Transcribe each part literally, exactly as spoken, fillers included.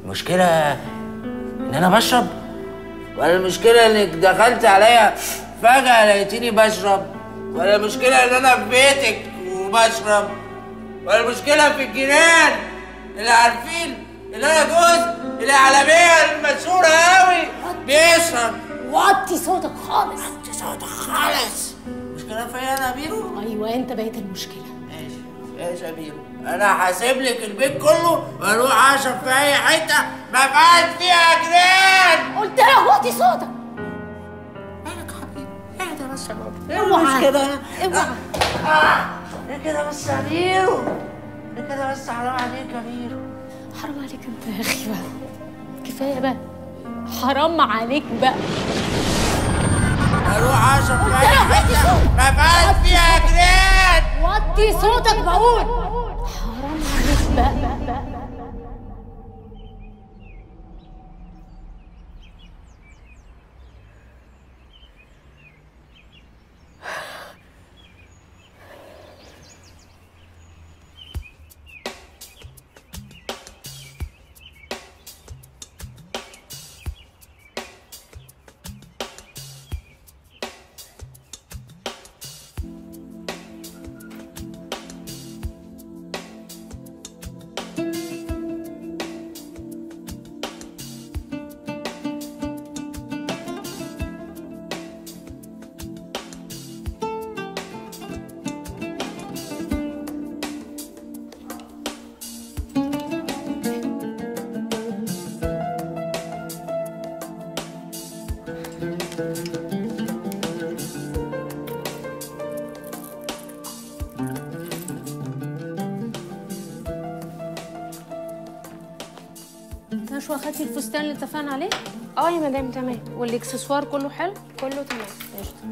المشكلة إن أنا بشرب؟ ولا المشكلة إنك دخلت عليا فجأة لقيتيني بشرب؟ ولا المشكلة إن أنا في بيتك وبشرب؟ ولا المشكلة في الجيران اللي عارفين إن أنا جوز الإعلامية المشهورة أوي بيشرب؟ وطي صوتك خالص. وطي صوتك خالص. المشكلة فيا أنا يا بيرو؟ أيوه أنت بقيت المشكلة. ماشي ماشي يا بيرو، أنا هسيب لك البيت كله وأروح أشرب في أي حتة ما فيهاش فيها جيران. قلت لك وطي صوتك. مالك يا حبيبي؟ اهدى بس يا بابا. اوعى مش كده. اوعى. ليه كده بس يا بيرو؟ ليه كده بس؟ حرام عليك يا بيرو. حرام عليك انت يا اخي بقى. كفايه بقى. حرام عليك بقى. اروح اشرب في اي حته ما فيهاش فيها جيران. وطي صوتك بقول. حرام عليك بقى. نشوى اخدتي الفستان اللي اتفقنا عليه؟ اه يا مدام تمام. والاكسسوار كله حلو؟ كله تمام. قشطه.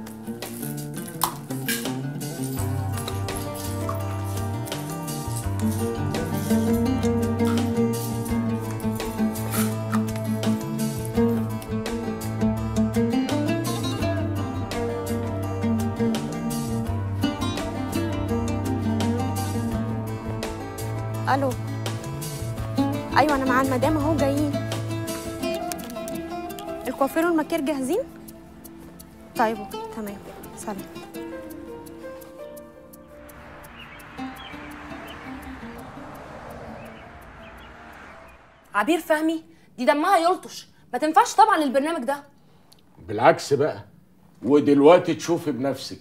الو. ايوه انا مع المدام اهو جايين. الكوافير والمكير جاهزين؟ طيب اوكي تمام. سلام. عبير فهمي دي دمها يلطش، ما تنفعش طبعا للبرنامج ده. بالعكس بقى، ودلوقتي تشوفي بنفسك.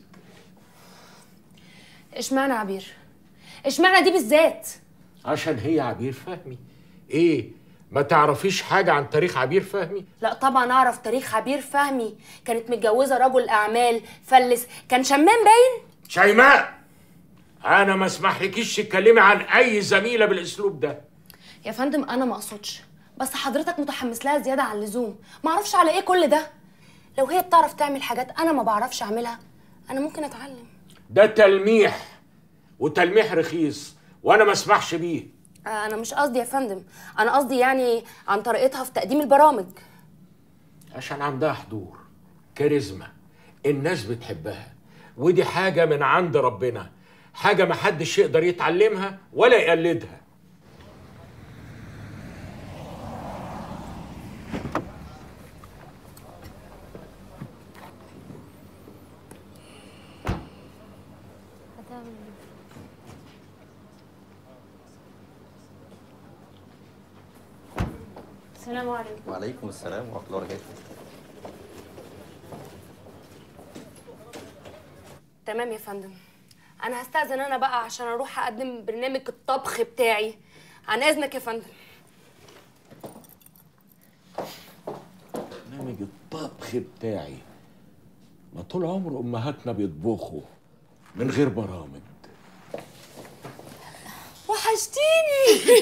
اشمعنى عبير؟ اشمعنى دي بالذات؟ عشان هي عبير فهمي. ايه ما تعرفيش حاجه عن تاريخ عبير فهمي؟ لا طبعا اعرف تاريخ عبير فهمي. كانت متجوزه رجل اعمال فلس، كان شمام باين. شيماء، انا ما اسمحلكيش تتكلمي عن اي زميله بالاسلوب ده. يا فندم انا ما اقصدش، بس حضرتك متحمس لها زياده عن اللزوم. ما اعرفش على ايه كل ده. لو هي بتعرف تعمل حاجات انا ما بعرفش اعملها انا ممكن اتعلم. ده تلميح، وتلميح رخيص وانا ما اسمحش بيه. انا مش قصدي يا فندم، انا قصدي يعني عن طريقتها في تقديم البرامج. عشان عندها حضور، كاريزما، الناس بتحبها، ودي حاجه من عند ربنا، حاجه ما حدش يقدر يتعلمها ولا يقلدها. السلام عليكم. وعليكم السلام ورحمة الله وبركاته. تمام يا فندم. أنا هستأذن أنا بقى عشان أروح أقدم برنامج الطبخ بتاعي. عن إذنك يا فندم. برنامج الطبخ بتاعي؟ ما طول عمر أمهاتنا بيطبخوا من غير برامج. وحشتيني.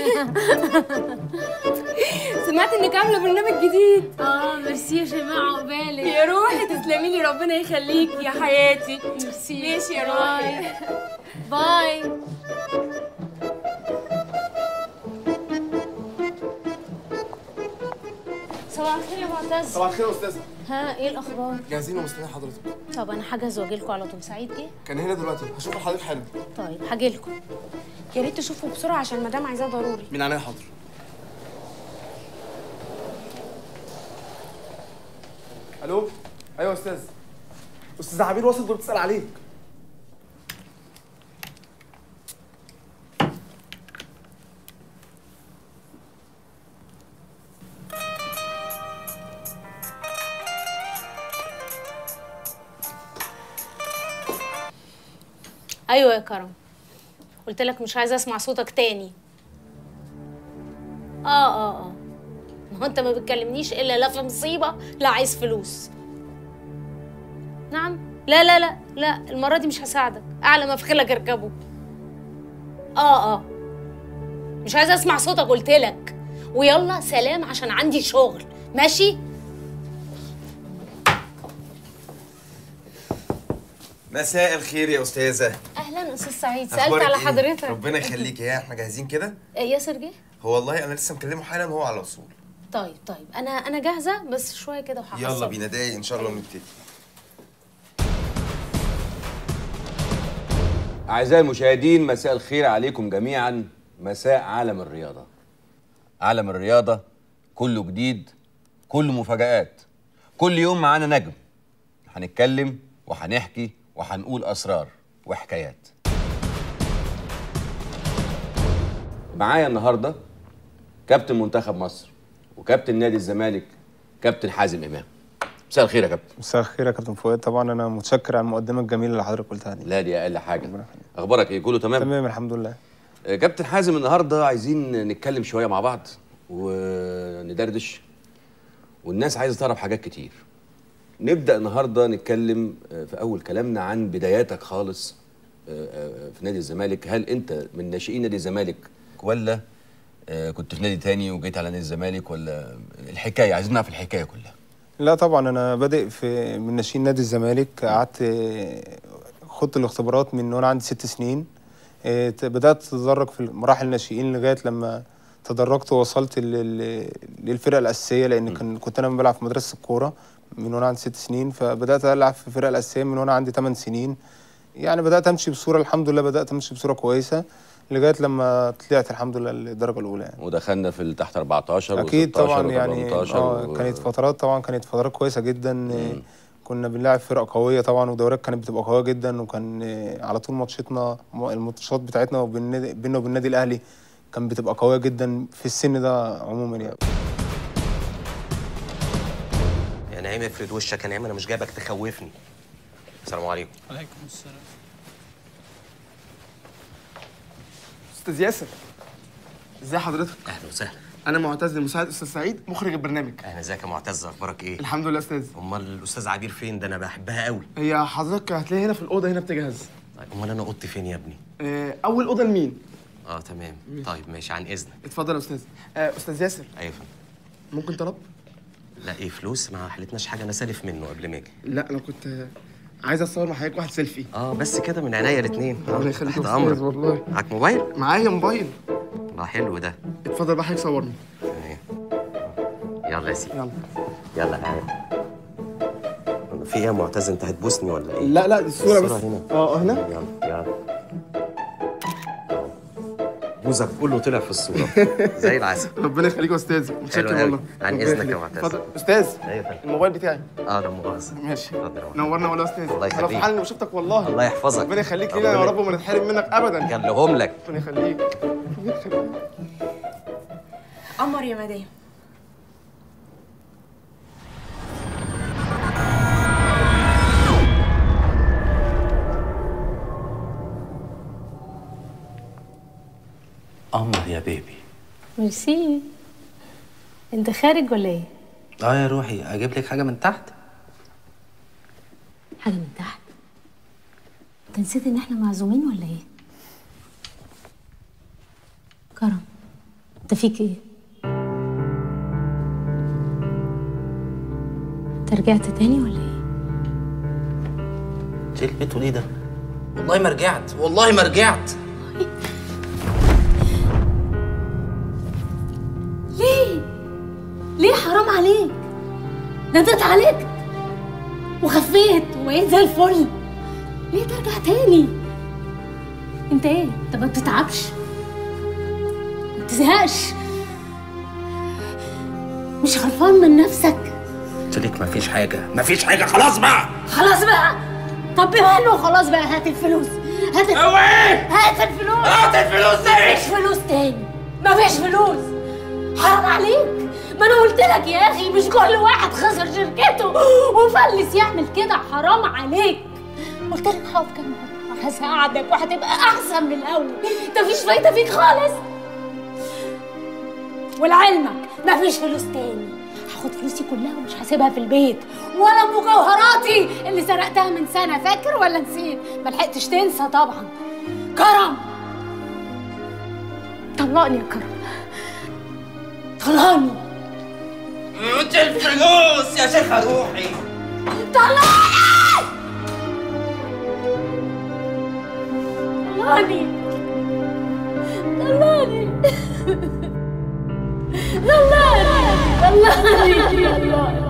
سمعت انك عامله برنامج جديد. اه ميرسي يا شيماء، عقبالك. يا روحي تسلمي لي، ربنا يخليكي يا حياتي. ميرسي. ماشي يا روحي. باي. صباح الخير يا معتز. صباح الخير يا استاذه. ها ايه الاخبار؟ جاهزين ومستنيين حضرتك. طب انا هجهز واجيلكوا على طول. سعيد جه؟ كان هنا دلوقتي، هشوف حضرتك حالا. طيب هجيلكوا. يا ريت تشوفوا بسرعه عشان المدام عايزاه ضروري. من عينيا حاضر. الو. ايوه يا استاذ. استاذ عبير وصلت وبتسال عليك. ايوه يا كرم، قلت لك مش عايزه اسمع صوتك تاني. اه اه اه ما هو انت ما بتكلمنيش الا لا في مصيبه لا عايز فلوس. نعم. لا لا لا لا المره دي مش هساعدك، اعلى ما في خيلك اركبه. اه اه مش عايزه اسمع صوتك قلت لك، ويلا سلام عشان عندي شغل. ماشي. مساء الخير يا استاذه. اهلا استاذ سعيد، سالت على حضرتك. ربنا يخليك. يا احنا جاهزين كده؟ ياسر جه؟ هو والله انا لسه مكلمه حالا وهو على وصول. طيب طيب انا انا جاهزه بس شويه كده وهحصل. يلا بينا دقايق ان شاء الله نبتدي. أعزائي المشاهدين، مساء الخير عليكم جميعا. مساء عالم الرياضة. عالم الرياضة كله جديد، كله مفاجآت. كل يوم معانا نجم هنتكلم وهنحكي وهنقول أسرار وحكايات. معايا النهارده كابتن منتخب مصر وكابتن نادي الزمالك كابتن حازم إمام. مساء الخير يا كابتن. مساء الخير يا كابتن فؤاد. طبعا انا متشكر على المقدمه الجميله اللي حضرتك قلتها دي. لا دي اقل حاجه. اخبارك ايه؟ كله تمام؟ تمام الحمد لله. كابتن حازم، النهارده عايزين نتكلم شويه مع بعض وندردش، والناس عايزه تعرف حاجات كتير. نبدا النهارده نتكلم في اول كلامنا عن بداياتك خالص في نادي الزمالك. هل انت من ناشئين نادي الزمالك ولا كنت في نادي تاني وجيت على نادي الزمالك، ولا الحكايه؟ عايزين نعرف الحكايه كلها. لا طبعا انا بادئ في من ناشئين نادي الزمالك. قعدت خدت الاختبارات من وانا عندي ست سنين. بدات اتدرج في مراحل الناشئين لغايه لما تدرجت ووصلت للفرقه الاساسيه، لان كان كنت انا بلعب في مدرسه الكوره من وانا عندي ست سنين، فبدات العب في الفرقه الاساسيه من وانا عندي ثمان سنين. يعني بدات امشي بصوره الحمد لله، بدات امشي بصوره كويسه لغايه لما طلعت الحمد لله للدرجه الاولى يعني. ودخلنا في التحت أربعتاشر اكيد طبعا يعني اه و... كانت فترات طبعا كانت فترات كويسه جدا. مم. كنا بنلعب فرق قويه طبعا، ودوريات كانت بتبقى قويه جدا، وكان على طول ماتشاتنا الماتشات بتاعتنا وبين بيننا وبين النادي الاهلي كان بتبقى قويه جدا في السن ده عموما يعني. يا نعيم افرد وشك يا نعيم، انا مش جايبك تخوفني. السلام عليكم. وعليكم السلام. استاذ ياسر، ازي حضرتك؟ اهلا وسهلا. انا معتز مساعد استاذ سعيد مخرج البرنامج. اهلا، ازيك يا معتز؟ اخبارك ايه؟ الحمد لله يا استاذ. امال الاستاذ عبير فين؟ ده انا بحبها قوي. هي حضرتك هتلاقيها هنا في الاوضه هنا بتجهز. طيب امال انا اوضتي فين يا ابني؟ آه اول اوضه لمين؟ اه تمام. ماشي. طيب ماشي، عن اذنك. اتفضل يا استاذ. آه استاذ ياسر. ايوه يا فندم. ممكن طلب؟ لا ايه فلوس؟ ما حلتناش حاجه، انا سالف منه قبل ما اجي. لا انا كنت عايز اتصور مع حضرتك واحد سيلفي. اه بس كده من عينيا الاثنين. ربنا يخليك يا تحت استاذ امرك. والله. معاك موبايل؟ معايا موبايل. الله حلو ده. اتفضل بقى حضرتك صورني. تمام. يلا يا سيدي. يلا يلا تعالى. في ايه يا معتز؟ انت هتبوسني ولا ايه؟ لا لا دي الصوره بس. هنا. اه هنا. يلا يلا. بوزك كله طلع في الصوره زي العسل. ربنا يخليك يا استاذ، متشكر والله. عن اذنك يا معتز. اتفضل استاذ. ايوه فندم. الموبايل بتاعي. اه لا مؤاخذه. ماشي. اتفضل. نورنا والله يا استاذ. الله يخليك. انا فرحان اني شفتك والله. الله يحفظك. ربنا يخليك لينا يا رب وما نتحرم منك ابدا. خليهم لك. ربنا يخليك. ربنا يخليك. قمر يا مدام. قمر يا بيبي. ميرسي. انت خارج ولا ايه؟ اه يا روحي، اجيب لك حاجه من تحت؟ حاجه من تحت؟ انت نسيت ان احنا معزومين ولا ايه؟ كرم، انت فيك ايه؟ انت رجعت تاني ولا ايه؟ ايه اللي بتقوليه ده؟ والله ما رجعت، والله ما رجعت. ليه؟ ليه؟ حرام عليك. نديت عليك وخفيت وبقيت زي الفل. ليه ترجع تاني؟ انت ايه؟ انت ما بتتعبش؟ ما بتزهقش؟ مش خرفان من نفسك؟ قلت لك مفيش حاجه، مفيش حاجه، خلاص بقى. خلاص بقى. طب بما انه خلاص بقى هات الفلوس. هات الفلوس. هات الفلوس. هات الفلوس تاني. مفيش فلوس تاني. مفيش فلوس. حرام عليك. ما انا قلت لك يا اخي مش كل واحد خسر شركته وفلس يعمل كده، حرام عليك. قلت لك هقف كام مره وهساعدك وهتبقى احسن من الاول. مفيش فايده فيك خالص. ولعلمك مفيش فلوس تاني. هاخد فلوسي كلها ومش هسيبها في البيت، ولا مجوهراتي اللي سرقتها من سنه، فاكر ولا نسيت؟ ما لحقتش تنسى طبعا. كرم طلقني يا كرم، طلقني. انت الفلوس يا شيخه روحي. طلقني طلقني طلقني طلقني طلقني.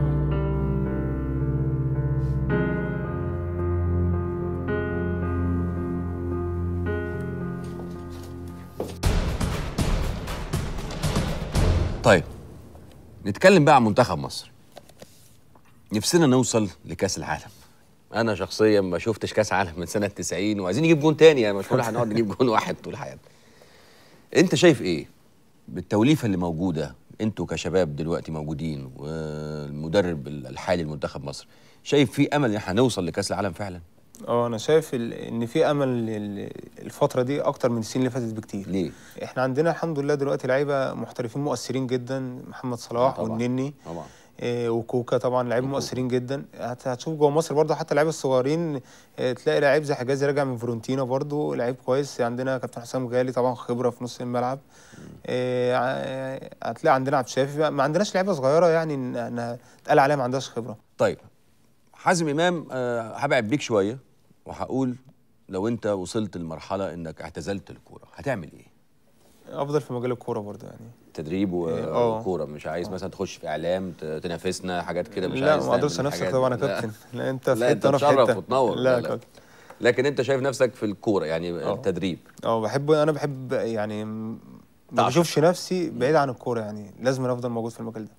طيب نتكلم بقى عن منتخب مصر. نفسنا نوصل لكاس العالم. انا شخصيا ما شفتش كاس عالم من سنه تسعين وعايزين نجيب جون تاني، يعني مش كل هنقعد نجيب جون واحد طول حياتنا. انت شايف ايه بالتوليفه اللي موجوده؟ انتوا كشباب دلوقتي موجودين والمدرب الحالي لمنتخب مصر، شايف في امل ان احنا نوصل لكاس العالم فعلا؟ اه انا شايف ان في امل الفتره دي اكتر من السنين اللي فاتت بكتير. ليه؟ احنا عندنا الحمد لله دلوقتي لعيبه محترفين مؤثرين جدا، محمد صلاح والنني طبعا إيه وكوكا طبعا لعيبه مؤثرين جدا. هتشوف جوه مصر برضه حتى اللعيبه الصغيرين، إيه تلاقي لعيب زي حجازي راجع من فيورنتينا برضه لعيب كويس. عندنا كابتن حسام غالي طبعا خبره في نص الملعب. إيه هتلاقي عندنا عبد الشافي. ما عندناش لعيبه صغيره يعني انها تقال عليها ما عندهاش خبره. طيب حازم امام، أه هبعد بيك شويه وهقول لو انت وصلت لمرحله انك اعتزلت الكوره هتعمل ايه؟ افضل في مجال الكوره برضه يعني تدريب وكوره. مش عايز أوه. مثلا تخش في اعلام تنافسنا حاجات كده؟ مش لا عايز ما اقدرش نفسك طبعا يا كابتن. لا انت في حته انا في حته وتنور. لا يا كابتن. لكن انت شايف نفسك في الكوره يعني أوه. التدريب. اه بحب، انا بحب يعني ما بشوفش نفسي بعيد عن الكوره، يعني لازم افضل موجود في المجال ده.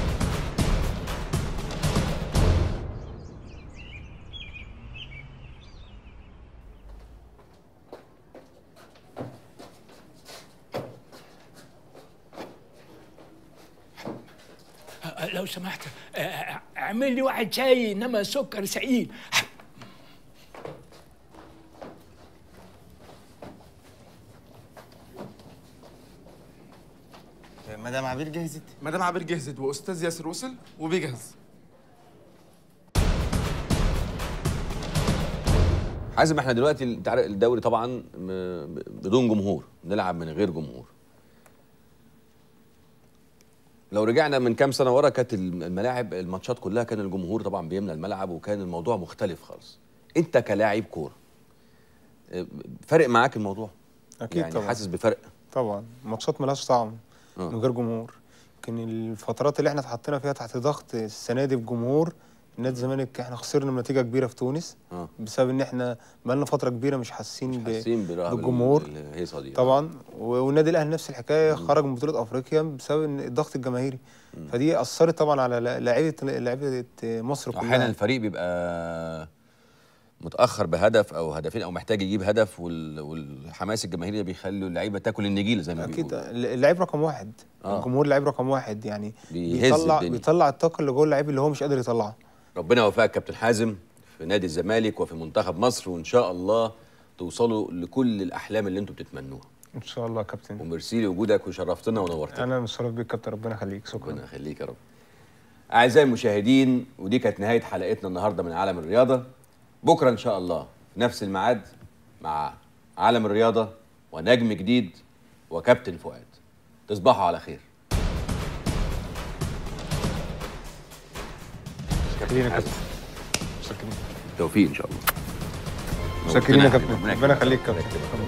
لو سمحت اعمل لي واحد شاي انما سكر سعيد. مدام عبير جهزت؟ مدام عبير جهزت واستاذ ياسر وصل وبيجهز. حازم احنا دلوقتي انت عارف الدوري طبعا بدون جمهور، بنلعب من غير جمهور. لو رجعنا من كام سنه ورا كانت الملاعب الماتشات كلها كان الجمهور طبعا بيملى الملعب وكان الموضوع مختلف خالص. انت كلاعب كوره فرق معاك الموضوع؟ اكيد يعني طبعا. حاسس بفرق؟ طبعا ماتشات ملهاش طعم آه. من غير جمهور. لكن الفترات اللي احنا اتحطينا فيها تحت ضغط السنه دي بجمهور، نادي الزمالك احنا خسرنا بنتيجه كبيره في تونس آه. بسبب ان احنا بقالنا فتره كبيره مش حاسين بالجمهور الهيصه دي طبعا. والنادي الاهلي نفس الحكايه، خرج من بطوله افريقيا بسبب الضغط الجماهيري. مم. فدي اثرت طبعا على لاعيبه لاعيبه مصر كلها. احيانا الفريق بيبقى متاخر بهدف او هدفين او محتاج يجيب هدف والحماس الجماهيري بيخلي اللعيبه تاكل النجيل زي ما بيقولوا. اكيد اللعيب رقم واحد. آه. الجمهور لعيب رقم واحد، يعني بيطلع الدنيا. بيطلع الطاقه اللي جوه اللعيب اللي هو مش قادر يطلعها. ربنا يوفقك كابتن حازم في نادي الزمالك وفي منتخب مصر، وان شاء الله توصلوا لكل الاحلام اللي انتم بتتمنوها ان شاء الله يا كابتن. وميرسي لوجودك وشرفتنا ونورتنا. انا متشرف بيك كابتن، ربنا يخليك. شكرا. ربنا يخليك يا رب. اعزائي المشاهدين، ودي كانت نهايه حلقتنا النهارده من عالم الرياضه. بكره ان شاء الله في نفس الميعاد مع عالم الرياضه ونجم جديد وكابتن فؤاد. تصبحوا على خير. شكرا يا كابتن. شكرا. توفيق ان شاء الله. شكرا يا كابتن، ربنا يخليك كابتن.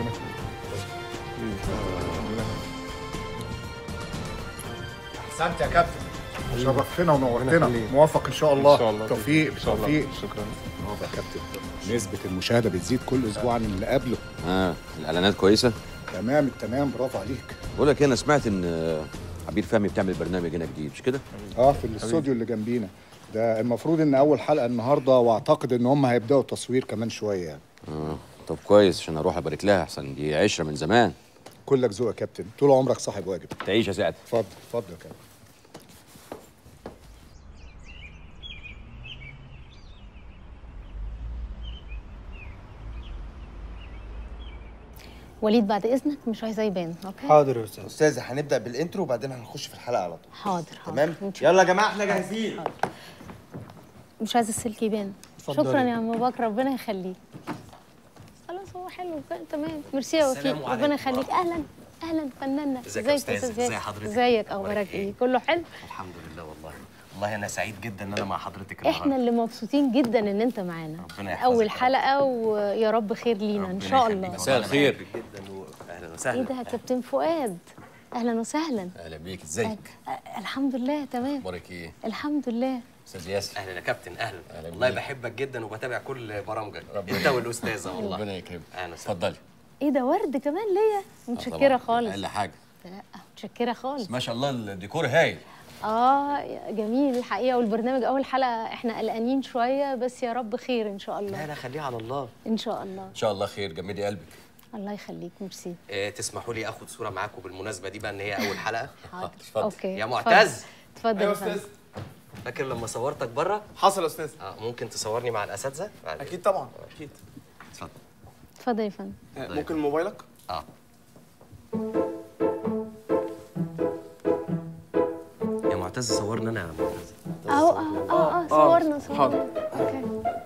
احسنت يا كابتن، شرفتنا ونورتنا. موفق ان شاء الله. ان شاء الله. توفيق توفيق. شكرا. يا كابتن، نسبة المشاهدة بتزيد كل اسبوع عن اللي قبله. اه الاعلانات كويسة؟ تمام التمام، برافو عليك. بقول لك انا سمعت ان عبير فهمي بتعمل برنامج هنا جديد مش كده؟ اه في الاستوديو اللي جنبينا ده. المفروض ان اول حلقه النهارده، واعتقد ان هم هيبداوا التصوير كمان شويه يعني. اه طب كويس عشان اروح ابارك لها، احسن دي عشره من زمان. كلك ذوق يا كابتن، طول عمرك صاحب واجب. تعيش يا سعد. اتفضل اتفضل يا كابتن. وليد بعد اذنك مش عايزاه يبان. اوكي حاضر يا استاذ. استاذه هنبدا بالانترو وبعدين هنخش في الحلقه على طول. حاضر حاضر تمام. يلا يا جماعه احنا جاهزين. حاضر. مش عايز السلك يبان. اتفضلي. شكرا يا عم بكر، ربنا يخليك. خلاص هو حلو كده تمام. ميرسي يا وفيق، ربنا يخليك. اهلا اهلا فناننا. ازيك يا استاذ؟ ازي حضرتك؟ ازيك اخبارك ايه؟ كله حلو؟ الحمد لله. والله والله انا سعيد جدا ان انا مع حضرتك النهارده. احنا اللي مبسوطين جدا ان انت معانا. ربنا يحفظك. اول حلقه ويا رب خير لينا ان شاء الله. مساء الخير. جدا واهلا ايه وسهلا. ده يا كابتن فؤاد؟ اهلا وسهلا. اهلا بيك، ازيك؟ أه الحمد لله تمام. اخبارك ايه؟ الحمد لله. استاذ ياسر. اهلا يا كابتن. اهلا. أهلا والله بيك. بحبك جدا وبتابع كل برامجك انت والاستاذه والله. ربنا يكرمك. اهلا اتفضلي. ايه ده ورد كمان ليا؟ متشكره خالص. اقل حاجه. لا متشكره خالص. ما شاء الله الديكور هايل. اه جميل الحقيقه. والبرنامج اول حلقه احنا قلقانين شويه، بس يا رب خير ان شاء الله. لا لا خليها على الله. ان شاء الله. ان شاء الله خير، جمدي قلبك. الله يخليك. ميرسي. إيه تسمحوا لي اخد صوره معاكم بالمناسبه دي بقى ان هي اول حلقه؟ حاضر. اتفضل. اوكي يا معتز. اتفضل ايوه يا فندم. استاذ. فاكر لما صورتك بره؟ حصل يا استاذ. اه ممكن تصورني مع الاساتذه؟ اكيد طبعا اكيد. اتفضل. اتفضل يا فندم. ممكن موبايلك؟ اه يا معتز صورنا انا يا معتز. اهو اه اه اه صورنا صورنا. حاضر. اوكي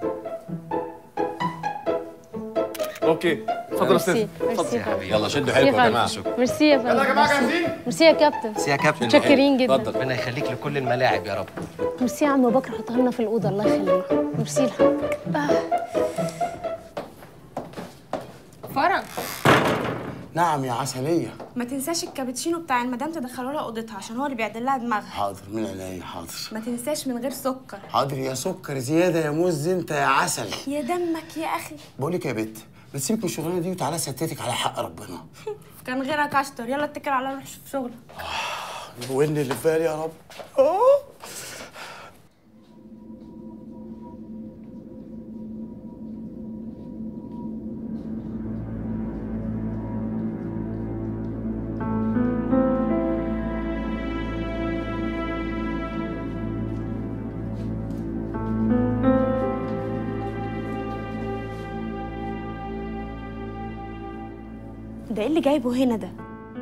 اوكي اتفضل يا استاذ. ميرسي يا حبيبي. يلا شدوا حيلكم يا جماعه. ميرسي يا فندم. يلا يا جماعه جاهزين؟ ميرسي يا كابتن. ميرسي يا كابتن. متشكرين جدا. اتفضل. ربنا يخليك لكل الملاعب يا رب. ميرسي يا عم بكر، حطها لنا في الاوضه الله يخليك. ميرسي لحضرتك. آه. فرج نعم يا عسلية. ما تنساش الكابتشينو بتاع المدام تدخله لها اوضتها عشان هو اللي بيعدل لها دماغها. حاضر من عينيا حاضر. ما تنساش من غير سكر. حاضر يا سكر زيادة يا موز انت يا عسل. يا دمك يا اخي. بقول لك يا بت، ما تسيبك من الشغلانة دي وتعالى ستتك على حق ربنا. كان غيرك اشطر. يلا اتكل على الله روح شوف شغلك. وين اللي في بالي يا رب. أوه. ده ايه اللي جايبه هنا ده؟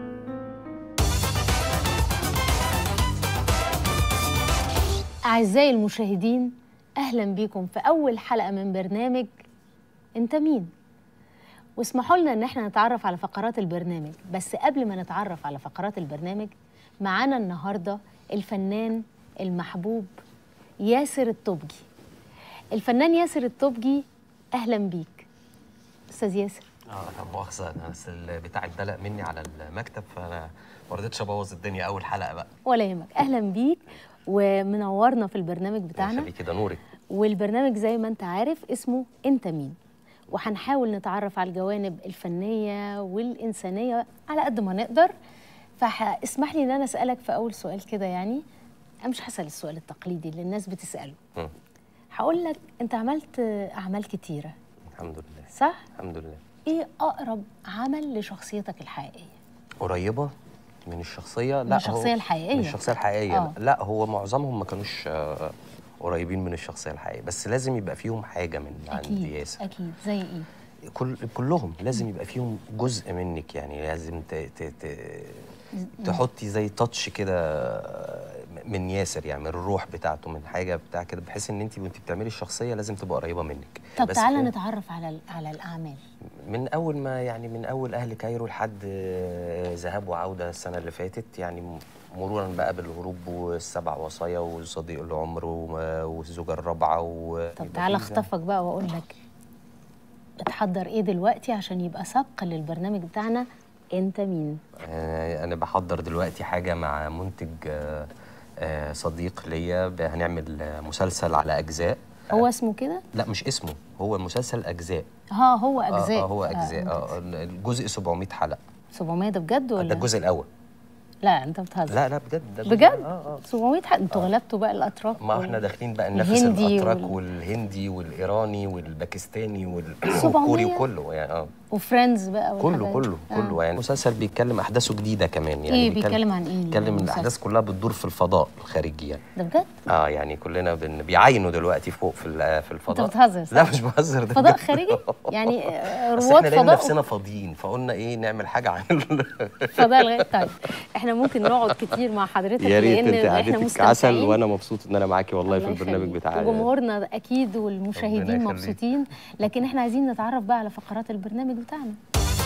أعزائي المشاهدين، أهلا بيكم في أول حلقة من برنامج أنت مين؟ واسمحوا لنا إن احنا نتعرف على فقرات البرنامج، بس قبل ما نتعرف على فقرات البرنامج معانا النهاردة الفنان المحبوب ياسر الطبجي. الفنان ياسر الطبجي، أهلا بيك أستاذ ياسر. اه لا مؤاخذه انا بس البتاع اتدلق مني على المكتب فانا ما رضيتش ابوظ الدنيا اول حلقه بقى. ولا يهمك، أهلا بيك ومنورنا في البرنامج بتاعنا. خليكي ده نورك. والبرنامج زي ما انت عارف اسمه انت مين، وهنحاول نتعرف على الجوانب الفنية والإنسانية على قد ما نقدر. فاسمح لي ان انا اسألك في اول سؤال كده، يعني انا مش هسأل السؤال التقليدي اللي الناس بتسأله. م. هقول لك انت عملت اعمال كتيرة الحمد لله. صح؟ الحمد لله. ايه اقرب عمل لشخصيتك الحقيقية؟ قريبة من الشخصية؟ لا من الشخصية هو الحقيقية. من الشخصية الحقيقية. آه. لا هو معظمهم ما كانوش آه، قريبين من الشخصية الحقيقية، بس لازم يبقى فيهم حاجة من عند اكيد ياسر. اكيد. زي ايه؟ كل كلهم لازم يبقى فيهم جزء منك، يعني لازم ت... ت... ت... تحطي زي تاتش كده من ياسر، يعني من الروح بتاعته، من حاجه بتاع كده، بحيث ان انت وانت بتعملي الشخصيه لازم تبقى قريبه منك. طب بس تعالى في- نتعرف على على الاعمال. من اول ما يعني من اول اهل كايرو لحد ذهاب وعوده السنه اللي فاتت، يعني مرورا بقى بالهروب والسبع وصايا وصديق العمر والزوجه الرابعه و... طب تعالى اخطفك بقى واقول لك بتحضر ايه دلوقتي عشان يبقى سبق للبرنامج بتاعنا انت مين؟ آه، أنا بحضر دلوقتي حاجة مع منتج آه، آه، صديق ليا، ب- هنعمل آه، مسلسل على أجزاء. هو اسمه كده؟ لا مش اسمه، هو مسلسل أجزاء. اه هو اجزاء. آه آه، هو أجزاء. آه آه الجزء سبعمية حلقة. سبعمية ده بجد ولا؟ ده الجزء الأول. لا انت بتهزر. لا لا بجد ده بجد؟ اه اه سبعمية حد. انتوا غلبتوا بقى الاتراك. ما احنا داخلين بقى ننافس الهندي الاتراك وال- والهندي والايراني والباكستاني والكوري وكله يعني اه وفريندز بقى كله والحاجات كله دي. كله يعني مسلسل بيتكلم احداثه جديده كمان يعني ايه بيتكلم عن ايه؟ بيتكلم ان المسلسل؟ الاحداث كلها بتدور في الفضاء الخارجي يعني. ده بجد؟ اه يعني كلنا بن... بيعاينوا دلوقتي فوق في ال- في الفضاء. انت بتهزر صح؟ لا مش بهزر ده فضاء بجد. خارجي؟ يعني آه، بس رواد احنا لقينا فضاء نفسنا فاضيين فقلنا ايه نعمل حاجه عن ال- فضاء الغيب. طيب احنا ممكن نقعد كتير مع حضرتك يا ريت لان انت احنا قعدتك مستمتعين عسل وانا مبسوط ان انا معاكي والله في الله البرنامج يخليك. بتاع وجمهورنا اكيد ربنا والمشاهدين يخليك. مبسوطين، لكن احنا عايزين نتعرف بقى على فقرات البرنامج بتاعنا.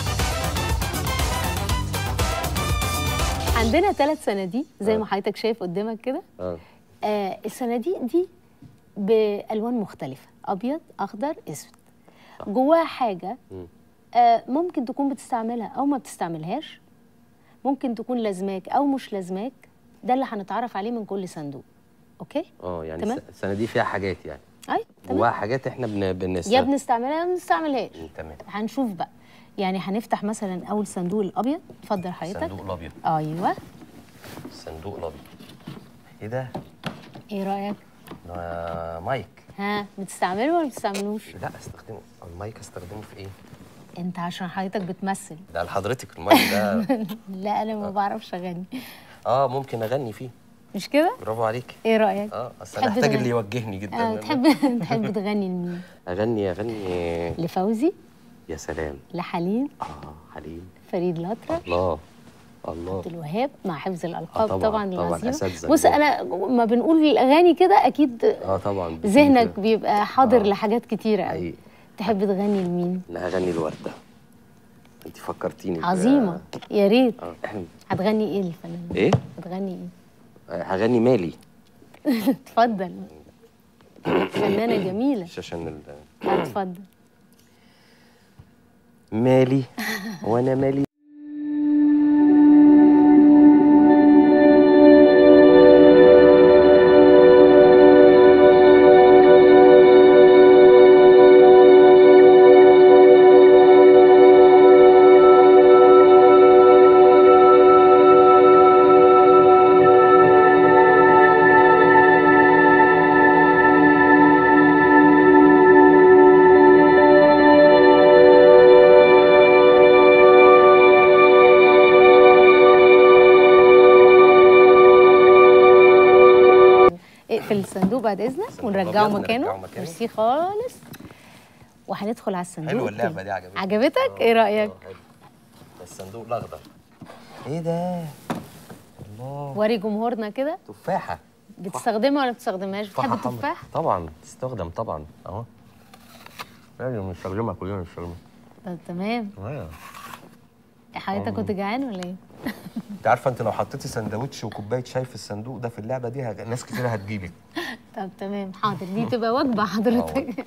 عندنا ثلاث صناديق زي ما حضرتك شايف قدامك كده. اه آه الصناديق دي بالوان مختلفه، ابيض اخضر اسود. جواها حاجه آه ممكن تكون بتستعملها او ما بتستعملهاش، ممكن تكون لازماك او مش لازماك. ده اللي هنتعرف عليه من كل صندوق. اوكي اه يعني تمام؟ الس- السنه دي فيها حاجات يعني اي جواها حاجات احنا بن... بنست... يا بنستعملها يا ما بنستعملهاش. تمام. هنشوف بقى. يعني هنفتح مثلا اول صندوق الابيض. اتفضل حضرتك. الصندوق الابيض. ايوه الصندوق الابيض. ايه ده؟ ايه رايك؟ ده مايك. ها بتستعمله ولا ما بتستعملوش؟ لا استخدمه المايك استخدمه في ايه؟ انت عشان حضرتك بتمثل. ده لحضرتك المايك ده. لا انا ما بعرفش اغني. اه ممكن اغني فيه. مش كده؟ برافو عليك. ايه رايك؟ اه اصل انا تحب محتاج تغني؟ اللي يوجهني جدا. آه تحب تحب تغني لمين؟ اغني اغني لفوزي؟ يا سلام. لحليم؟ اه حليم. فريد الأطرش؟ الله الله. عبد الوهاب مع حفظ الالقاب. آه طبعا طبعا طبعا العظيم. اساتذه. بص انا ما بنقول الاغاني كده اكيد اه طبعا ذهنك بيبقى حاضر آه. لحاجات كتيره قوي. تحب تغني لمين؟ انا هغني الورده. انت فكرتيني ب- عظيمه. يا ريت. اه هتغني ايه للفنان؟ ايه؟ هتغني ايه؟ هغني مالي. اتفضل. فنانه جميله. عشان ال... اتفضل. مالي وانا مالي. اقفل الصندوق بعد اذنك ونرجعه الأبيض مكانه. نرجعه مكانه. ميرسي خالص. وهندخل على الصندوق. حلوه اللعبه التاني. دي عجبتني. عجبتك؟ ايه رايك؟ حلو. الصندوق الاخضر. ايه ده؟ الله. وري جمهورنا كده. تفاحه. بتستخدمها ولا بتستخدمهاش؟ بتحب تفاحة حمرا. التفاح؟ طبعا تستخدم طبعا اهو. لازم نستخدمها كلنا نستخدمها. طب تمام. ايوه. حضرتك كنت جعان ولا ايه؟ انت عارفه انت لو حطيتي سندوتش وكوبايه شاي في الصندوق ده في اللعبه دي هج... ناس كتير هتجيلك. طب تمام حاضر. دي تبقى وجبه حضرتك.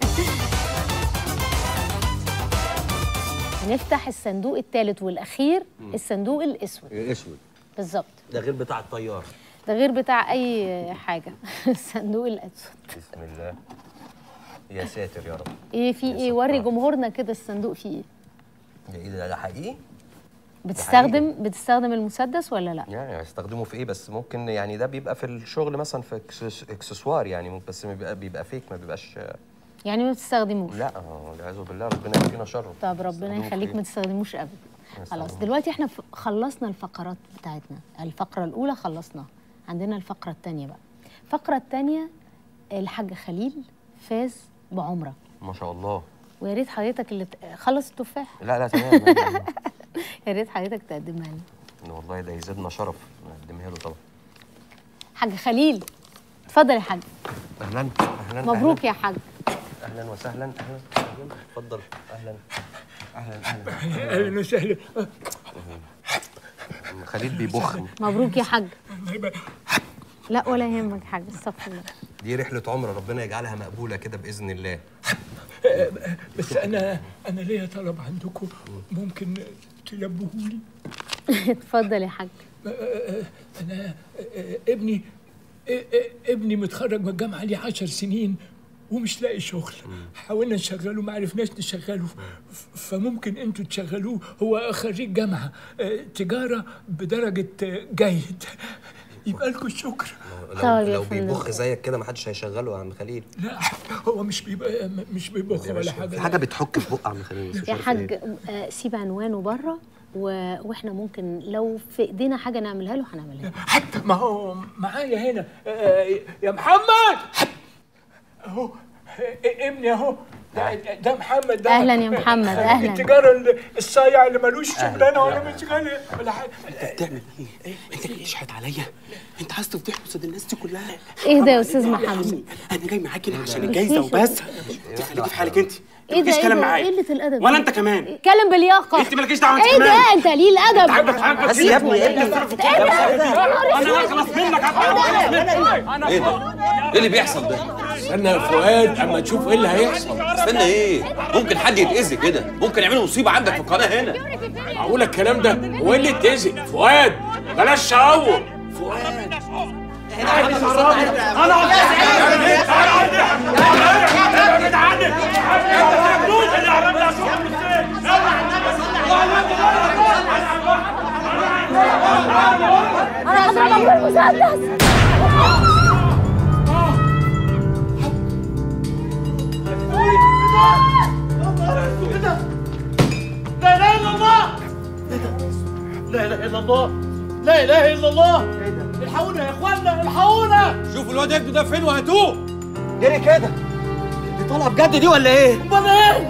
هنفتح الصندوق الثالث والاخير. الصندوق الاسود. الاسود. بالظبط. ده غير بتاع الطيار. ده غير بتاع اي حاجه. الصندوق الاسود. بسم الله. يا ساتر يا رب. ايه في ايه؟ وري جمهورنا كده الصندوق فيه ايه؟ ده ايه ده؟ ده حقيقي؟ بتستخدم بتستخدم المسدس ولا لا؟ يعني هستخدمه في ايه بس ممكن يعني ده بيبقى في الشغل مثلا في إكسس- اكسسوار يعني بس بيبقى بيبقى فيك ما بيبقاش. يعني ما بتستخدموش؟ لا والعياذ بالله ربنا يكفينا شره. طب ربنا يخليك ما تستخدموش ابدا. خلاص دلوقتي احنا ف- خلصنا الفقرات بتاعتنا. الفقره الاولى خلصناها. عندنا الفقره الثانيه بقى. الفقره الثانيه الحاج خليل فاز بعمره. ما شاء الله. ويا ريت حضرتك اللي ت- خلص التفاح. لا لا تمام. يا ريت حضرتك تقدمها لنا. والله ده يزيدنا شرف نقدمها له طبعا. حاج خليل اتفضل يا حاج. اهلا اهلا. مبروك أهلاً. يا حاج. اهلا وسهلا. اهلا اهلا. اتفضل. اهلا اهلا اهلا. اهلا وسهلا. خليل بيبخ. مبروك يا حاج. لا ولا يهمك حاجه. استغفر الله. دي رحله عمر ربنا يجعلها مقبوله كده باذن الله. بس انا انا ليا طلب عندكم ممكن تلبهولي. اتفضل يا حاج. انا ابني ابني متخرج من الجامعه ليه عشر سنين ومش لاقي شغل. حاولنا نشغله ما عرفناش نشغله، فممكن انتوا تشغلوه. هو خريج جامعه تجاره بدرجه جيد، يبقى لكم الشكر. لو, لو بيبخ زيك كده محدش هيشغله يا عم خليل. لا هو مش بيبقى مش بيبخ ولا حاجه. في حاجه بتحك في بق عم خليل. يا حاج آه سيب عنوانه بره و... واحنا ممكن لو في ايدينا حاجه نعملها له هنعملها له. حتى ما هو معايا هنا آه يا محمد اهو ابني اهو. ده, ده محمد ده. اهلا يا محمد اهلا. التجاره الصايع اللي ملوش شغلانه ولا مش غالي ولا حاجه. انت بتعمل ايه؟ انت جاي تشحت عليا؟ انت عايز تفضحني قصاد الناس دي كلها؟ ايه ده يا استاذ محمد؟ انا جاي معاكي هنا عشان الجايزه وبس. انت خليكي في حالك انت. ايه ده؟ كلام معايا قله الادب ولا انت كمان؟ اتكلم بلياقه. انت مالكيش دعوه انت كمان. ايه ده؟ انت قليل الادب. بس يا ابني ابني انا هخلص منك. انا ايه ده؟ ايه اللي بيحصل ده؟ استنى يا فؤاد اما تشوف ايه اللي هيحصل. استنى ايه؟ ممكن حد يتأذي كده، ممكن يعملوا مصيبه عندك في القناه هنا. معقول الكلام ده؟ هو ايه اللي يتأذي؟ فؤاد بلاش شعور. فؤاد انا هضربك بالمسدس. لا اله الا الله. لا اله الا الله. لا اله الا الله. الحقونا يا اخوانا الحقونا. شوفوا الواد ابنه ده فين وهاتوه. ليه كده؟ دي طالعه بجد دي ولا ايه؟ امال ايه؟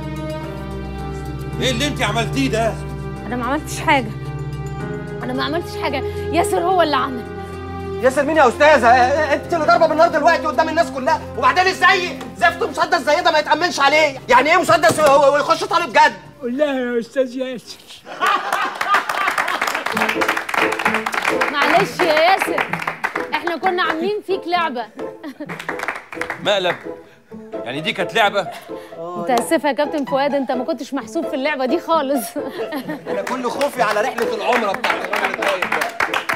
ايه اللي انت عملتيه ده؟ انا ما عملتش حاجه. انا ما عملتش حاجه، ياسر هو اللي عمل. ياسر مين يا استاذه؟ انت اللي ضاربه بالنار دلوقتي قدام الناس كلها، وبعدين ازاي زفت مسدس زي ده ما يتأمنش عليه؟ يعني ايه مسدس ويخش طالب جد؟ قول لها يا استاذ ياسر. معلش يا ياسر احنا كنا عاملين فيك لعبه. مقلب؟ يعني دي كانت لعبه؟ متاسفه يا كابتن فؤاد، انت ما كنتش محسوب في اللعبه دي خالص. انا كل خوفي على رحله العمره بتاعت الراجل الطيب ده.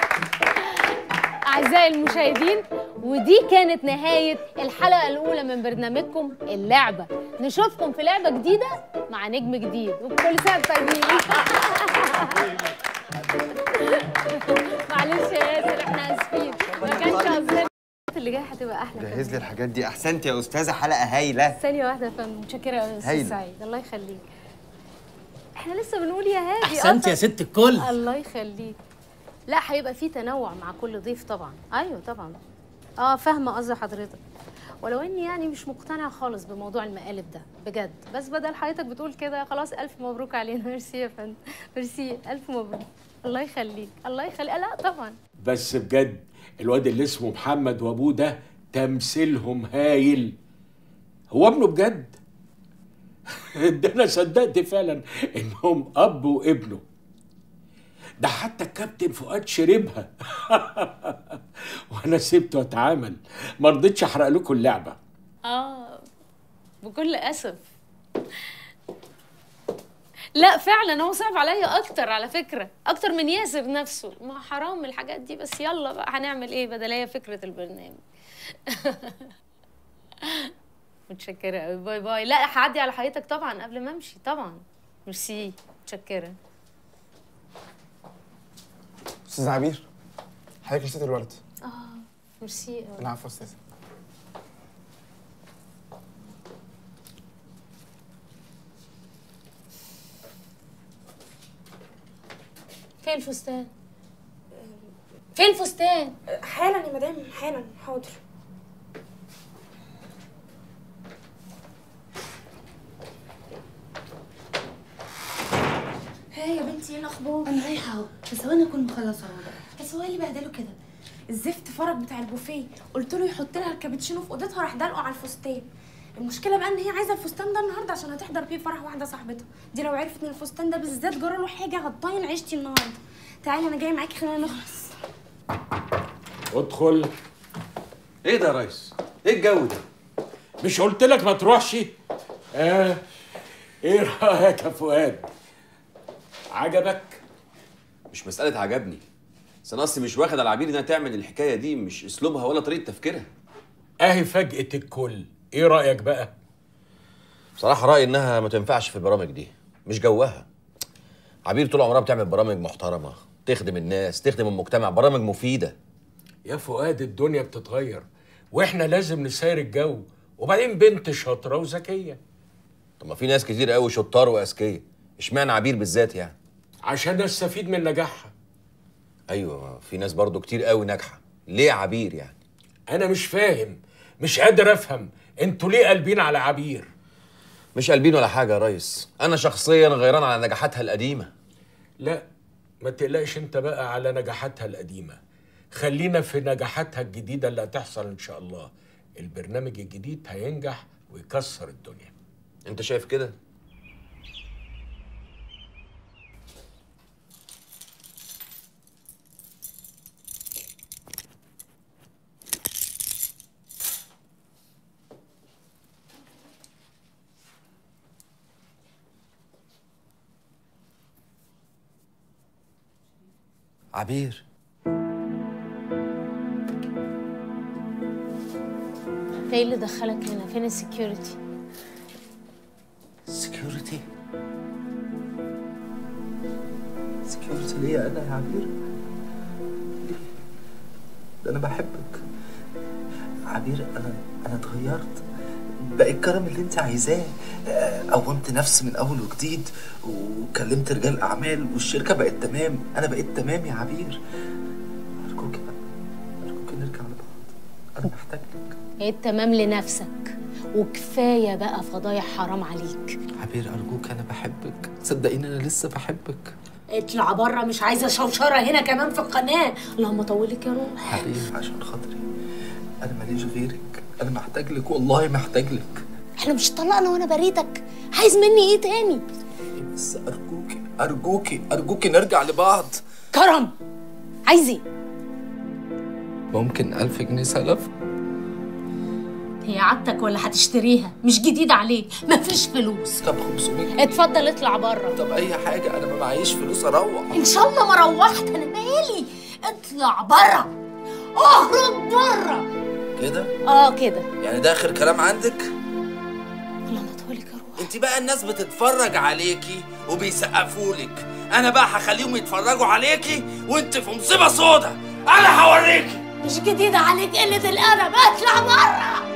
أعزائي المشاهدين، ودي كانت نهاية الحلقة الأولى من برنامجكم اللعبة. نشوفكم في لعبة جديدة مع نجم جديد، وكل سنة طيبين. معلش يا ياسر احنا آسفين، ما كانش قصدنا. اللي جاي هتبقى أحلى. جهز لي الحاجات دي. أحسنت يا أستاذة، حلقة هايلة. ثانية واحدة يا فندم، متشكرة يا أستاذ سعيد، الله يخليك. احنا لسه بنقول يا هادي. أحسنت يا ست الكل. الله يخليك. لا هيبقى في تنوع مع كل ضيف طبعا. ايوه طبعا. اه فاهمه قصد حضرتك، ولو اني يعني مش مقتنعه خالص بموضوع المقالب ده بجد، بس بدل حضرتك بتقول كده خلاص الف مبروك علينا. ميرسي يا فندم، ميرسي الف مبروك. الله يخليك الله يخليك. لا طبعا. بس بجد الواد اللي اسمه محمد وابوه ده تمثيلهم هايل. هو ابنه بجد. ده انا صدقت فعلا انهم اب وابنه. ده حتى الكابتن فؤاد شربها. وانا سبته اتعامل، ما رضيتش احرق لكم اللعبه. اه بكل اسف. لا فعلا هو صعب عليا اكتر على فكره، اكتر من ياسر نفسه. ما حرام الحاجات دي، بس يلا بقى هنعمل ايه بدل هي فكره البرنامج. متشكره قوي. باي باي. لا هعدي على حياتك طبعا قبل ما امشي طبعا. ميرسي متشكره. استاذ عبير، حضرتك نسيت الورد. اه ميرسي. العفو يا استاذ. فين الفستان؟ فين الفستان؟ حالا يا مدام، حالا. حاضر. هاي يا بنتي ايه الاخبار؟ انا رايحه اهو، بس ثواني اكون مخلصه اهو بقى. بس هو ايه اللي بهدله كده؟ الزفت فرج بتاع البوفيه، قلت له يحط لها الكابتشينو في اوضتها، راح دلقه على الفستان. المشكله بقى ان هي عايزه الفستان ده النهارده عشان هتحضر فيه فرح واحده صاحبتها. دي لو عرفت ان الفستان ده بالذات جرى له حاجه هتطين عيشتي النهارده. تعالي انا جايه معاكي، خلينا نخلص. ادخل. ايه ده يا ريس؟ ايه الجو ده؟ مش قلت لك ما تروحش؟ اه ايه رايك يا فؤاد؟ عجبك؟ مش مسألة عجبني، بس انا اصلي مش واخد على عبير انها تعمل الحكاية دي، مش اسلوبها ولا طريقة تفكيرها. اهي فاجأة الكل، ايه رايك بقى؟ بصراحه رايي انها ما تنفعش في البرامج دي، مش جوها. عبير طول عمرها بتعمل برامج محترمه تخدم الناس، تخدم المجتمع، برامج مفيده. يا فؤاد الدنيا بتتغير واحنا لازم نسير الجو، وبعدين بنت شاطره وذكيه. طب ما في ناس كتير قوي شطار واذكياء، اشمعنى عبير بالذات يعني؟ عشان نستفيد من نجاحها. ايوه في ناس برضو كتير قوي ناجحه، ليه عبير يعني؟ انا مش فاهم، مش قادر افهم انتوا ليه قلبين على عبير؟ مش قلبين ولا حاجه يا ريس، انا شخصيا غيران على نجاحاتها القديمه. لا ما تقلقش انت بقى على نجاحاتها القديمه، خلينا في نجاحاتها الجديده اللي هتحصل ان شاء الله. البرنامج الجديد هينجح ويكسر الدنيا. انت شايف كده؟ عبير انت ايه اللي دخلك هنا؟ فين السكيورتي؟ سكيورتي؟ سكيورتي ليا انا يا عبير؟ ليه؟ ده انا بحبك عبير. انا انا اتغيرت، بقى الكرم اللي انت عايزاه. قومت نفسي من اول وجديد وكلمت رجال اعمال والشركه بقت تمام. انا بقيت تمام يا عبير. ارجوك ارجوك نرجع لبعض، انا محتاج لك. ايه التمام لنفسك وكفايه بقى فضايح حرام عليك. عبير ارجوك انا بحبك، صدقيني انا لسه بحبك. اطلع بره، مش عايزه شوشره هنا كمان في القناه. اللهم طولك يا روح. عبير عشان خاطري انا ماليش غيرك، انا محتاج لك والله محتاج لك. احنا مش طلقنا وانا بريتك، عايز مني ايه تاني؟ بس ارجوكي ارجوكي ارجوكي نرجع لبعض. كرم عايز ايه؟ ممكن ألف جنيه سلف؟ هي عادتك ولا هتشتريها؟ مش جديدة عليك، مفيش فلوس. طب خمسمية جنيه. اتفضل اطلع بره. طب أي حاجة، أنا ما معيش فلوس أروح. إن شاء الله ما روحت، أنا مالي. اطلع بره، اهرب بره. كده؟ اه كده. يعني ده آخر كلام عندك؟ اللهم طولك يا روح. انت بقى الناس بتتفرج عليكي وبيسقفولك، انا بقى هخليهم يتفرجوا عليكي وانت في مصيبه سودا. انا هوريكي. مش جديدة عليك قلة الأدب، اطلع بره.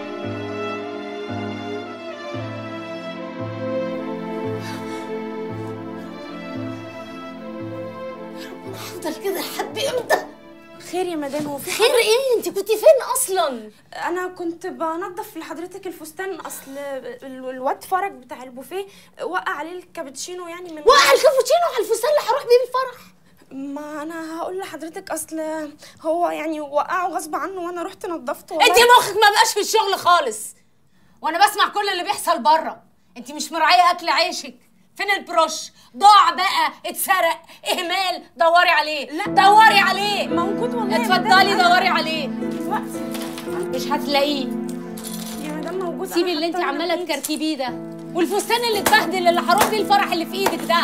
هفضل كده لحد امتى؟ خير يا مدام، هو في خير ايه؟ انت كنتي فين اصلا؟ انا كنت بنضف لحضرتك الفستان، اصل الواد فرج بتاع البوفيه وقع عليه الكابتشينو يعني من وقع الكابتشينو على الفستان اللي هروح بيه الفرح. ما انا هقول لحضرتك، اصل هو يعني وقعه غصب عنه وانا رحت نضفته. انت مخك ما بقاش في الشغل خالص، وانا بسمع كل اللي بيحصل بره. انت مش مراعيه اكل عيشك. فين البروش؟ ضاع بقى، اتسرق، اهمال، دوري عليه. لا دوري عليه، موجود والله. اتفضلي دوري عليه دلوقتي. مش هتلاقيه يا مدام موجود. سيبي اللي انت عماله تكركبيه ده، والفستان اللي اتبهدل اللي هروح بيه الفرح اللي في ايدك ده.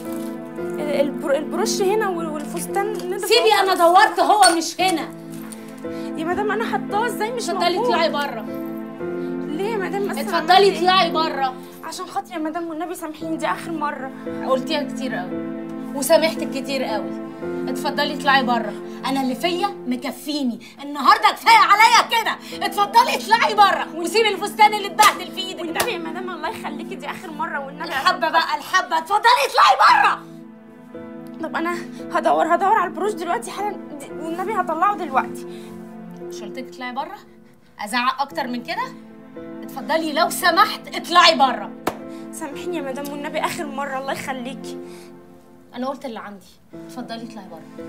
البروش هنا والفستان نضف. سيبي انا دورت، هو مش هنا يا مدام. انا حطاه ازاي مش موجود؟ اتفضلي اطلعي بره. ليه يا مدام؟ اتفضلي اطلعي بره عشان خاطري يا مدام، والنبي سامحيني، دي اخر مره. قلتيها كتير قوي وسامحتك كتير قوي. اتفضلي اطلعي بره، انا اللي فيا مكفيني النهارده، كفايه عليا كده. اتفضلي اطلعي بره وسيبي الفستان اللي اتبهدل في ايدك. والنبي يا مدام الله يخليكي، دي اخر مره والنبي. الحبه بقى الحبه، اتفضلي اطلعي بره. طب انا هدور هدور على البروش دلوقتي حالا، والنبي هطلعه دلوقتي. مش قلت لك اطلعي بره؟ ازعق اكتر من كده؟ اتفضلي لو سمحت اطلعي بره. سامحيني يا مدام والنبي، اخر مره الله يخليكي. انا قلت اللي عندي، اتفضلي اطلعي بره.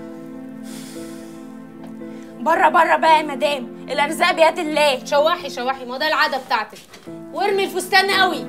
بره بره بقى يا مدام، الارزاق بيد الله. شواحي شواحي، ما ده العاده بتاعتك. وارمي الفستان قوي.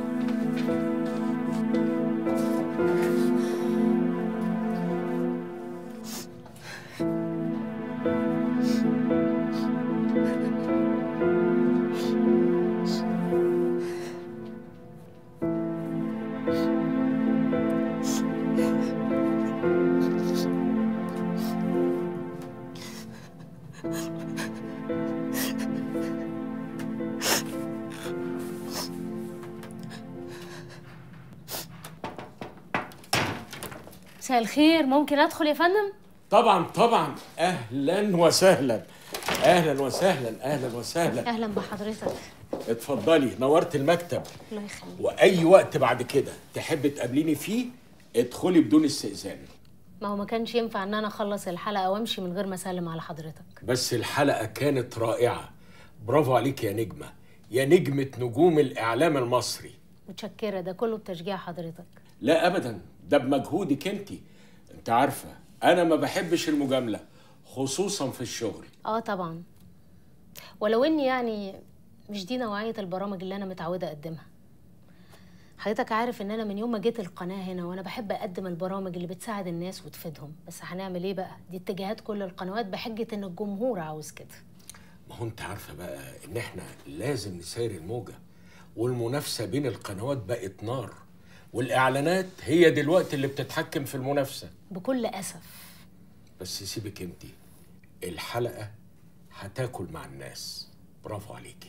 مساء الخير، ممكن ادخل يا فندم؟ طبعا طبعا، اهلا وسهلا. اهلا وسهلا اهلا وسهلا. اهلا بحضرتك. اتفضلي، نورت المكتب. الله يخليك. واي وقت بعد كده تحب تقابليني فيه ادخلي بدون استئذان. ما هو ما كانش ينفع ان انا اخلص الحلقه وامشي من غير ما اسلم على حضرتك. بس الحلقه كانت رائعه، برافو عليك يا نجمه، يا نجمه نجوم الاعلام المصري. متشكره، ده كله بتشجيع حضرتك. لا ابدا، ده بمجهودك انت. انت عارفه انا ما بحبش المجامله خصوصا في الشغل. اه طبعا، ولو اني يعني مش دي نوعيه البرامج اللي انا متعوده اقدمها. حضرتك عارف ان انا من يوم ما جيت القناه هنا وانا بحب اقدم البرامج اللي بتساعد الناس وتفيدهم، بس هنعمل ايه بقى؟ دي اتجاهات كل القنوات بحجه ان الجمهور عاوز كده. ما هو انت عارفه بقى ان احنا لازم نسير الموجه، والمنافسه بين القنوات بقت نار، والاعلانات هي دلوقتي اللي بتتحكم في المنافسه. بكل اسف. بس سيبك انت، الحلقه هتاكل مع الناس. برافو عليكي.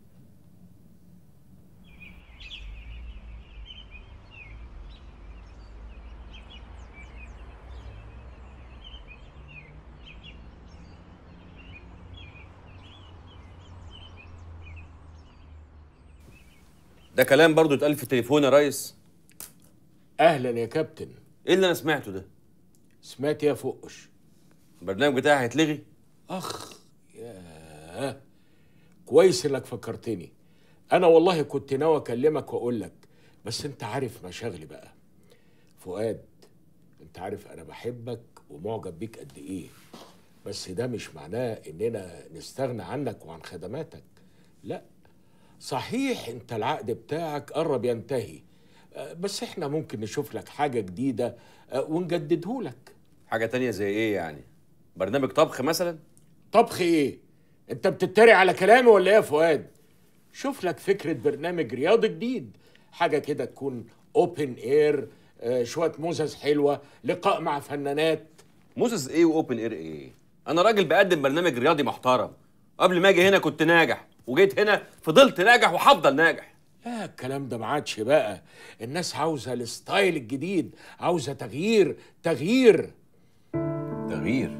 ده كلام برضو اتقال في التليفون يا ريس؟ اهلا يا كابتن. ايه اللي انا سمعته ده؟ سمعت يا فوقش؟ البرنامج بتاعي هيتلغي؟ اخ ياه، كويس انك فكرتني. انا والله كنت ناوي اكلمك واقول لك، بس انت عارف مشاغلي بقى. فؤاد، انت عارف انا بحبك ومعجب بيك قد ايه، بس ده مش معناه اننا نستغنى عنك وعن خدماتك. لا صحيح، انت العقد بتاعك قرب ينتهي، بس احنا ممكن نشوف لك حاجة جديدة ونجدده لك. حاجة تانية زي ايه يعني؟ برنامج طبخ مثلا؟ طبخ ايه؟ انت بتتريق على كلامي ولا ايه يا فؤاد؟ شوف لك فكرة برنامج رياضي جديد، حاجة كده تكون اوبن اير، شوية موزز حلوة، لقاء مع فنانات. موزز ايه واوبن اير ايه؟ انا راجل بقدم برنامج رياضي محترم، قبل ما اجي هنا كنت ناجح، وجيت هنا فضلت ناجح وهفضل ناجح. لا الكلام ده ما عادش بقى، الناس عاوزة الستايل الجديد، عاوزة تغيير تغيير تغيير.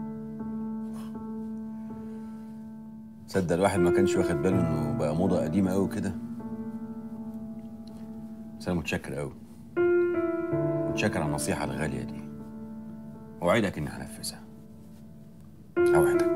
تصدق الواحد ما كانش واخد باله انه بقى موضة قديمة قوي كده. بس انا متشكر قوي، متشكر على النصيحة الغالية دي، اوعدك اني هنفذها، اوعدك.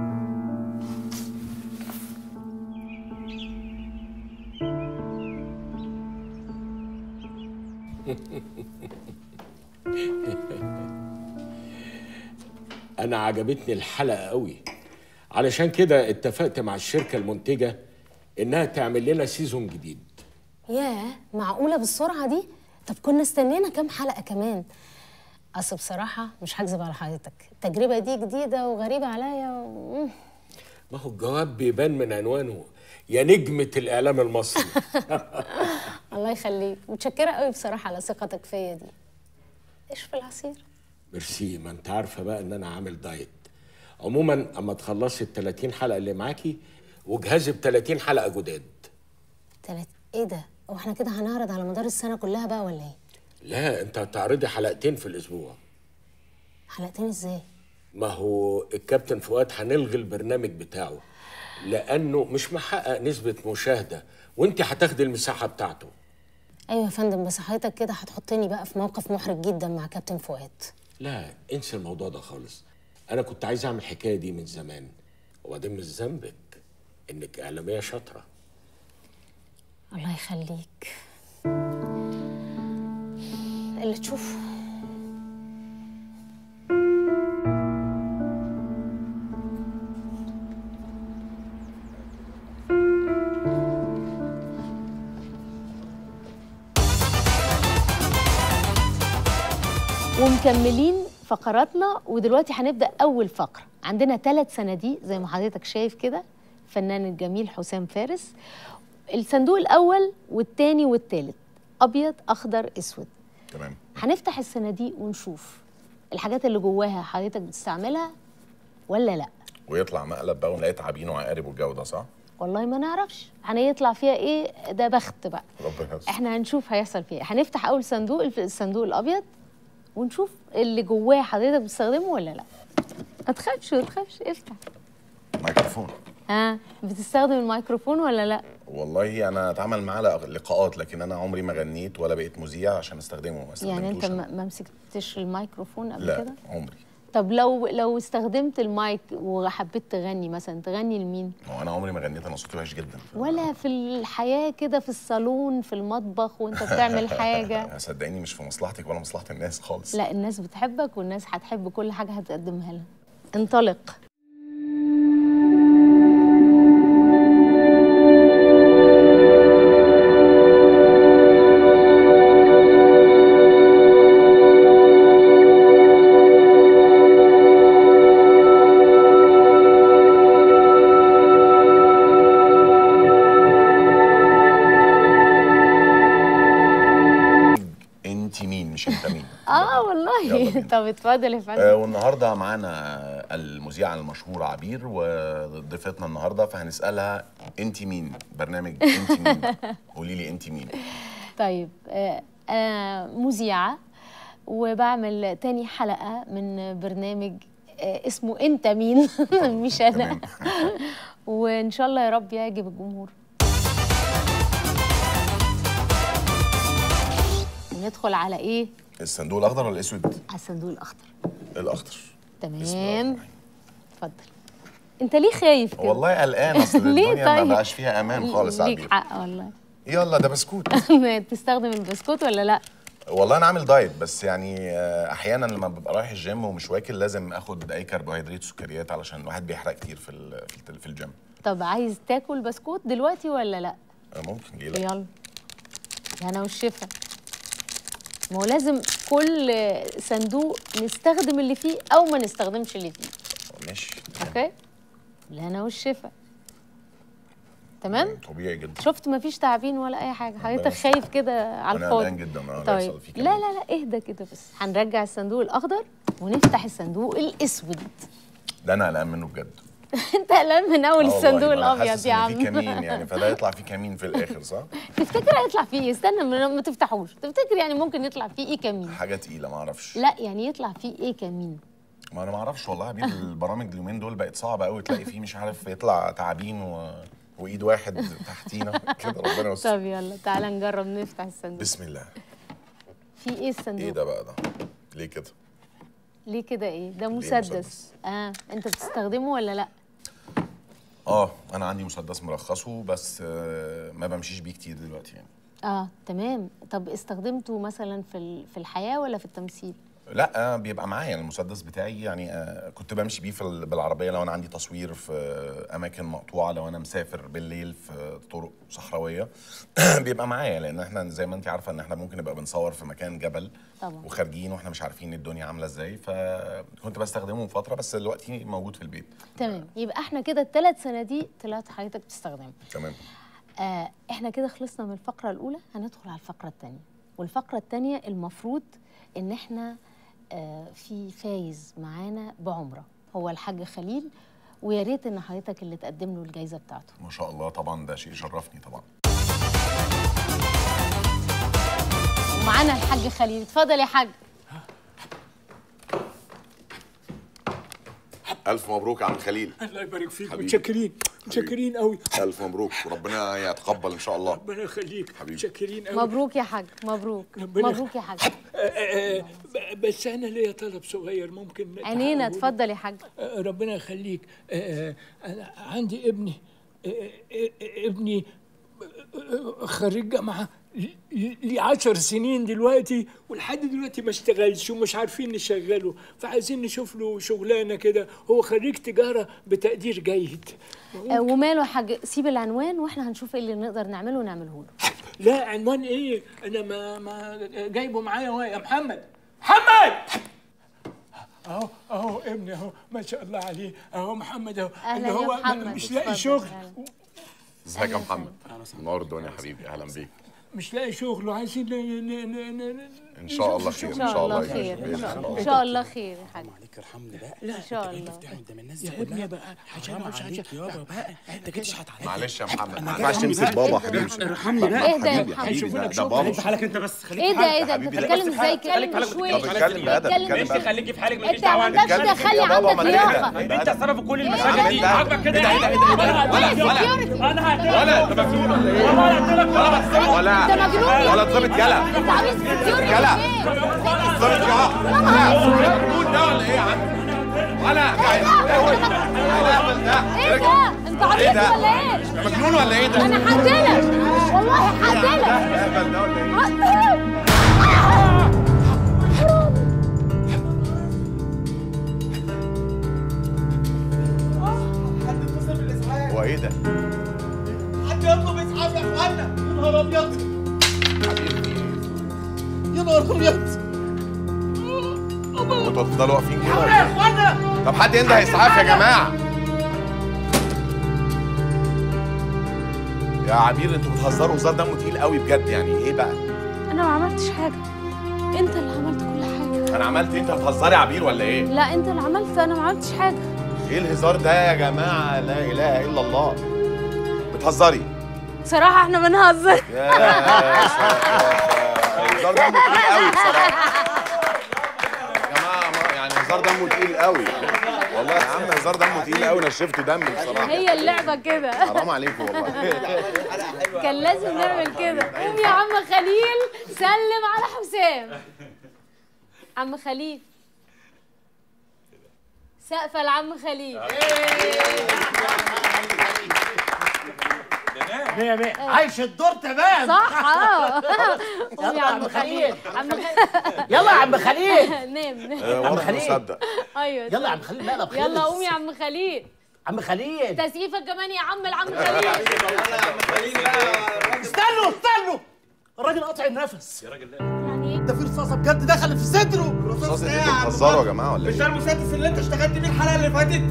أنا عجبتني الحلقة قوي، علشان كده اتفقت مع الشركة المنتجة إنها تعمل لنا سيزون جديد. ياه، معقولة بالسرعة دي؟ طب كنا استنينا كام حلقة كمان؟ أصل بصراحة مش هكذب على حضرتك، التجربة دي جديدة وغريبة عليا و... ما هو الجواب بيبان من عنوانه، يا نجمة الإعلام المصري. الله يخليك، متشكرة قوي بصراحة على ثقتك فيا دي. إيش في العصير؟ ميرسي، ما أنت عارفة بقى إن أنا عامل دايت. عموما أما تخلصي ال ثلاثين حلقة اللي معاكي وجهزي ب ثلاثين حلقة جداد. تلات إيه ده؟ هو إحنا كده هنعرض على مدار السنة كلها بقى ولا إيه؟ لا، أنت هتعرضي حلقتين في الأسبوع. حلقتين إزاي؟ ما هو الكابتن فؤاد هنلغي البرنامج بتاعه لأنه مش محقق نسبة مشاهدة، وأنت هتاخدي المساحة بتاعته. أيوة يا فندم، بس حضرتك كده هتحطني بقى في موقف محرج جدا مع كابتن فؤاد. لا انسى الموضوع ده خالص، أنا كنت عايز أعمل الحكاية دي من زمان، وبعدين مش ذنبك إنك إعلامية شاطرة. الله يخليك، اللي تشوفه. ومكملين فقراتنا، ودلوقتي هنبدأ أول فقرة. عندنا ثلاث صناديق زي ما حضرتك شايف كده، الفنان الجميل حسام فارس. الصندوق الأول والتاني والتالت أبيض أخضر أسود. تمام. هنفتح الصناديق ونشوف الحاجات اللي جواها حضرتك بتستعملها ولا لأ. ويطلع مقلب بقى ونلاقي تعابين وعقارب والجو ده، صح؟ والله ما نعرفش، هنطلع فيها ايه، ده بخت بقى. ربنا يستر. احنا هنشوف هيحصل فيها. هنفتح اول صندوق، الصندوق الابيض. ونشوف اللي جواه حضرتك بتستخدمه ولا لا. ما تخافش ما تخافش، افتح. ميكروفون. ها بتستخدم الميكروفون ولا لا؟ والله انا اتعامل معاه لقاءات، لكن انا عمري ما غنيت ولا بقيت مذيع عشان استخدمه. ما يعني انت استخدمتوش ما ما مسكتش الميكروفون قبل لا كده؟ عمري. طب لو لو استخدمت المايك وحبيت تغني مثلا، تغني لمين؟ هو انا عمري ما غنيت، انا صوتي وحش جدا. ولا في الحياه كده في الصالون في المطبخ وانت بتعمل حاجه؟ صدقيني مش في مصلحتك ولا مصلحه الناس خالص. لا الناس بتحبك والناس هتحب كل حاجه هتقدمها لها. انطلق. انت مين مش انت مين. اه والله. طب اتفضل يا فندم. آه والنهارده معانا المذيعه المشهوره عبير وضيفتنا النهارده، فهنسالها انت مين؟ برنامج انت مين؟ قولي لي انت مين؟ طيب آه انا مذيعه وبعمل تاني حلقه من برنامج آه اسمه انت مين مش انا. وان شاء الله يا رب يعجب الجمهور. ندخل على ايه؟ الصندوق الاخضر ولا الاسود؟ على الصندوق الاخضر. الاخضر. تمام. اتفضل. انت ليه خايف كده؟ والله قلقان، اصل الدنيا طيب؟ ما بقاش فيها امان خالص يا عبير. ليك حق والله. يلا ده بسكوت. تستخدم البسكوت ولا لا؟ والله انا عامل دايت، بس يعني احيانا لما ببقى رايح الجيم ومش واكل لازم اخد اي كربوهيدرات وسكريات علشان الواحد بيحرق كتير في في الجيم. طب عايز تاكل بسكوت دلوقتي ولا لا؟ ممكن. ليه لا؟ يلا انا والشفا. ما هو لازم كل صندوق نستخدم اللي فيه او ما نستخدمش اللي فيه. ماشي. اوكي. لهنا والشفا. تمام؟ طبيعي جدا. شفت مفيش تعابين ولا اي حاجه، حضرتك خايف كده على الفاضي. انا قلقان جدا. اه طيب لا لا لا اهدى كده بس. هنرجع الصندوق الاخضر ونفتح الصندوق الاسود. ده انا قلقان منه بجد. انت قلقان من اول الصندوق الابيض يا عم. في كمين يعني، فده يطلع فيه كمين في الاخر صح؟ تفتكر هيطلع فيه ايه؟ استنى ما تفتحوش. تفتكر يعني ممكن يطلع فيه ايه كمين؟ حاجه تقيله ما اعرفش. لا يعني يطلع فيه ايه كمين؟ ما انا ما اعرفش والله يا عبير. البرامج اليومين دول بقت صعبه قوي، تلاقي فيه مش عارف يطلع تعابين و... وايد واحد تحتينا كده. ربنا يستر. طب يلا تعالى نجرب نفتح الصندوق. بسم الله. في ايه الصندوق؟ ايه ده بقى ده؟ ليه كده؟ ليه كده ايه؟ ده مسدس. مسدس. اه انت بتستخدمه ولا لا؟ اه انا عندي مسدس مرخصه، بس آه ما بمشيش بيه كتير دلوقتي يعني. اه تمام. طب استخدمته مثلا في في الحياه ولا في التمثيل؟ لا بيبقى معايا المسدس بتاعي يعني. آه كنت بمشي بيه في بالعربيه لو انا عندي تصوير في اماكن مقطوعه، لو انا مسافر بالليل في طرق صحراويه بيبقى معايا، لان احنا زي ما انت عارفه ان احنا ممكن نبقى بنصور في مكان جبل طبعا وخارجين واحنا مش عارفين الدنيا عامله ازاي، فكنت بستخدمه فتره، بس دلوقتي موجود في البيت. تمام. يبقى احنا كده الثلاث صناديق طلعت حضرتك بتستخدمها. تمام. آه احنا كده خلصنا من الفقره الاولى، هندخل على الفقره الثانيه. والفقره الثانيه المفروض ان احنا آه في فايز معانا بعمره، هو الحاج خليل، ويا ريت ان حضرتك اللي تقدم له الجائزه بتاعته. ما شاء الله طبعا، ده شيء يشرفني طبعا. ومعانا الحاج خليل. اتفضل يا حاج. ألف مبروك يا عم خليل. الله يبارك فيك. متشكرين متشكرين قوي. ألف مبروك وربنا يتقبل إن شاء الله. ربنا يخليك. متشكرين قوي. مبروك يا حاج. مبروك مبروك يا حاج. بس أنا ليا طلب صغير ممكن. عينينا. اتفضل يا حاج. ربنا يخليك. أنا عندي ابني ابني خريج جامعة لي عشر سنين دلوقتي، ولحد دلوقتي ما اشتغلش ومش عارفين نشغله، فعايزين نشوف له شغلانه كده. هو خريج تجاره بتقدير جيد. آه وماله يا حاج؟ سيب العنوان واحنا هنشوف ايه اللي نقدر نعمله ونعمله له. لا عنوان ايه؟ انا ما ما جايبه معايا يا محمد. محمد اهو اهو ابني اهو ما شاء الله عليه اهو محمد اهو. اللي هو مش لاقي شغل. ازيك يا محمد؟ منور الدنيا يا حبيبي. اهلا بيك. مش لاقي شغل وعايزين ان شاء الله خير، ان شاء الله خير، ان شاء الله خير يا حاج. عليك ارحمني بقى. لا ان شاء الله. يا ابني بقى عشان مش عشان يابا بقى انت كده تشحت عليا. معلش يا محمد ما ينفعش تمسك بابا حبيبي. ارحمني بقى. اهدى يا محمد. هيشوفوا لك شغل. خليك في حالك انت بس. خليك ايه في ده حالك. ايه ده انت بتتكلم ازاي؟ اتكلم بشويش. طب اتكلم بأدب، اتكلم بأدب. خليكي في حالك مالكيش انت ما عندكش تخلي عندك لياقه. انت السبب في كل المشاكل دي. عاجبك كده؟ ايه ده ايه ده ولا ولا انا هقتلك. ولا انت مجنون ولا ايه؟ والله هقتلك ولا ولا انت مجنون ولا ضابط جلا. انت عايز سكيورتي جلا. ايه؟ ضابط جلا. مجنون ده ولا ايه يا عم؟ ولا ايه ده؟ انت عبيط ولا ايه؟ مجنون ولا ايه ده؟ انا هقتلك والله هقتلك. اهبل ده ولا ايه؟ هقتلك. هو ايه ده؟ حد يطلب اسعاف يا اخوانا. يا نهار ابيض. يا نهار ابيض. انتوا هتفضلوا واقفين كده ولا يا ايه؟ اخوانا. طب حد ينده اسعاف يا جماعه. يا عبير انتوا بتهزروا هزار دمه تقيل قوي بجد، يعني ايه بقى؟ انا ما عملتش حاجه، انت اللي عملت كل حاجه. انا عملت ايه؟ انت بتهزري يا عبير ولا ايه؟ لا انت اللي عملت، انا ما عملتش حاجه. ايه الهزار ده يا جماعه؟ لا اله الا الله. بتهزري؟ بصراحه احنا بنهزر. يا الهزار دمه تقيل قوي بصراحه. يا جماعه ما- يعني هزار دمه تقيل قوي والله يا عم، هزار دمه تقيل قوي، نشفتوا دمي بصراحه. هي اللعبه كده. حرام عليكم والله. كان لازم نعمل كده. قوم يا عم خليل سلم على حسام. عم خليل سقفه لعم خليل. مية مية. عايش الدور تمام. صح اه. قوم يلا يا عم خليل. عم خليل يلا يا عم خليل. نام نام. آه، واضح انه صدق. ايوه يلا يا عم خليل مقلب خلص. يلا قوم يا عم خليل. عم خليل. تسقيفه كمان يا عم العم خليل. استنوا استنوا. الراجل قاطع النفس. يا راجل لا. يعني ايه؟ ده في رصاصه بجد دخلت في صدره. رصاصة ايه؟ انتوا بتهزروا يا جماعه ولا مش ده ايه؟ المسدس اللي انت اشتغلت بيه الحلقه اللي فاتت؟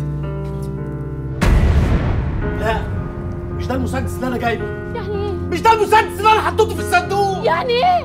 لا مش ده المسدس اللي انا جايبه. يعني ايه؟ مش ده المسدس اللي انا حطيته في الصندوق. يعني ايه؟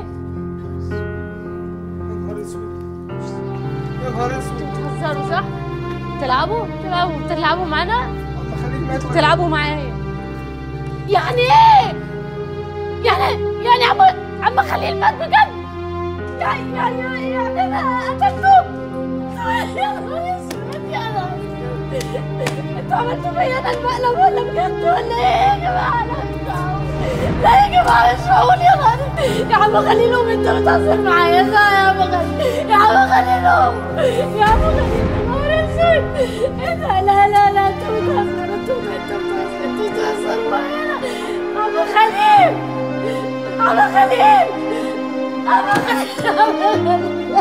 يا نهار اسود. يا نهار اسود. بتهزروا صح؟ تلعبوا؟ تلعبوا بتلعبوا معانا؟ عم خليل مات. تلعبوا معايا. يعني ايه؟ يعني يعني عم عم خليل مات بجد؟ يعني يعني يعني انا قتلته؟ يا نهار اسود يا نهار اسود. انتوا عملتوا فيا انا المقلب ولا بجد ولا ايه يا جماعه؟ لا يا جماعه مش معقول يا نهار. يا عم خليل قوم انت بتهزر معايا صح يا عم خليل؟ يا عم خليل قوم يا عم خليل. يا نهار اسود. ايه ده؟ لا لا لا انتوا بتهزروا انتوا انتوا بتهزروا انتوا بتهزروا معايا. عم خليل عم خليل عم خليل عم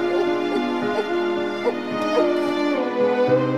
خليل.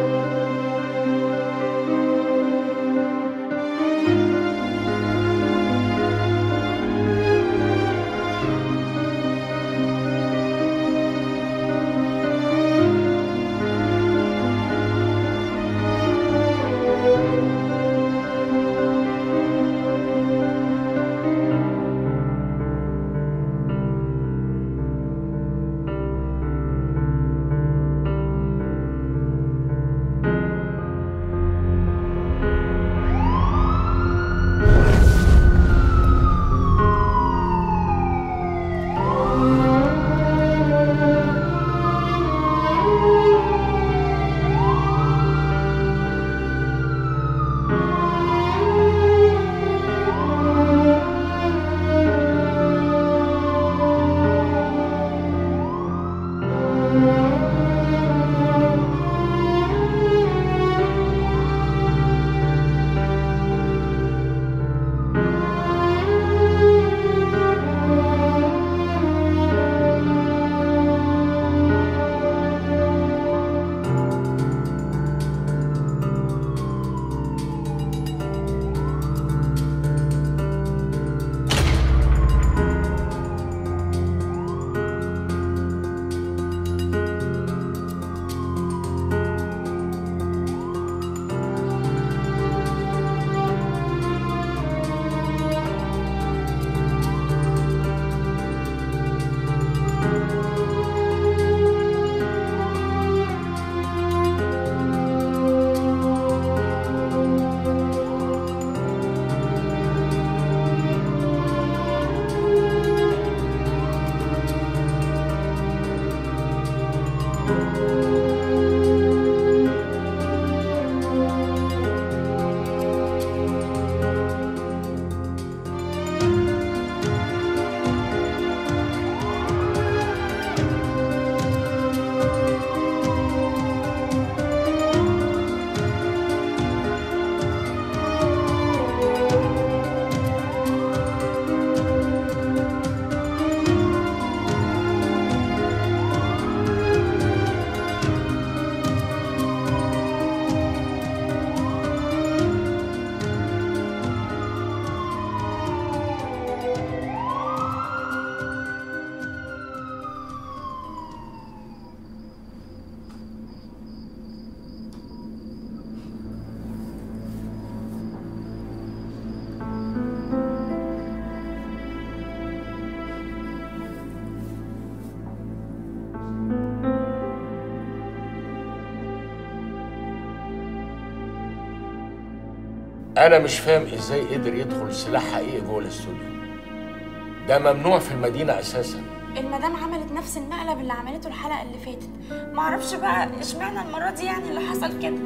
انا مش فاهم ازاي قدر يدخل سلاح حقيقي جوه الاستوديو. ده ممنوع في المدينه اساسا. المدام عملت نفس المقلب اللي عملته الحلقه اللي فاتت، معرفش بقى اشمعنى المره دي يعني اللي حصل كده.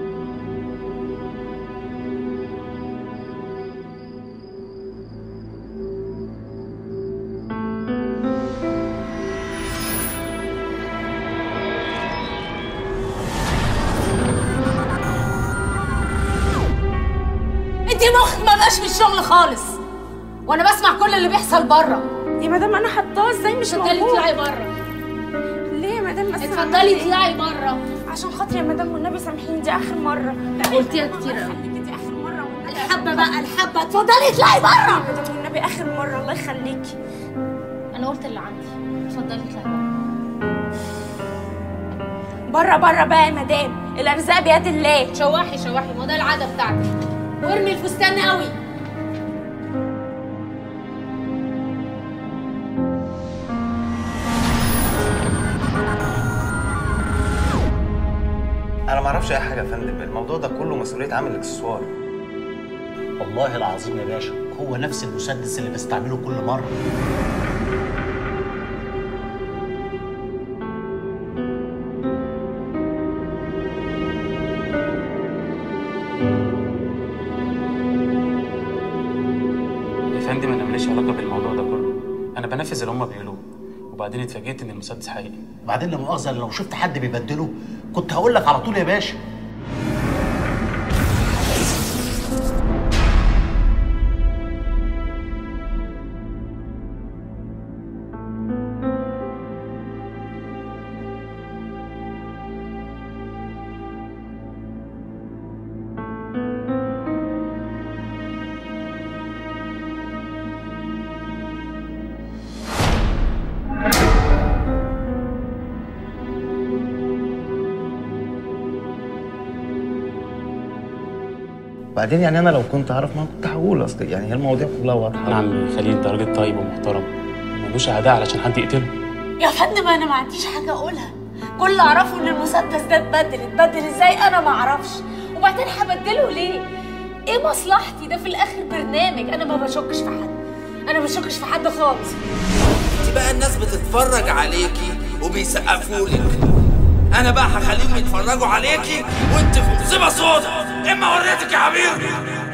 انتي مخك ما بقاش في الشغل خالص، وانا بسمع كل اللي بيحصل بره. يا مدام انا حطاه ازاي مش موجود؟ اتفضلي اطلعي بره. ليه يا مدام؟ بس اتفضلي اطلعي بره عشان خاطري يا مدام والنبي سامحيني، دي اخر مره. قلتيها كتير قوي. دي اخر مره. الحبه بقى الحبه، اتفضلي اطلعي بره. يا مدام والنبي اخر مره، الله يخليكي. انا قلت اللي عندي، اتفضلي اطلعي بره. بره بره بقى يا مدام، الارزاق بيد الله. شواحي شواحي، ما ده العاده بتاعتك. وارمي الفستان قوي. انا ما اعرفش اي حاجه يا فندم، الموضوع ده كله مسؤوليه عامل الاكسسوار. والله العظيم يا باشا هو نفس المسدس اللي بستعمله كل مره. يا فندم انا ماليش علاقه بالموضوع ده كله، انا بنفذ اللي هم بيقولوه، وبعدين اتفاجئت ان المسدس حقيقي. بعدين لا مؤاخذه لو شفت حد بيبدله كنت هقول لك على طول يا باشا. بعدين يعني انا لو كنت اعرف ما كنت هقول، اصل يعني هي المواضيع كلها واضحه. يا عم خليل ده راجل طيب ومحترم، ملوش اعداء علشان حد يقتله. يا فندم انا ما عنديش حاجه اقولها، كل اللي اعرفه ان المسدس ده اتبدل. اتبدل ازاي انا ما اعرفش، وبعدين هبدله ليه؟ ايه مصلحتي؟ ده في الاخر برنامج، انا ما بشكش في حد، انا ما بشكش في حد خالص. انت بقى الناس بتتفرج عليكي وبيسقفوا لك، انا بقى هخليهم يتفرجوا عليكي وانت في مصيبه سودا. اما وريتك يا حبيبي.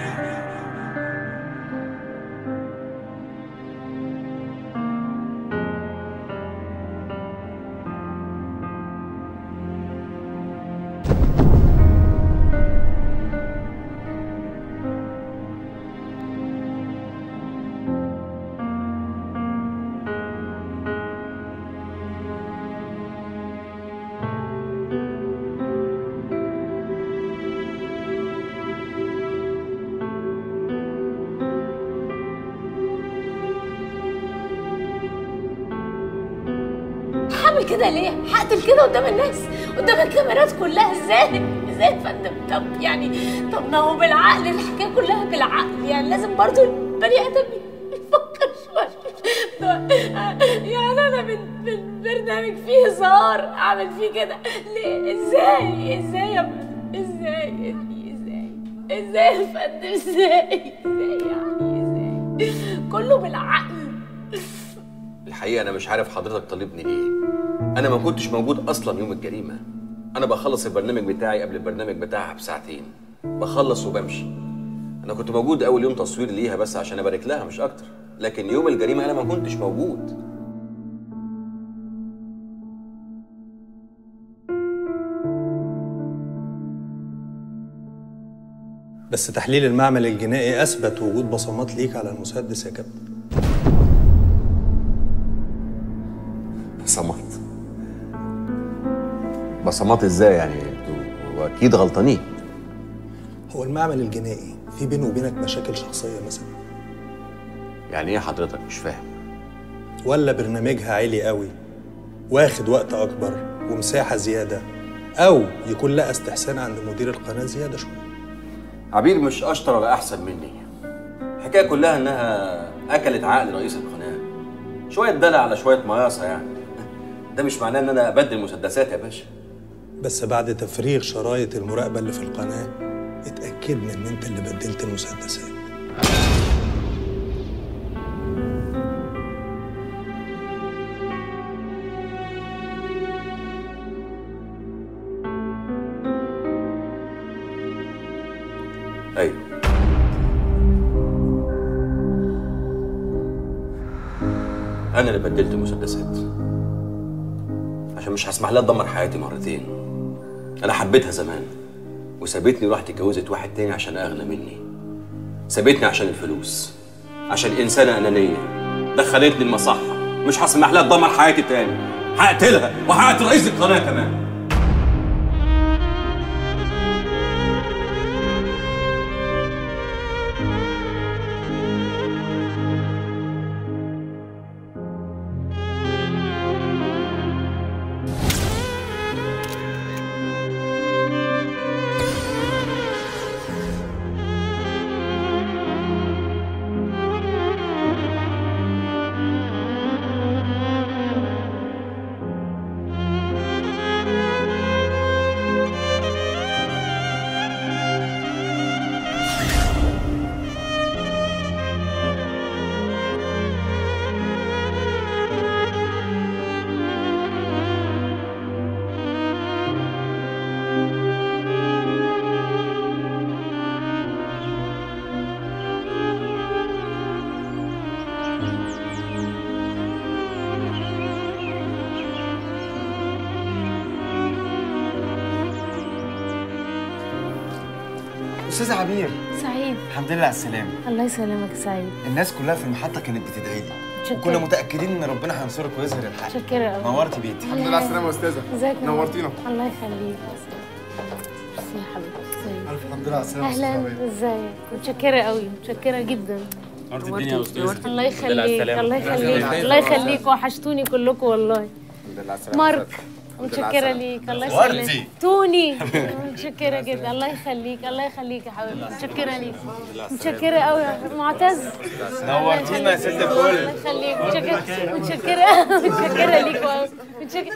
هعمل كده ليه؟ هقتل كده قدام الناس، قدام الكاميرات كلها؟ ازاي؟ ازاي يا فندم؟ طب يعني طب ما هو بالعقل، الحكايه كلها بالعقل، يعني لازم برضو البني ادم يفكر شويه. يعني انا من من برنامج فيه هزار اعمل فيه كده ليه؟ ازاي؟ ازاي يا فندم؟ ازاي؟ ازاي؟ ازاي يا فندم؟ ازاي؟ ازاي يعني؟ ازاي؟ كله بالعقل. الحقيقه انا مش عارف حضرتك طالبني ايه. انا ما كنتش موجود اصلا يوم الجريمه. انا بخلص البرنامج بتاعي قبل البرنامج بتاعها بساعتين، بخلص وبمشي. انا كنت موجود اول يوم تصوير ليها بس عشان ابارك لها مش اكتر، لكن يوم الجريمه انا ما كنتش موجود. بس تحليل المعمل الجنائي اثبت وجود بصمات ليك على المسدس يا كابتن. بصمات؟ بصمات ازاي يعني؟ انتوا اكيد غلطانين. هو المعمل الجنائي في بينه وبينك مشاكل شخصيه مثلا؟ يعني ايه حضرتك؟ مش فاهم. ولا برنامجها عالي قوي واخد وقت اكبر ومساحه زياده، او يكون لقى استحسان عند مدير القناه زياده شويه. عبير مش اشطر ولا احسن مني. الحكايه كلها انها اكلت عقل رئيس القناه. شويه دلع على شويه مياصه يعني. ده مش معناه ان انا ابدل مسدسات يا باشا. بس بعد تفريغ شرايط المراقبه اللي في القناه اتأكدنا ان انت اللي بدلت المسدسات. ايوه انا اللي بدلت المسدسات عشان مش هسمح لها تدمر حياتي مرتين. انا حبيتها زمان وسابتني ورحت اتجوزت واحد تاني عشان اغنى مني. سابتني عشان الفلوس، عشان انسانه انانيه دخلتني المصحه. مش هسمح لها تدمر حياتي تاني. هقتلها وهقتل رئيس القناه كمان. استاذ عبير. سعيد. الحمد لله على السلامه. الله يسلمك يا سعيد. الناس كلها في المحطه كانت بتدعي لي شكرا. وكنا متاكدين ان ربنا هينصرك ويظهر الحق. شكرا قوي. نورتي بيتي. الحمد لله على السلامه يا استاذه. ازيك؟ نورتينا. الله يخليك. ميرسي يا حبيبتي. ازيك؟ الف الحمد لله على السلامه. اهلا ازيك؟ متشكره قوي متشكره جدا. نورت الدنيا يا استاذ. الله يخليك الله يخليك الله يخليك وحشتوني كلكم والله. الحمد لله على السلامه. مارك متشكره ليك الله يسلمك. توني متشكره جدا الله يخليك الله يخليك يا حبيبي متشكره ليك متشكره قوي يا معتز. نورتينا يا ست الكل. الله يخليك متشكره متشكره متشكره ليك قوي متشكره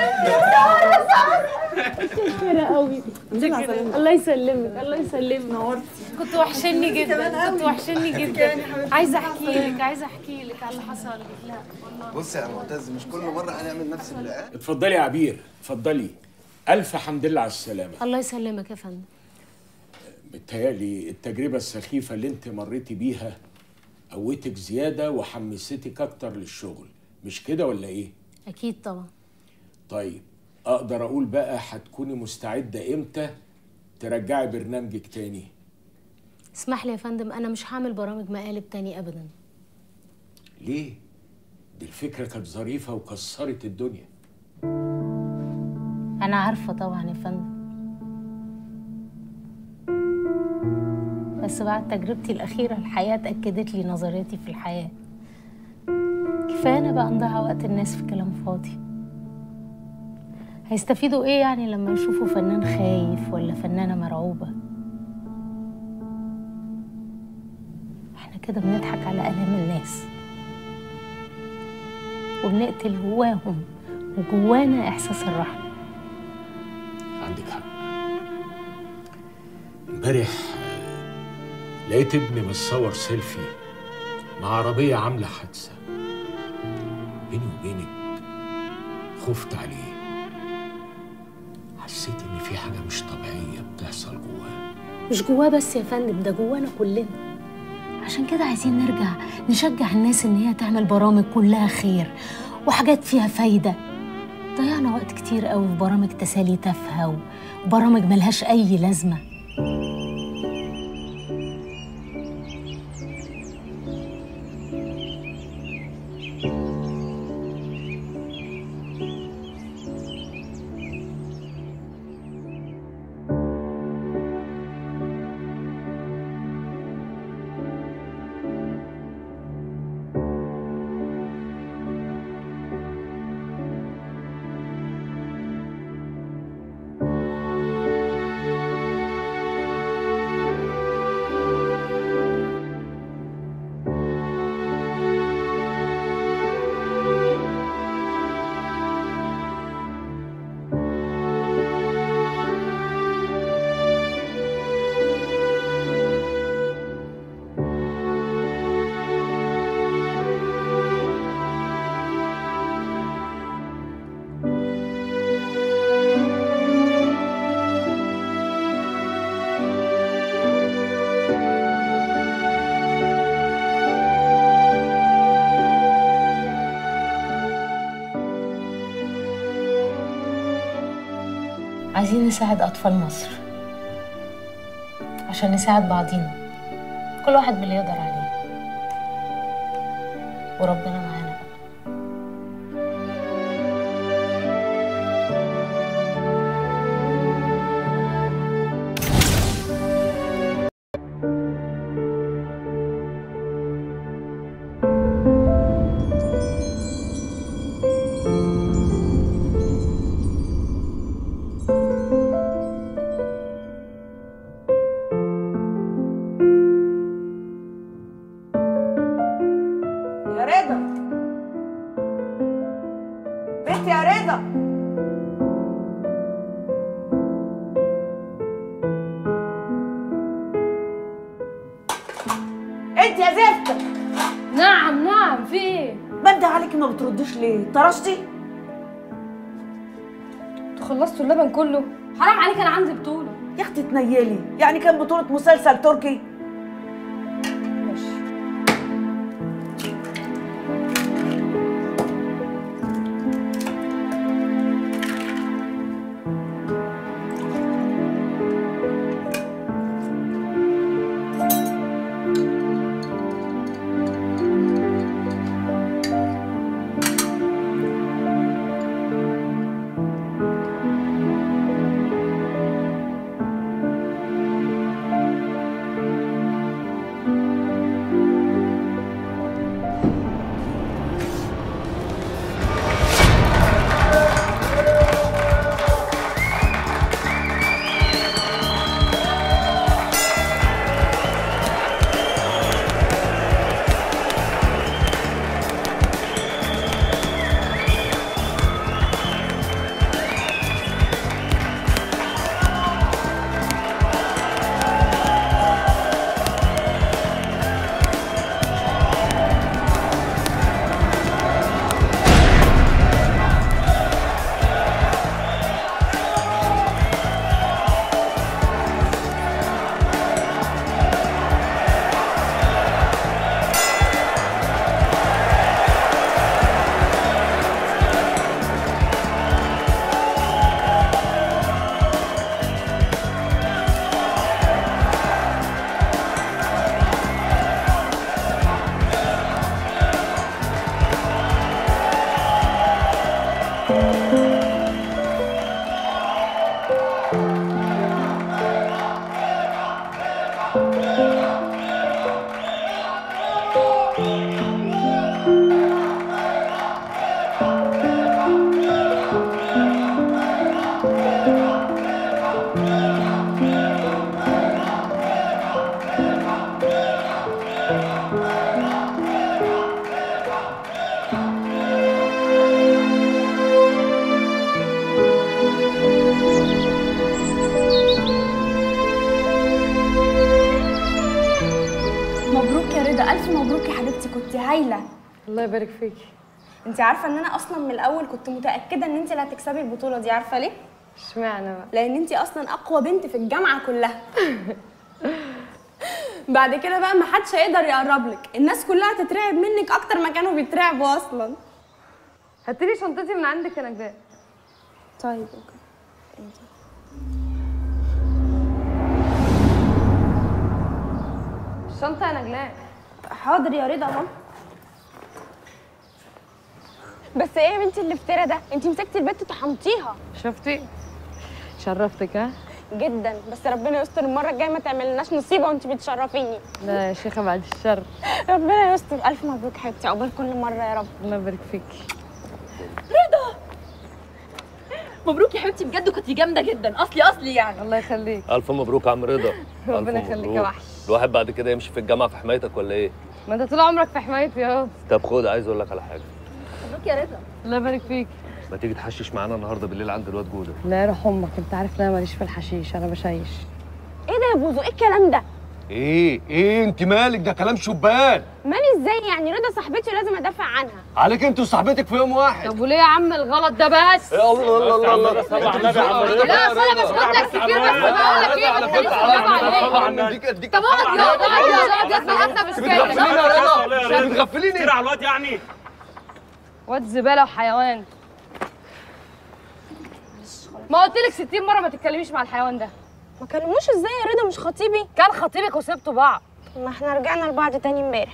متشكره قوي متشكره الله يسلمك الله يسلمك. نورتي. كنت وحشني جدا كنت وحشني جدا. عايزه احكي لك عايزه احكي لك على اللي حصل لك. لا بص يا معتز مش كل مره هنعمل نفس اللقاء. اتفضلي يا عبير اتفضلي. الف حمد لله على السلامه. الله يسلمك يا فندم. متهيألي التجربه السخيفه اللي انت مريتي بيها قوتك زياده وحمستك اكتر للشغل، مش كده ولا ايه؟ اكيد طبعا. طيب اقدر اقول بقى هتكوني مستعده امتى ترجعي برنامجك تاني؟ اسمح لي يا فندم انا مش هعمل برامج مقالب تاني ابدا. ليه؟ دي الفكره كانت ظريفه وكسرت الدنيا. انا عارفه طبعا يا فندم، بس بعد تجربتي الاخيره الحياه اتاكدت لي نظريتي في الحياه. كفايه انا بقى نضيع وقت الناس في كلام فاضي. هيستفيدوا ايه يعني لما يشوفوا فنان خايف ولا فنانه مرعوبه؟ احنا كده بنضحك على الام الناس وبنقتل جواهم وجوانا احساس الرحمه. عندك حق. امبارح لقيت ابني متصور سيلفي مع عربيه عامله حادثه. بيني وبينك خفت عليه، حسيت ان في حاجه مش طبيعيه بتحصل جواه. مش جواه بس يا فندم، ده جوانا كلنا. عشان كده عايزين نرجع نشجع الناس ان هي تعمل برامج كلها خير وحاجات فيها فايده. ضيعنا وقت كتير قوي في برامج تسالي تافهه وبرامج ملهاش اي لازمه. عايزين نساعد أطفال مصر عشان نساعد بعضينا، كل واحد باللي يقدر عليه، وربنا معانا. يا رضا، بنتي يا رضا، انت يا زفته. نعم نعم، في ايه؟ بنده عليكي ما بترديش ليه؟ طرشتي؟ انتوا خلصتوا اللبن كله؟ حرام عليك، انا عندي بطوله. يا اختي تنيلي، يعني كان بطوله مسلسل تركي؟ مبروك يا رضا، الف مبروك يا حبيبتي، كنتي هايله. الله يبارك فيكي. انت عارفه ان انا اصلا من الاول كنت متاكده ان انت اللي هتكسبي البطوله دي، عارفه ليه؟ اشمعنى بقى؟ لان انت اصلا اقوى بنت في الجامعه كلها. بعد كده بقى ما حدش هيقدر يقرب لك، الناس كلها هتترعب منك اكتر ما كانوا بيترعبوا اصلا. هاتي لي شنطتي من عندك يا نجلاء. طيب اوكي. انت الشنطه يا نجلاء. حاضر يا رضا ماما. بس ايه يا بنتي اللي افترى ده؟ انت مسكتي البت طحنتيها. شفتي؟ شرفتك ها؟ جدا، بس ربنا يستر المره الجايه ما تعملناش نصيبه وانت بتشرفيني. لا يا شيخه بعد الشر. ربنا يستر. الف مبروك حبيبتي، عقبال كل مره يا رب. الله يبارك فيكي. رضا مبروك يا حبيبتي، بجد كنتي جامده جدا، اصلي اصلي يعني. الله يخليك. الف مبروك يا عم رضا. ربنا يخليك يا وحش. الواحد بعد كده يمشي في الجامعه في حمايتك ولا ايه؟ ما انت طول عمرك في حمايتي يا. طب خد، عايز اقول لك على حاجه. مبروك يا رضا. الله يبارك فيك. ما تيجي تحشش معانا النهارده بالليل عند الواد جوده؟ لا يروح امك، انت عارف ان انا ماليش في الحشيش، انا بشيش. ايه ده يا بوزو؟ ايه الكلام ده؟ ايه ايه انت مالك؟ ده كلام شبان. مالي ازاي يعني؟ رضا صاحبتي ولازم ادافع عنها. عليك انت وصاحبتك في يوم واحد. طب وليه يا عم الغلط ده بس؟ يا الله الله الله الله. صل على النبي يا عم رضا. لا اصل انا مش هقول لك كتير، بس بقول لك ايه، ما تخليش صل على النبي. طب اقعد يا اقعد يا اقعد يا احنا مش كده. بتغفليني يا رضا. بتغفليني. كتير على الواد يعني. واد زباله وحيوان. خلاص. ما قلت لك ستين مره ما تتكلميش مع الحيوان ده. ما كلموش ازاي يا رضا؟ مش خطيبي. كان خطيبك وسبتوا بعض. ما احنا رجعنا لبعض تاني امبارح.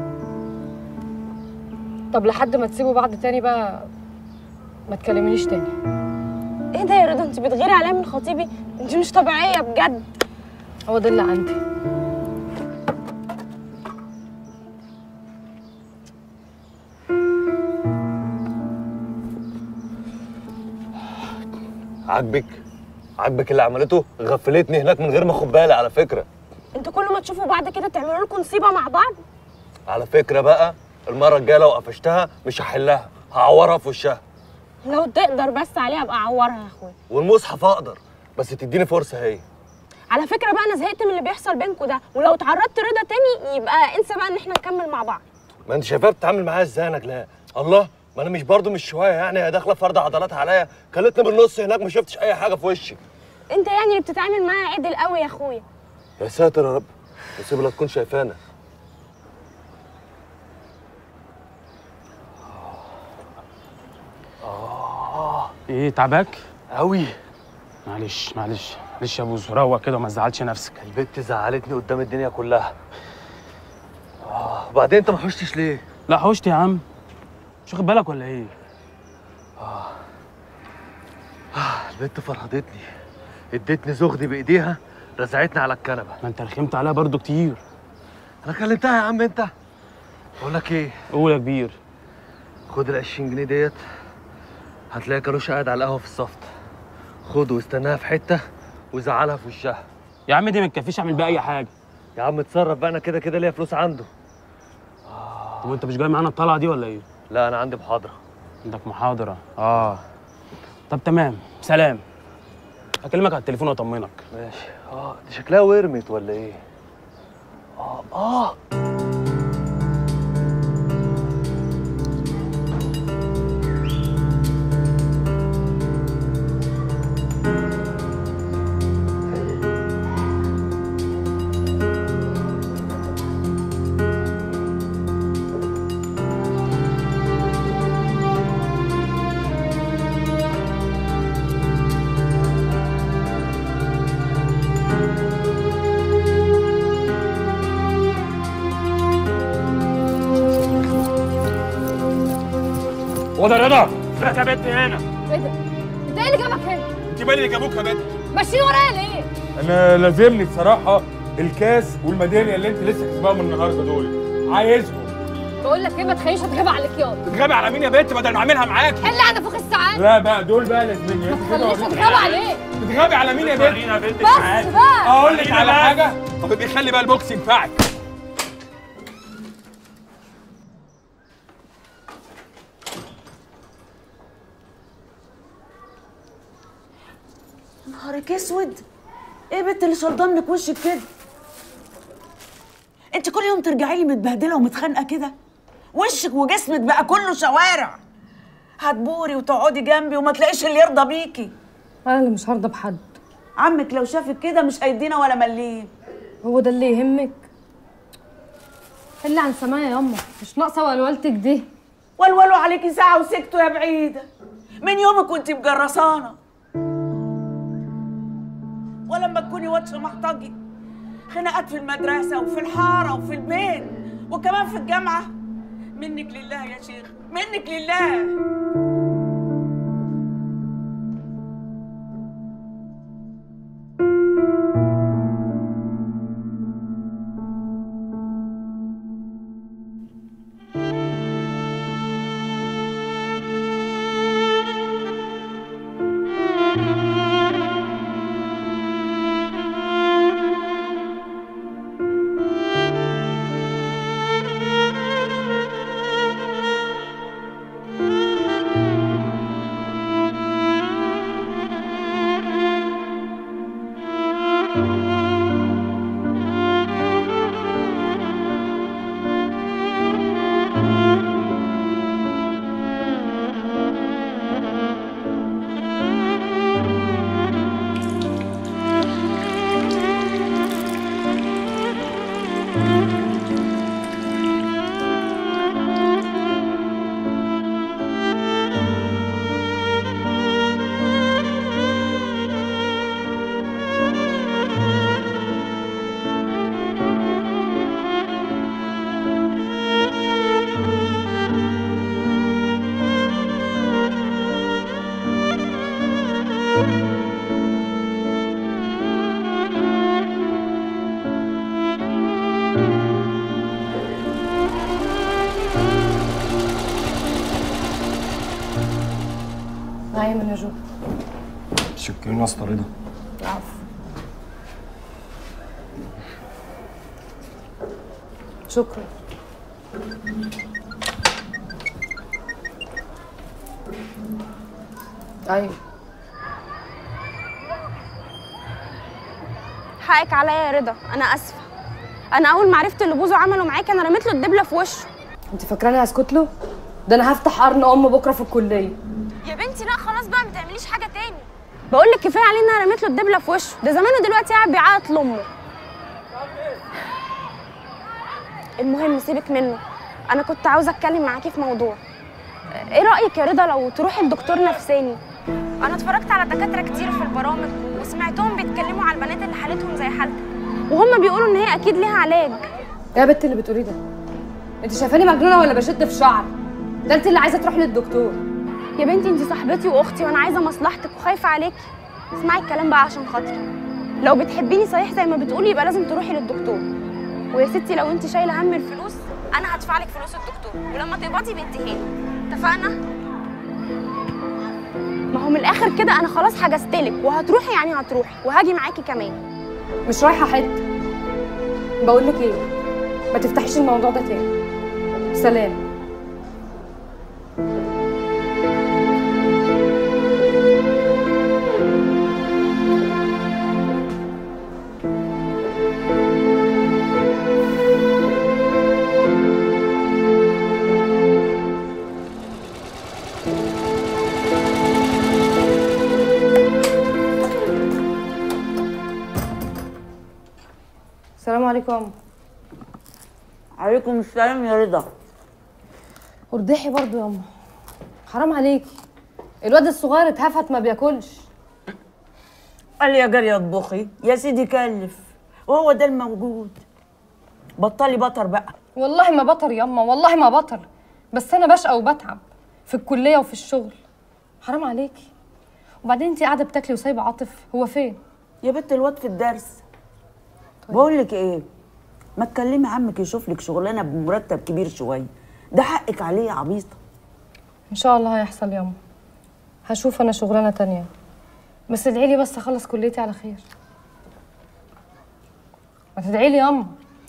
طب لحد ما تسيبوا بعض تاني بقى ما تكلمينيش تاني. ايه ده يا رضا؟ انت بتغيري عليا من خطيبي؟ انت مش طبيعيه بجد. هو ده اللي عندي. عاجبك؟ عاجبك اللي عملته؟ غفلتني هناك من غير ما اخد بالي على فكره. انتوا كل ما تشوفوا بعض كده تعملوا لكم نصيبه مع بعض. على فكره بقى المره الجايه لو قفشتها مش هحلها، هعورها في وشها. لو تقدر بس عليها ابقى اعورها يا اخويا. والمصحف اقدر، بس تديني فرصه هي. على فكره بقى انا زهقت من اللي بيحصل بينكم ده، ولو اتعرضت رضا تاني يبقى انسى بقى ان احنا نكمل مع بعض. ما انت شايفاها بتتعامل معايا ازاي يا نجلاء؟ الله، ما انا مش برضه مش شويه يعني، هي داخله فرض عضلاتها عليا، كلتني بالنص هناك ما شفتش اي حاجه في وشي. انت يعني اللي بتتعامل معايا عدل قوي يا اخويا. يا ساتر يا رب، نسيب لا تكون شايفانا. اه ايه تعباك؟ قوي. معلش معلش معلش يا بوزو، روق كده وما تزعلش نفسك. البت زعلتني قدام الدنيا كلها. اه وبعدين انت ما حوشتش ليه؟ لا حوشت يا عم، مش واخد بالك ولا ايه؟ اه اه البت فرهدتني، ادتني زغدي بايديها، رزعتني على الكنبه. ما انت رخمت عليها برضو كتير. انا كلمتها يا عم انت. بقول لك ايه؟ قول يا كبير. خد ال عشرين جنيه ديت، هتلاقي كاروش قاعد على القهوه في الصفت. خد واستناها في حته وزعلها في وشها. يا عم دي ما تكفيش اعمل بيها اي حاجه. يا عم اتصرف بقى، انا كده كده ليا فلوس عنده. طب وانت مش جاي معانا الطلعه دي ولا ايه؟ لا انا عندي محاضره. عندك محاضره؟ اه طب تمام، سلام. هكلمك على التليفون واطمنك. ماشي. اه دي شكلها ورمت ولا ايه؟ اه اه وده رضا، لا يا بنت هنا. ايه ده؟ انت ايه اللي جابك هنا؟ انت مالي اللي جابوك يا بنت؟ ماشيين ورايا ليه؟ انا لازمني بصراحه الكاس والميداليه اللي انت لسه كسباهم النهارده دول، عايزهم. بقول لك ايه، ما تخليش اتغاب عليك ياض. تتغابي على مين يا بنت بدل ما اعملها معاكي؟ حل على نفوخ الساعات. لا بقى دول بقى لازمني. ما تخليش اتغاب عليك. تتغابي على مين يا بنت؟ يا بنت بس بقى. اقول لك على حاجه، طب بيخلي بقى البوكس ينفعك. نهارك اسود، ايه بنت اللي شرضانك وشك كده؟ انت كل يوم ترجعي لي متبهدله ومتخانقه كده؟ وشك وجسمك بقى كله شوارع. هتبوري وتقعدي جنبي وما تلاقيش اللي يرضى بيكي. انا اللي مش هرضى بحد. عمك لو شافك كده مش هيدينا ولا مليم. هو ده اللي يهمك؟ اللي عن سمايا ياما، مش ناقصه ولولتك دي. ولولوا عليكي ساعه وسكتوا يا بعيده. من يومك وانتي مجرسانه، ولما تكوني واتشه محتاجي خناقات في المدرسه وفي الحاره وفي البيت وكمان في الجامعه. منك لله يا شيخ، منك لله. ايمن يا جو. شكرا يا اسطى رضا. العفو. شكرا. ايوه. حقك عليا يا رضا، انا اسفه. انا اول ما عرفت اللي بوزو عمله معاك انا رميت له الدبله في وشه. انت فاكراني هسكت له؟ ده انا هفتح قرن ام بكره في الكليه. يا بنتي لا خلاص بقى ما تعمليش حاجه تاني. بقول لك كفايه عليه ان انا رميت له الدبله في وشه، ده زمانه دلوقتي قاعد بيعيط لامه. المهم سيبك منه، انا كنت عاوزه اتكلم معاكي في موضوع. ايه رايك يا رضا لو تروحي لدكتور نفساني؟ انا اتفرجت على دكاتره كتير في البرامج وسمعتهم بيتكلموا على البنات اللي حالتهم زي حالتك، وهم بيقولوا ان هي اكيد ليها علاج. يا بنت اللي بتقوليه ده، انت شايفاني مجنونه ولا بشد في شعر؟ ده انت اللي عايزه تروحي للدكتور. يا بنتي انت صاحبتي واختي وانا عايزه مصلحتك وخايفه عليكي. اسمعي الكلام بقى عشان خاطري، لو بتحبيني صحيح زي ما بتقولي يبقى لازم تروحي للدكتور. ويا ستي لو انت شايله هم الفلوس انا هدفع لك فلوس الدكتور، ولما تقبضي بيديهالي. اتفقنا؟ ما هو من الاخر كده انا خلاص حجزتلك، وهتروحي يعني هتروحي وهاجي معاكي كمان. مش رايحه حته. بقول لك ايه، ما تفتحيش الموضوع ده تاني. سلام. السلام عليكم يا ماما. عليكم السلام يا رضا. وردحي برضو يا ماما، حرام عليكي. الواد الصغير اتهفت ما بياكلش. قال لي يا جاري اطبخي يا سيدي كلف، وهو ده الموجود. بطلي بطر بقى. والله ما بطر ياما، والله ما بطر، بس انا بشقى وبتعب في الكليه وفي الشغل. حرام عليكي. وبعدين انت قاعده بتاكلي وسايبه عاطف، هو فين؟ يا بنت الواد في الدرس. طيب. بقول لك ايه، ما تكلمي عمك يشوف لك شغلانه بمرتب كبير شويه، ده حقك عليه يا عبيطه. ان شاء الله هيحصل ياما، هشوف انا شغلانه تانية، بس ادعي لي بس اخلص كليتي على خير. ما تدعي لي ياما.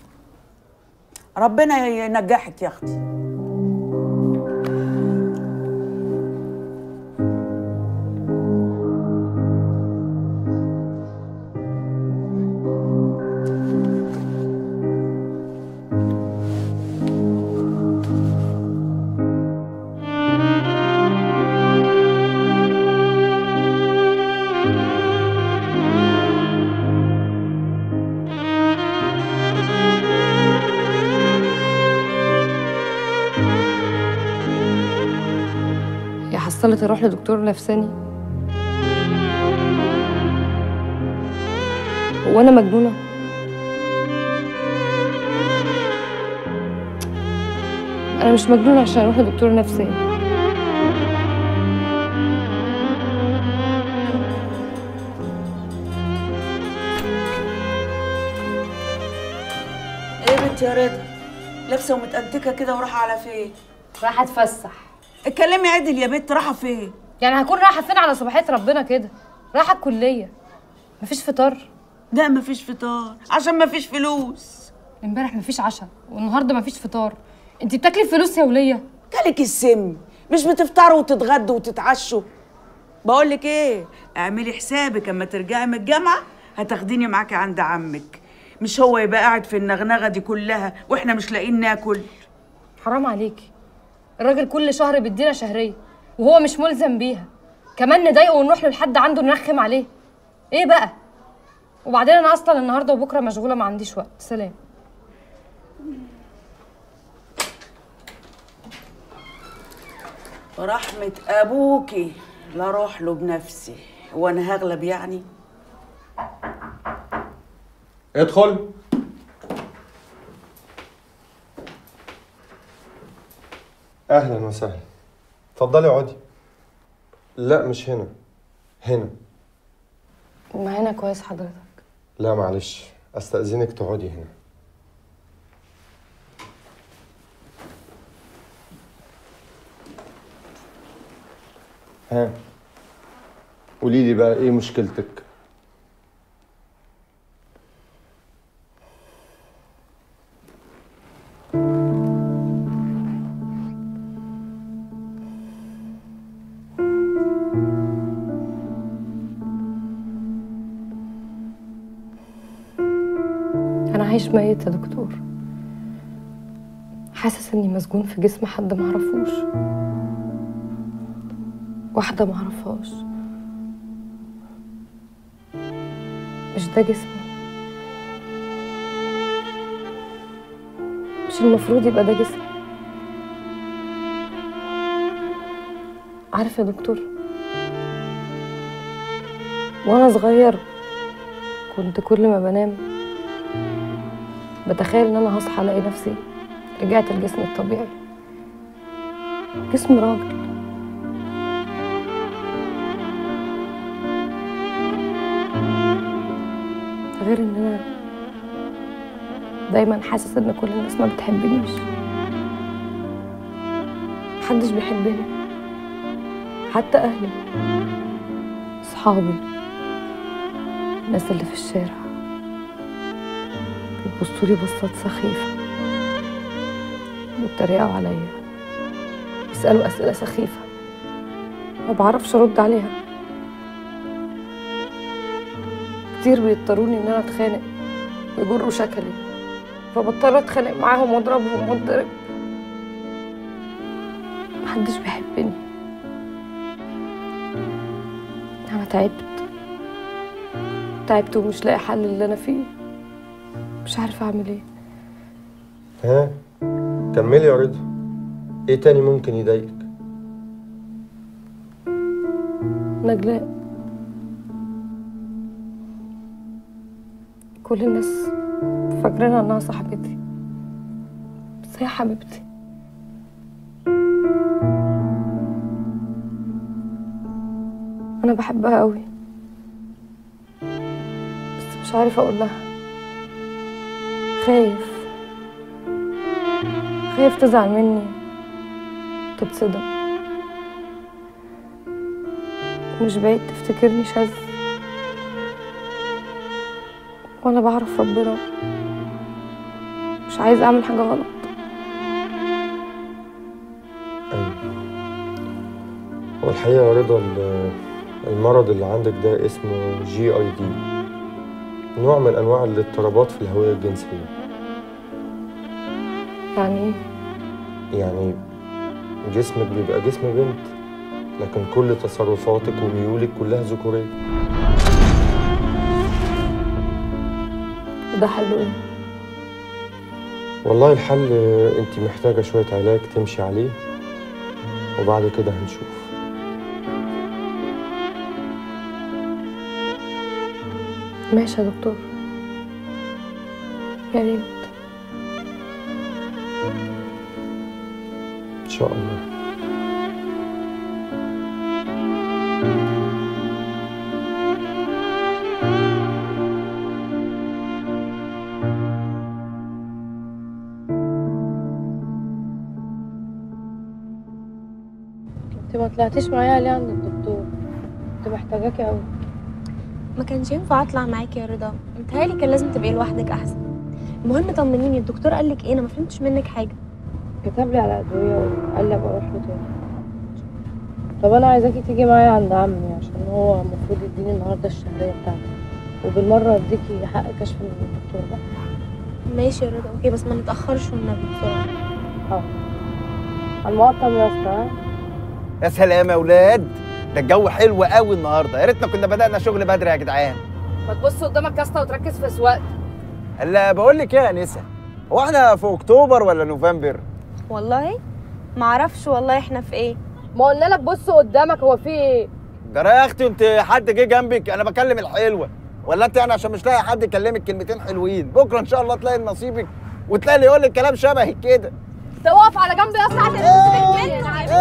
ربنا ينجحك يا اختي. حصلت اروح لدكتور نفساني؟ هو انا مجنونه؟ انا مش مجنونه عشان اروح لدكتور نفساني. ايه يا بنت يا رضا، لابسه ومتأنتكه كده ورايحه على فين؟ رايحه اتفسح. اتكلمي عدل يا بنت، رايحه فين؟ يعني هكون رايحه فين على صباحيه ربنا كده؟ رايحه الكليه. مفيش فطار؟ لا مفيش فطار عشان مفيش فلوس. امبارح مفيش عشاء والنهارده مفيش فطار. انت بتاكلي فلوس يا وليه؟ جالك السم، مش بتفطروا وتتغدوا وتتعشوا؟ بقول لك ايه، اعملي حسابك اما ترجعي من الجامعه هتاخديني معاكي عند عمك، مش هو يبقى قاعد في النغنغه دي كلها واحنا مش لاقيين ناكل. حرام عليكي، الراجل كل شهر بيدينا شهريه وهو مش ملزم بيها، كمان نضايقه ونروح له لحد عنده نرخم عليه. ايه بقى؟ وبعدين انا اصلا النهارده وبكره مشغوله ما عنديش وقت. سلام. رحمه ابوكي لا اروح له بنفسي، وانا هغلب يعني؟ ادخل. اهلا وسهلا، اتفضلي اقعدي. لا مش هنا، هنا. ما هنا كويس حضرتك. لا معلش، استأذنك تقعدي هنا. ها قولي لي بقى ايه مشكلتك؟ أنا عايش ميت يا دكتور، حاسس إني مسجون في جسم حد معرفوش، واحدة معرفهاش. مش ده جسمي، مش المفروض يبقى ده جسمي. عارف يا دكتور، وأنا صغير كنت كل ما بنام بتخيل ان انا هصحى الاقي نفسي رجعت لجسمي الطبيعي، جسم راجل. غير ان انا دايما حاسس ان كل الناس ما بتحبنيش، محدش بيحبني، حتى اهلي، صحابي، الناس اللي في الشارع بيبصولي بصات سخيفة، بيتريقوا عليا، بيسألوا أسئلة سخيفة ما بعرفش أرد عليها. كتير بيضطروني إن أنا أتخانق ويجروا شكلي، فبضطر أتخانق معاهم وأضربهم وأتضرب. محدش بيحبني. أنا تعبت تعبت ومش لاقي حل اللي أنا فيه، مش عارفة أعمل إيه. ها كملي يا رضا، ايه تاني ممكن يضايقك؟ نجلاء، كل الناس فاكرينها انها صاحبتي، بس هي حبيبتي. انا بحبها قوي، بس مش عارفة اقول لها. خايف خايف تزعل مني، تتصدم، مش بعيد تفتكرني شاذ، وانا بعرف ربنا مش عايز اعمل حاجة غلط. ايوه، هو الحقيقة يا رضا المرض اللي عندك ده اسمه جي اي دي، نوع من انواع الاضطرابات في الهوية الجنسية. يعني ايه؟ يعني جسمك بيبقى جسم بنت، لكن كل تصرفاتك وميولك كلها ذكورية. وده حله ايه؟ والله الحل انت محتاجة شوية علاج تمشي عليه، وبعد كده هنشوف. ماشي يا دكتور، يا ريت. ان شاء الله. انت ما طلعتيش معايا ليه عند الدكتور؟ كنت محتاجاكي قوي. ما كانش ينفع اطلع معاكي يا رضا، متهيألي كان لازم تبقي لوحدك احسن. المهم طمنيني، الدكتور قال لك ايه؟ انا ما فهمتش منك حاجه. كتب لي على ادويه وقال لي ابقى اروح له تاني. طب انا عايزاكي تيجي معايا عند عمي، عشان هو المفروض يديني النهارده الشهريه بتاعتي، وبالمره اديكي حق كشف من الدكتور ده. ماشي يا رضا، اوكي، بس ما نتاخرش والنبي بسرعه. اه على المقطم يا اسطى. يا سلام يا ولاد، ده الجو حلو قوي النهارده، يا ريتنا كنا بدأنا شغل بدري يا جدعان. ما تبص قدامك يا اسطى وتركز في سواقتك. هلا بقول لك ايه يا انسه، هو احنا في اكتوبر ولا نوفمبر؟ والله ما اعرفش، والله احنا في ايه؟ ما قلنا لك بص قدامك، هو في ايه؟ جرى يا اختي، انت حد جه جنبك؟ انا بكلم الحلوه، ولا انت يعني عشان مش لاقي حد يكلمك كلمتين حلوين؟ بكره ان شاء الله تلاقي نصيبك وتلاقي اللي يقول لك كلام شبهك كده. تقف على جنب يا اسطى عشان تركن. انا عايزك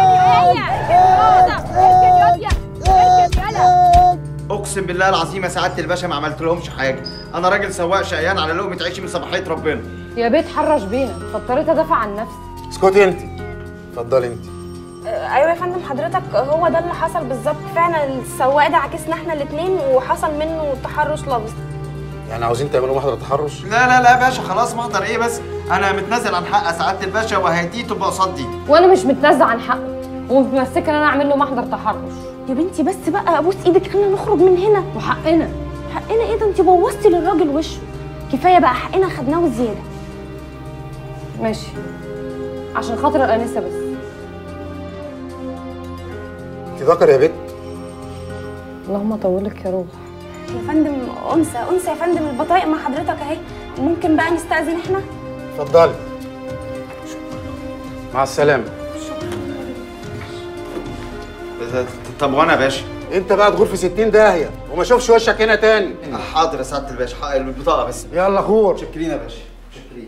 تركن يا اقسم بالله العظيم يا سعاده الباشا ما عملت لهمش حاجه، انا راجل سواق شقيان على لقمه عيشي من صباحيه ربنا. يا بيت حرش بيها، فاضطريت ادافع عن نفسي. اسكتي انت، اتفضلي انت. ايوه يا فندم حضرتك، هو ده اللي حصل بالظبط فعلا. السواق ده عاكسنا احنا الاثنين وحصل منه تحرش لفظ. يعني عاوزين تعملوا محضر تحرش؟ لا لا لا يا باشا خلاص، محضر ايه بس؟ انا متنازل عن حق سعاده الباشا وهدي تبقى قصاد دي. وانا مش متنازله عن حقي ومتمسكه ان انا اعمل له محضر تحرش. يا بنتي بس بقى ابوس ايدك، خلينا نخرج من هنا. وحقنا حقنا ايه ده؟ انت بوظتي للراجل وشه. كفايه بقى حقنا خدناه وزياده. ماشي عشان خاطر الانسه بس. انت ذكر يا بت؟ اللهم طولك يا روح. يا فندم انثى انثى يا فندم، البطايق مع حضرتك اهي. ممكن بقى نستأذن احنا؟ اتفضلي. مع السلامه. طب وانا يا باشا؟ انت بقى تغور في ستين داهيه وما اشوفش وشك هنا تاني. حاضر يا سعاده الباشا، حق البطاقه بس. يلا غور. شكرين يا باشا، شكرين.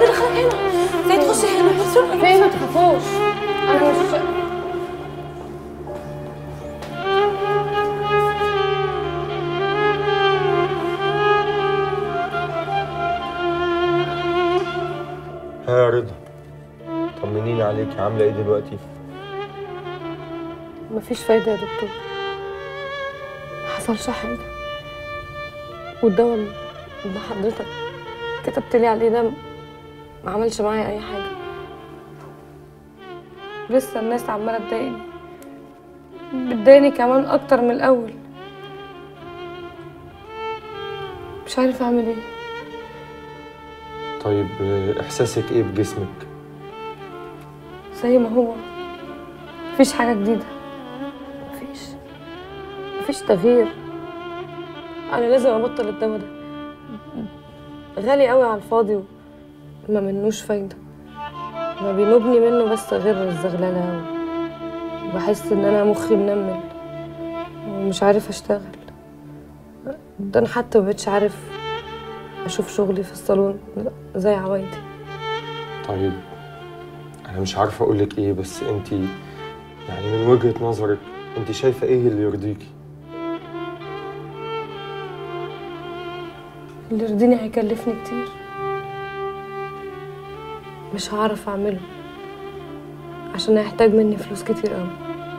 اللي دخلك هنا؟ ازاي تخشي هنا؟ بسرعه في ايه؟ ما تخافوش، انا مش ها يا رضا، طمنيني عليكي، عامله ايه دلوقتي؟ مفيش فايده يا دكتور، ما حصلش حاجه، والدواء اللي حضرتك كتبت لي عليه ده ما عملش معايا اي حاجه. لسه الناس عماله تضايقني، بتضايقني كمان اكتر من الاول. مش عارفه اعمل ايه. طيب احساسك ايه بجسمك؟ زي ما هو، مفيش حاجه جديده، مفيش مفيش تغيير. انا لازم ابطل الدواء ده، غالي قوي على الفاضي وما منوش فايده، ما بينوبني منه بس غير الزغلله، وبحس ان انا مخي منمل ومش عارف اشتغل. ده انا حتى مبقتش عارف اشوف شغلي في الصالون زي عوايدي. طيب انا مش عارفه اقولك ايه، بس انت يعني من وجهه نظرك انت شايفه ايه اللي يرضيكي؟ اللي يرضيني هيكلفني كتير، مش هعرف اعمله عشان هيحتاج مني فلوس كتير قوي.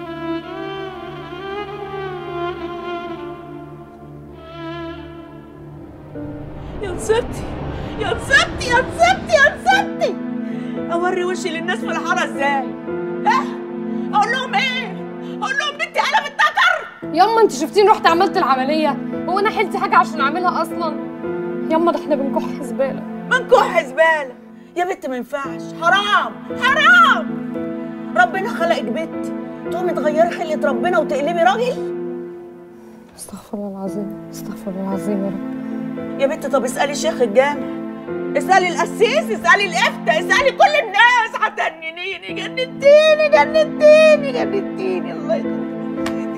يا نصيبتي يا نصيبتي يا نصيبتي يا نصيبتي، اوري وشي للناس في الحاره ازاي؟ اه اقول لهم ايه؟ اقول لهم بنتي قلبت تكر؟ ياما انت شفتيني رحت عملت العمليه؟ هو انا حلتي حاجه عشان اعملها اصلا؟ ياما ده احنا بنكح زباله. بنكح زباله يا بنت، ما ينفعش، حرام حرام. ربنا خلقك بنت تقومي تغيري خلقه ربنا وتقلبي راجل؟ استغفر الله العظيم، استغفر الله العظيم يا رب. يا بنت طب اسالي شيخ الجامع، اسالي القسيس، اسالي الافتاء، اسالي كل الناس. هتجننيني، جننتيني جننتيني جننتيني، الله يجننتيني.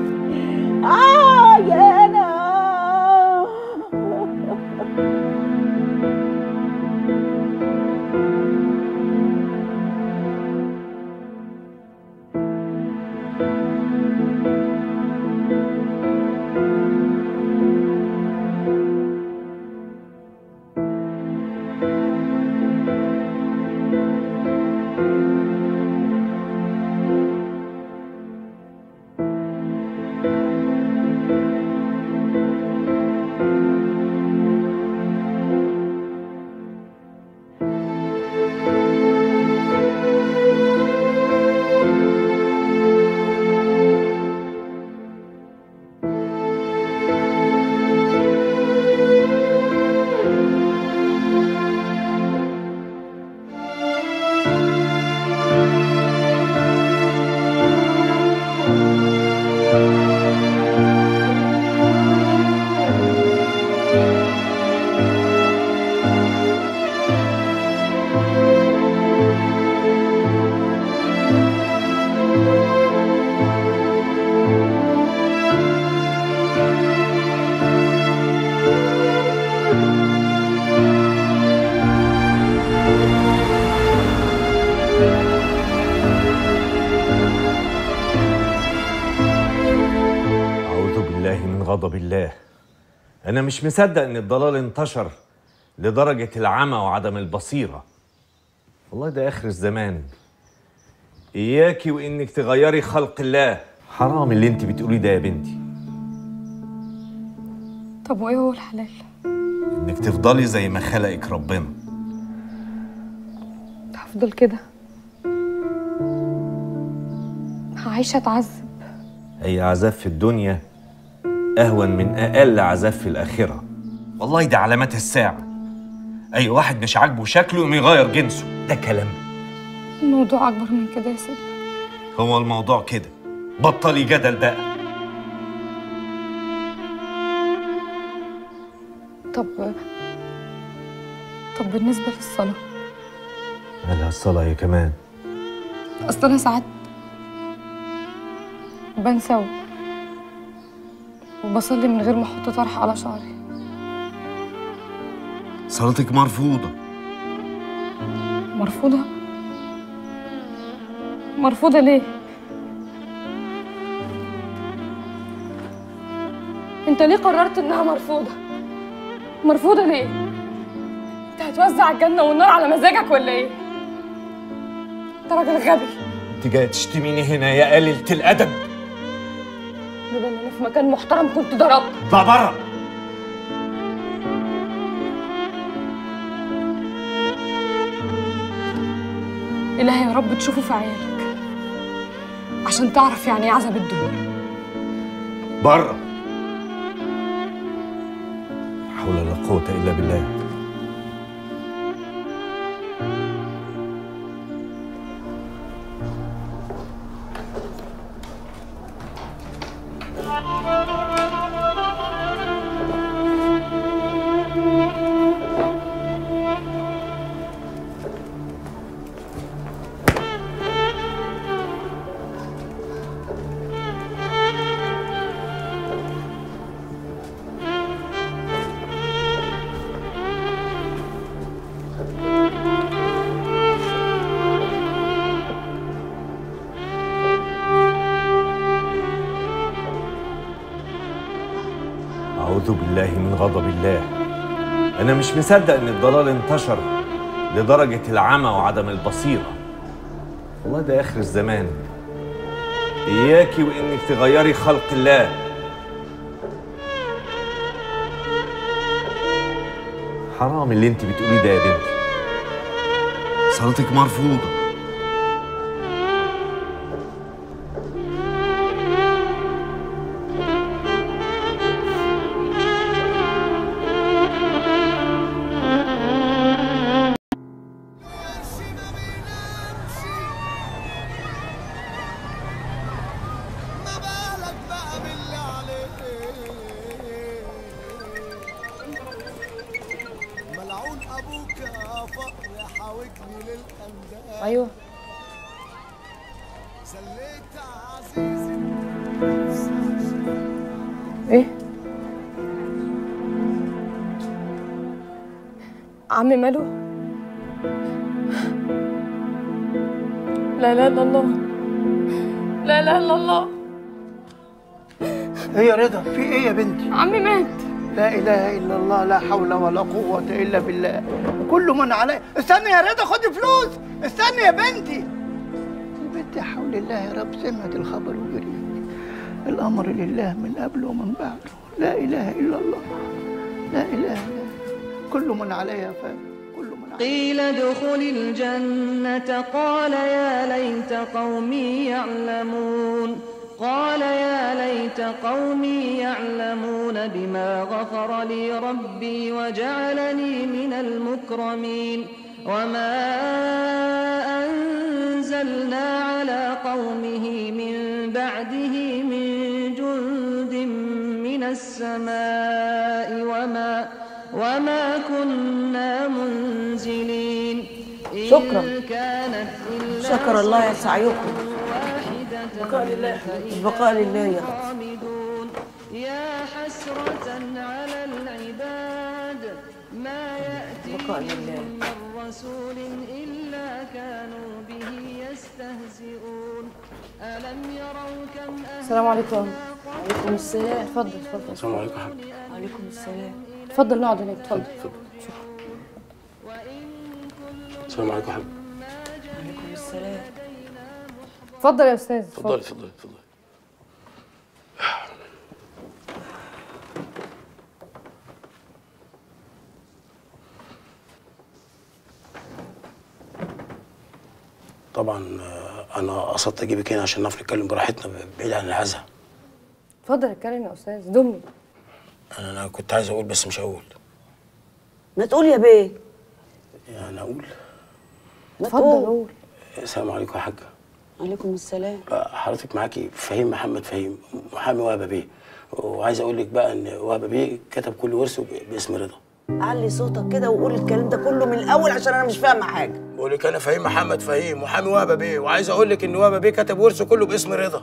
اه يا انا غضب الله. أنا مش مصدق إن الضلال انتشر لدرجة العمى وعدم البصيرة. والله ده آخر الزمان. إياكي وإنك تغيري خلق الله. حرام اللي أنت بتقوليه ده يا بنتي. طب وإيه هو الحلال؟ إنك تفضلي زي ما خلقك ربنا. هفضل كده، هعيش أتعذب. أي عذاب في الدنيا أهون من أقل عذاب في الآخرة. والله ده علامات الساعة. أي واحد مش عاجبه شكله يقوم يغير جنسه، ده كلام. الموضوع أكبر من كده يا سيدي. هو الموضوع كده، بطلي جدل بقى. طب طب بالنسبة للصلاة، مالها الصلاة هي كمان؟ أصل أنا ساعات بنسى وبصلي من غير ما أحط طرح على شعري. صلاتك مرفوضة. مرفوضة؟ مرفوضة ليه؟ انت ليه قررت انها مرفوضة؟ مرفوضة ليه؟ انت هتوزع الجنة والنار على مزاجك ولا ايه؟ انت راجل غبي. انت جايه تشتميني هنا يا قليلة الادب؟ لولا ان انا في مكان محترم كنت ضربت. اطلع بره. إلهي يا رب تشوفه في عيالك عشان تعرف يعني ايه عذاب الدنيا. بره. لا حول ولا قوة إلا بالله. أعوذ بالله من غضب الله. أنا مش مصدق إن الضلال انتشر لدرجة العمى وعدم البصيرة. والله ده آخر الزمان. إياكي وإنك تغيري خلق الله. حرام اللي أنت بتقوليه ده يا بنتي. صلاتك مرفوضة. ايوه ايه عمي ماله؟ لا لا الا الله، لا لا الا الله. ايه يا رضا، في ايه يا بنتي؟ عمي مات. لا اله الا الله، لا حول ولا قوه الا بالله. كل من علي. استني يا رضا، خدي فلوس. استني يا بنتي. يا بنتي حول الله يا رب، سمعت الخبر وجريت. الامر لله من قبل ومن بعد. لا اله الا الله، لا اله الا الله. كل من عليها فان. قيل ادخل الجنة قال يا ليت قومي يعلمون قال يا ليت قومي يعلمون بما غفر لي ربي وجعلني من المكرمين وما أنزلنا على قومه من بعده من جند من السماء وما وما كنا منزلين. شكرا. شكر الله يا سعيكم. بقاء لله. بقاء لله يا رب. يا حسرة على العباد ما يأتيهم من رسول إلا كانوا به يستهزئون ألم يروا كم أهلكنا. السلام عليكم. وعليكم السلام. اتفضل اتفضل. السلام عليكم يا حبيبي. وعليكم السلام. اتفضل نقعد هناك. اتفضل. السلام عليكم يا حبيبي. وعليكم السلام. اتفضل يا استاذ. اتفضلي اتفضلي اتفضلي. طبعا انا قصدت اجيبك هنا عشان نعرف نتكلم براحتنا بعيد عن العزا. اتفضل اتكلم يا استاذ، دمني. انا كنت عايز اقول بس مش هقول. ما تقول يا بيه. يعني اقول. اتفضل قول. السلام عليكم يا حاجه. وعليكم السلام. حضرتك معاكي فهيم محمد فهيم، محامي وهبه بيه، وعايز اقول لك بقى ان وهبه بيه كتب كل ورثه باسم رضا. علي صوتك كده وقول الكلام ده كله من الاول عشان انا مش فاهمه حاجه. بقول لك انا فهيم محمد فهيم، محامي وهبه بيه، وعايز اقول لك ان وهبه بيه كتب ورثه كله باسم رضا.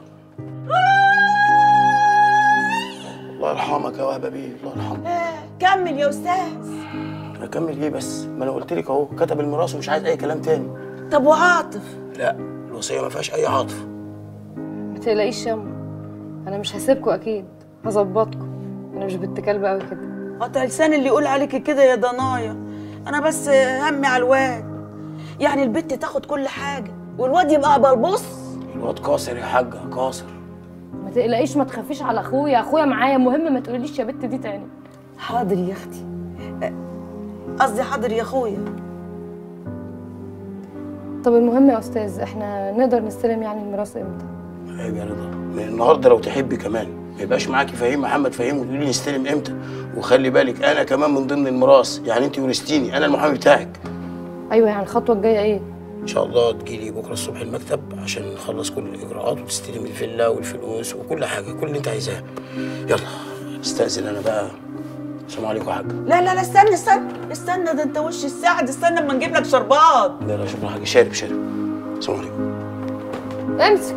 الله يرحمك يا وهبه بيه، الله يرحمك. كمل يا استاذ. انا اكمل ايه بس؟ ما انا قلت لك اهو كتب الميراث ومش عايز اي كلام تاني. طب وعاطف؟ لا الوصيه ما فيهاش اي عاطف. ما تقلقيش ياما، انا مش هسيبكوا اكيد، هظبطكوا. انا مش بنت كلب قوي كده. قطع لسان اللي يقول عليكي كده يا ضنايا. انا بس همي على الواد، يعني البت تاخد كل حاجه والواد يبقى بلبص. الواد قاصر يا حاجه، قاصر. ما تقلقيش، ما تخافيش على اخويا، اخويا معايا، مهم ما تقوليش يا بت دي تاني. حاضر يا اختي، قصدي حاضر يا اخويا. طب المهم يا استاذ، احنا نقدر نستلم يعني الميراث امتى؟ عيب يا رضا، من النهارده لو تحبي كمان ما يبقاش معاكي فهيم محمد فهيم وتقولي لي نستلم امتى. وخلي بالك انا كمان من ضمن الميراث، يعني انت ورثتيني، انا المحامي بتاعك. ايوه، يعني الخطوه الجايه ايه؟ ان شاء الله تجيلي بكره الصبح المكتب عشان نخلص كل الاجراءات وتستلم الفيلا والفلوس وكل حاجه، كل اللي انت عايزاه. يلا استاذن انا بقى. السلام عليكم يا حاج. لا لا لا استنى استنى استنى، ده انت وش السعد، استنى اما نجيب لك شربات. لا لا شكرا حاجه، شارب شارب. السلام عليكم. امسك.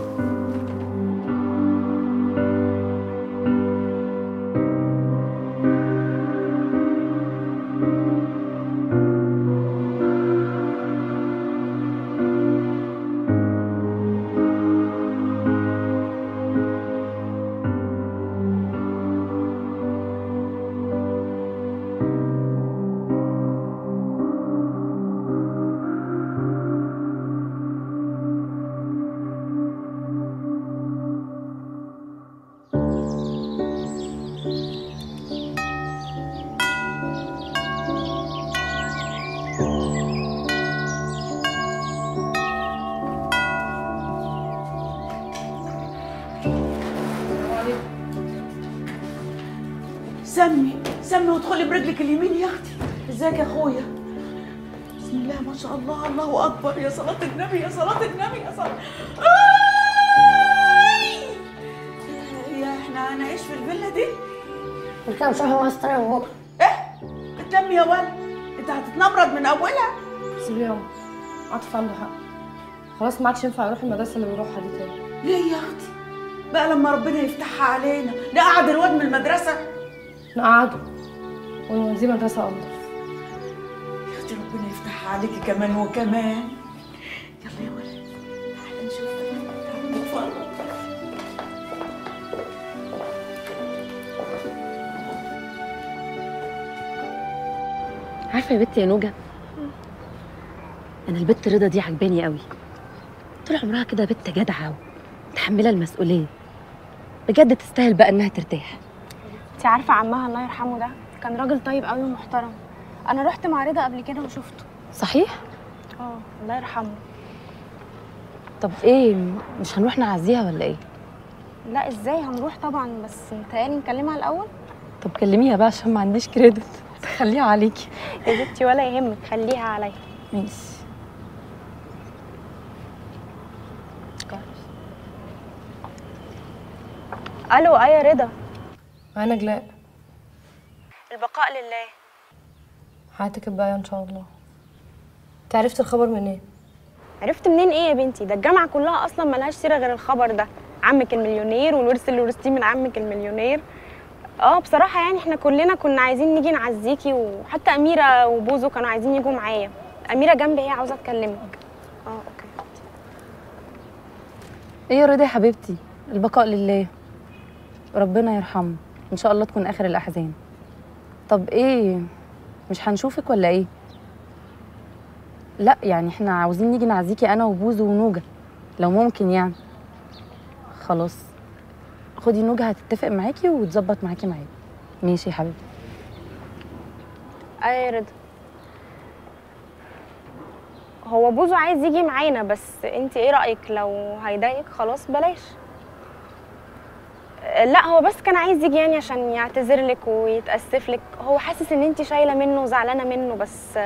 سمي سمي وادخلي برجلك اليمين يا اختي. ازيك يا اخويا؟ بسم الله ما شاء الله، الله اكبر. يا صلاه النبي يا صلاه النبي يا صلاه. يا احنا هنعيش في الفيلا دي؟ كام شهر ماستر من بكره. ايه؟ اتلمي يا ولد، انت هتتنمرض من اولها. سيبيه يا عاطف عنده حق، خلاص ما عادش ينفع يروح المدرسه اللي بيروحها دي تاني. ليه يا اختي؟ بقى لما ربنا يفتحها علينا نقعد الواد من المدرسه؟ نقعده ونوديه مدرسه انضف. يا اختي ربنا يفتحها عليكي كمان وكمان. يلا يا ولد تعالى نشوف، تعالى نتفرج. عارفه يا بنت يا نوجه، انا البت رضا دي عجباني قوي. طول عمرها كده بنت جدعه ومتحمله المسؤوليه، بجد تستاهل بقى انها ترتاح. انت عارفه عمها الله يرحمه ده كان راجل طيب قوي ومحترم. انا رحت مع رضا قبل كده وشفته. صحيح؟ اه الله يرحمه. طب ايه، مش هنروح نعزيها ولا ايه؟ لا ازاي، هنروح طبعا، بس متهيألي نكلمها الاول. طب كلميها بقى عشان ما عنديش كريدت. خليها عليكي يا بنتي ولا يهمك، خليها عليا. ماشي. الو ايه يا رضا؟ انا نجلاء. البقاء لله. حياتك الباقيه ان شاء الله. انت عرفت الخبر منين؟ إيه؟ عرفت منين ايه يا بنتي؟ ده الجامعه كلها اصلا ملهاش سيره غير الخبر ده، عمك المليونير والورث اللي ورثتيه من عمك المليونير. اه بصراحه يعني احنا كلنا كنا عايزين نيجي نعزيكي، وحتى اميره وبوزو كانوا عايزين يجوا معايا. اميره جنبي هي عاوزه تكلمك. اه اوكي. ايه يا رضا يا حبيبتي، البقاء لله، ربنا يرحمه، ان شاء الله تكون اخر الاحزان. طب ايه، مش هنشوفك ولا ايه؟ لا يعني احنا عاوزين نيجي نعزيكي انا وبوزو ونوجه لو ممكن يعني. خلاص خدي نوجه هتتفق معاكي وتظبط معاكي معايا. ماشي يا حبيبتي. ايه يا رضا، هو بوزو عايز يجي معانا، بس انت ايه رايك؟ لو هيضايقك خلاص بلاش. لا هو بس كان عايز يجي يعني عشان يعتذر لك ويتاسف لك، هو حاسس ان انت شايله منه وزعلانه منه. بس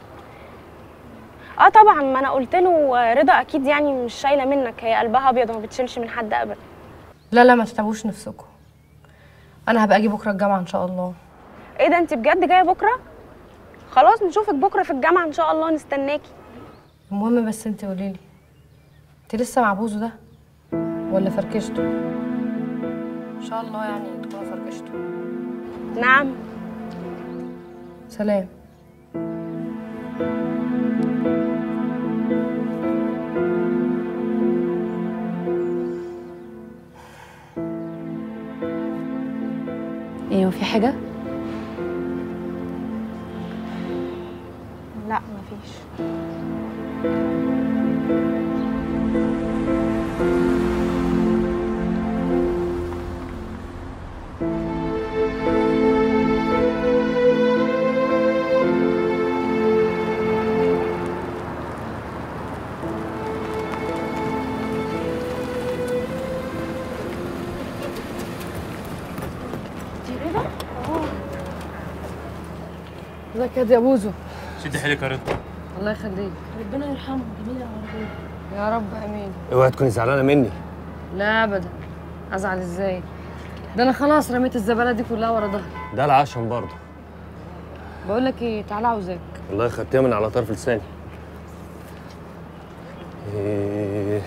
اه طبعا ما انا قلت له رضا اكيد يعني مش شايله منك، هي قلبها ابيض وما بتشيلش من حد ابدا. لا لا ما تتعبوش نفسكم، انا هبقى اجي بكره الجامعه ان شاء الله. ايه ده، انت بجد جايه بكره؟ خلاص نشوفك بكره في الجامعه ان شاء الله، نستناكي. المهم بس انت قولي لي، انت لسه مع بوزو ده ولا فركشته؟ ان شاء الله يعني تكونوا فركشتوا. نعم. سلام. ايوه في حاجه؟ لا مفيش. ازيك يا بوزو؟ شد حيلك يا رضا. الله يخليك. ربنا يرحمه، جميل العربيه. يا رب امين. اوعي تكوني زعلانه مني. لا ابدا. ازعل ازاي؟ ده انا خلاص رميت الزباله دي كلها ورا ظهري. ده العشم برضه. بقول لك ايه، تعالى عاوزاك. والله خدتيها من على طرف لساني. إيه.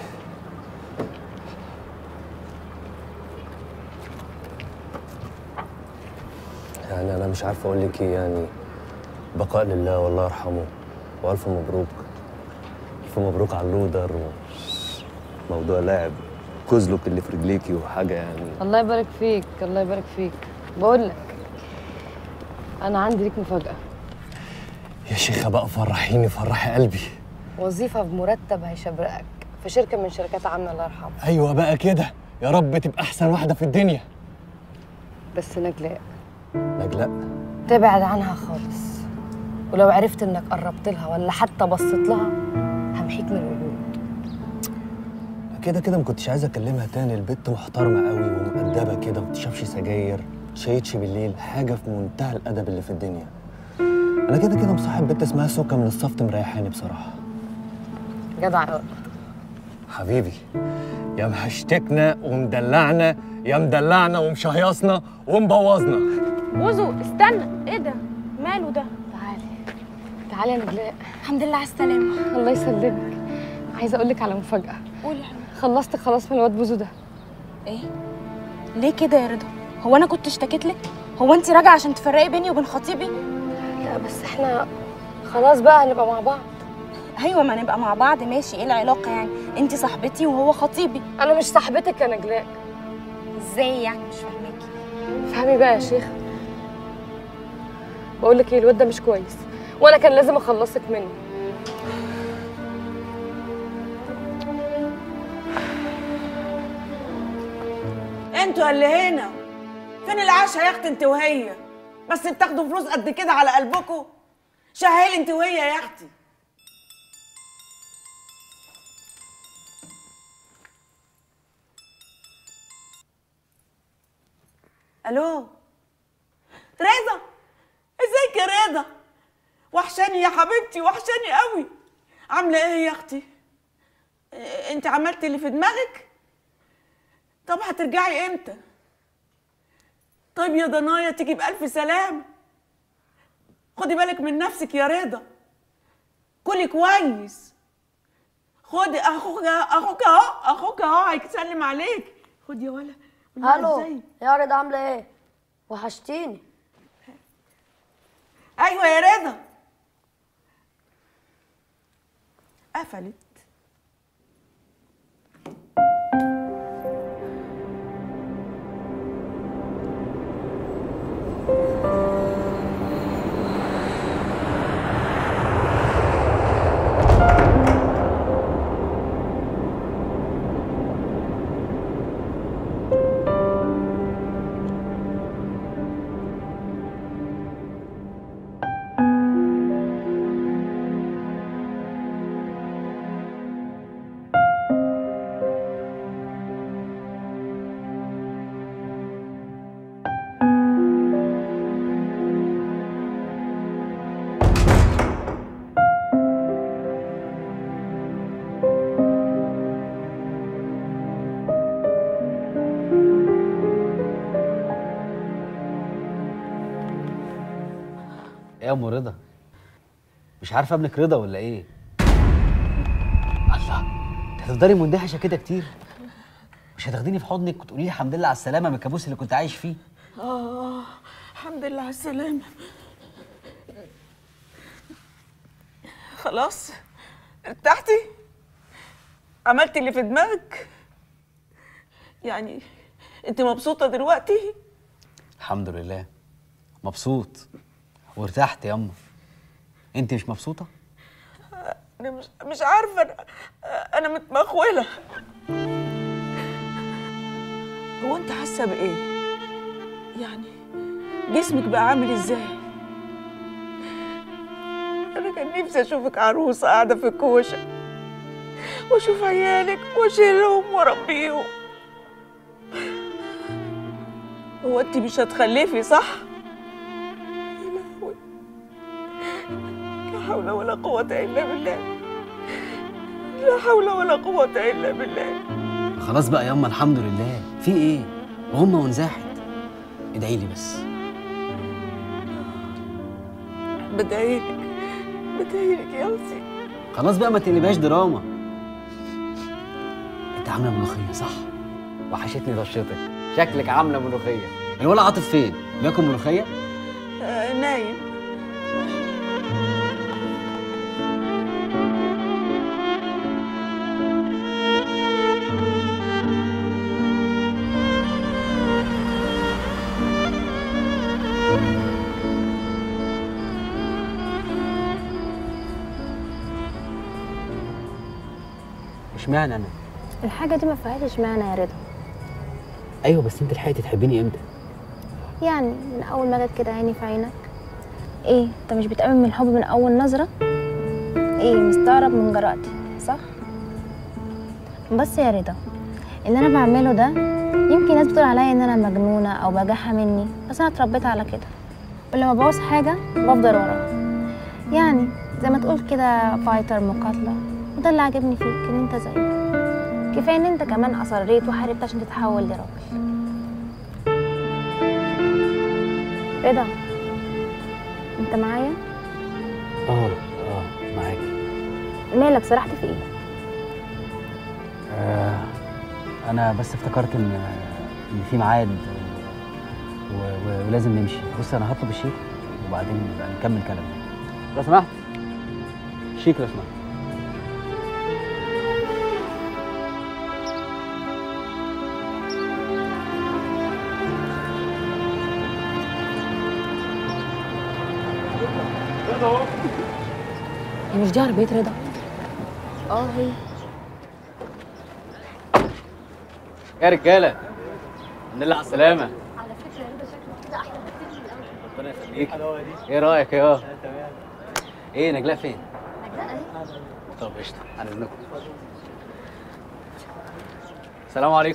يعني انا مش عارف اقول لك ايه، يعني بقاء لله والله يرحمه، والف مبروك. الف مبروك على اللودر وموضوع لاعب كوزلوك اللي في رجليكي وحاجه يعني. الله يبارك فيك، الله يبارك فيك. بقول لك انا عندي ليك مفاجاه. يا شيخه بقى فرحيني، فرحي قلبي. وظيفه بمرتب هيشبرقك في شركه من شركات عامه الله يرحمه. ايوه بقى كده، يا رب تبقى احسن واحده في الدنيا. بس نجلاء نجلاء تبعد عنها خالص، ولو عرفت انك قربت لها ولا حتى بصيت لها همحيك من الوجود. كده كده ما كنتش عايزه اكلمها تاني، البت محترمه قوي ومؤدبه كده، وما بتشربش سجاير، شايتش بالليل، حاجه في منتهى الادب اللي في الدنيا. انا كده كده مصاحب بنت اسمها سكه من الصفت، مريحاني بصراحه. جدع قوي حبيبي، يا محشتكنا ومدلعنا، يا مدلعنا ومشهيصنا ومبوظنا. بوزو استنى، ايه ده؟ ماله ده؟ تعالي تعالي يا نجلاء. الحمد لله على السلامه. الله يسلمك. عايزه اقول لك على مفاجاه. قولي يا حبيبتي. خلصت خلاص من الواد بوزو ده. ايه؟ ليه كده يا رضا؟ هو انا كنت اشتكيت لك؟ هو انت راجعه عشان تفرقي بيني وبين خطيبي؟ لا بس احنا خلاص بقى هنبقى مع بعض. ايوه ما نبقى مع بعض ماشي، ايه العلاقه يعني؟ انت صاحبتي وهو خطيبي. انا مش صاحبتك يا نجلاء. ازاي يعني؟ مش فاهماكي. فهمي بقى يا شيخ. بقول لك ايه، الواد ده مش كويس وانا كان لازم اخلصك منه. انتوا اللي هنا فين العشاء يا اختي انت وهي؟ بس بتاخدوا فلوس قد كده على قلبكم؟ شهالي انت وهي يا اختي. الو رضا، ازيك يا رضا؟ وحشاني يا حبيبتي، وحشاني قوي. عامله ايه يا اختي؟ انت عملتي اللي في دماغك؟ طب هترجعي امتى؟ طيب يا ضنايا تيجي بألف سلامة. خدي بالك من نفسك يا رضا، كلي كويس. خدي اخوك اخوك اهو، اخوك اهو هيسلم عليك. خدي يا ولا. الو يا رضا، عامله ايه؟ وحشتيني. ايوه يا رضا. قفلت. يا ام رضا، مش عارفه ابنك رضا ولا ايه؟ الله، انت هتفضلي مندهشه كده كتير؟ مش هتاخديني في حضنك وتقولي لي الحمد لله على السلامه من الكابوس اللي كنت عايش فيه؟ اه الحمد لله على السلامه. خلاص ارتحتي؟ عملتي اللي في دماغك؟ يعني انت مبسوطه دلوقتي؟ الحمد لله مبسوط وارتحت ياما. انت مش مبسوطه؟ انا مش مش عارفه، انا انا متمخوله. هو انت حاسه بايه؟ يعني جسمك بقى عامل ازاي؟ انا كان نفسي اشوفك عروسه قاعده في الكوشه واشوف عيالك واشيلهم واربيهم. هو انت مش هتخلفي صح؟ يا لهوي، لا حول ولا قوة الا بالله، لا حول ولا قوة الا بالله. خلاص بقى ياما الحمد لله. في ايه؟ وهم ونزاحت. ادعي لي بس. بدعيلك بدعيلك يا أختي. خلاص بقى ما تقلبهاش دراما. انت عامله ملوخيه صح؟ وحشتني ضشتك، شكلك عامله ملوخيه. الولد عاطف فين؟ بياكل ملوخيه؟ آه نايم. اشمعنى انا؟ الحاجة دي ما فيهاش اشمعنى يا رضا. ايوه بس انت لحقتي تحبيني امتى؟ يعني من أول ما جت كده عيني في عينك. إيه أنت مش بتؤمن من الحب من أول نظرة؟ إيه مستغرب من جرأتي صح؟ بس يا رضا اللي أنا بعمله ده يمكن ناس بتقول عليا إن أنا مجنونة أو بجاحة مني، بس أنا اتربيت على كده، ولما بعوز حاجة بفضل وراها. يعني زي ما تقول كده فايتر مقاتلة، وده اللي عاجبني فيك إن أنت زيي. كفاية إن أنت كمان أصريت وحاربت عشان تتحول لراجل. رضا انت معايا؟ اه اه معاكي. مالك سرحت في ايه؟ آه انا بس افتكرت ان ان في ميعاد و... و... ولازم نمشي. بص انا هطلب الشيك وبعدين نبقى نكمل كلامنا. لو سمحت شيك لو سمحت. هي مش دي عربية رضا؟ اه هي. يا رجاله الحمد لله على السلامه. على فكرة رضا شكله كده احلى بكتير من الاول. ربنا يخليك. ايه رايك يا ايه نجلاء فين؟ نجلاء اهي. طب قشطه على اذنكم. السلام عليكم.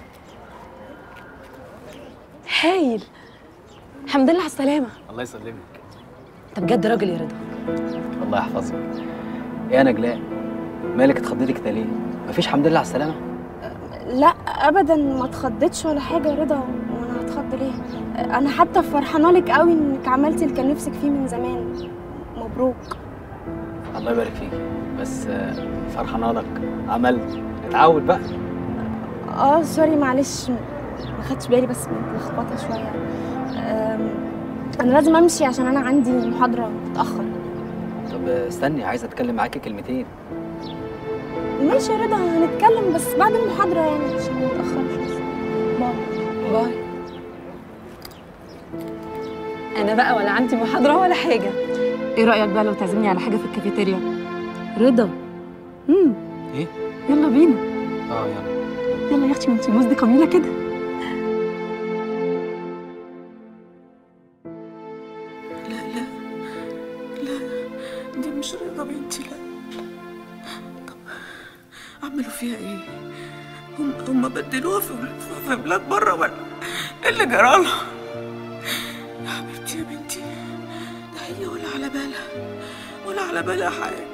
هايل، الحمد لله على السلامة. الله يسلمك. انت بجد راجل يا رضا. الله يحفظك. ايه يا نجلاء مالك اتخضيتي كده ليه؟ مفيش حمد لله على السلامه؟ لا ابدا ما اتخضيتش ولا حاجه يا رضا، وانا هتخض ليه؟ انا حتى فرحانه لك قوي انك عملتي اللي كان نفسك فيه من زمان. مبروك. الله يبارك فيك. بس فرحانه لك عملت اتعود بقى. اه سوري معلش ما خدتش بالي بس متلخبطه شويه. انا لازم امشي عشان انا عندي محاضره متاخر. طب استني عايزه اتكلم معاكي كلمتين. ماشي يا رضا هنتكلم بس بعد المحاضره يعني عشان ما نتاخرش. باي باي. انا بقى ولا عندي محاضره ولا حاجه. ايه رايك بقى لو تعزمني على حاجه في الكافيتيريا؟ رضا امم ايه يلا بينا. اه يلا يلا يا اختي ما انتي موز دي جميله كده. لا لا لا دي مش رضا بنتي. لا طب عملوا فيها ايه؟ هم هم بدلوها في في بلاد بره ولا ايه اللي جرالها؟ يا حبيبتي يا بنتي ده هي ولا على بالها ولا على بالها حاجه.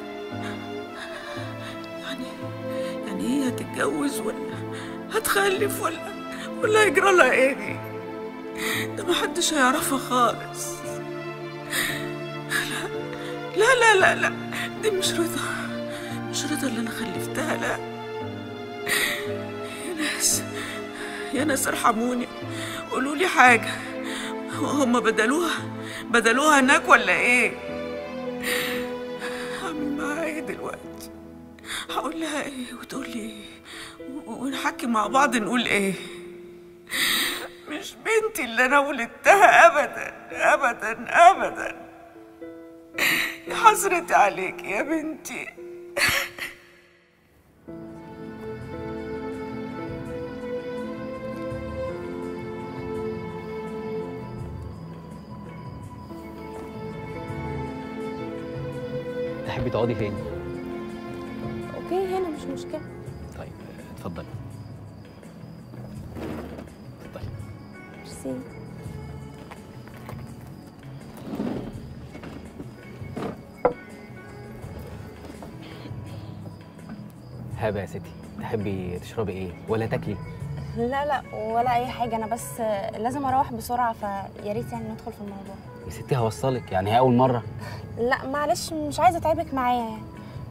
يعني يعني هي هتتجوز ولا هتخلف ولا ولا هيجرى لها ايه؟ ده محدش هيعرفها خالص. لا لا لا لا لا دي مش رضا، مش رضا اللي انا خلفتها. لا يا ناس يا ناس ارحموني قولوا لي حاجه، هم بدلوها بدلوها هناك ولا ايه؟ هعمل معاها ايه دلوقتي؟ هقول لها ايه وتقول لي ايه ونحكي مع بعض نقول ايه؟ مش بنتي اللي انا ولدتها ابدا ابدا ابدا. يا حسرتي عليك يا بنتي. تحبي تقعدي فين؟ اوكي هنا مش مشكله. طيب اتفضلي. ميرسي. هابه يا ستي، تحبي تشربي ايه ولا تاكلي؟ لا لا ولا اي حاجه، انا بس لازم اروح بسرعه فيا ريت يعني ندخل في الموضوع. يا ستي هوصلك، يعني هي اول مره. لا معلش مش عايزه اتعبك معايا يعني.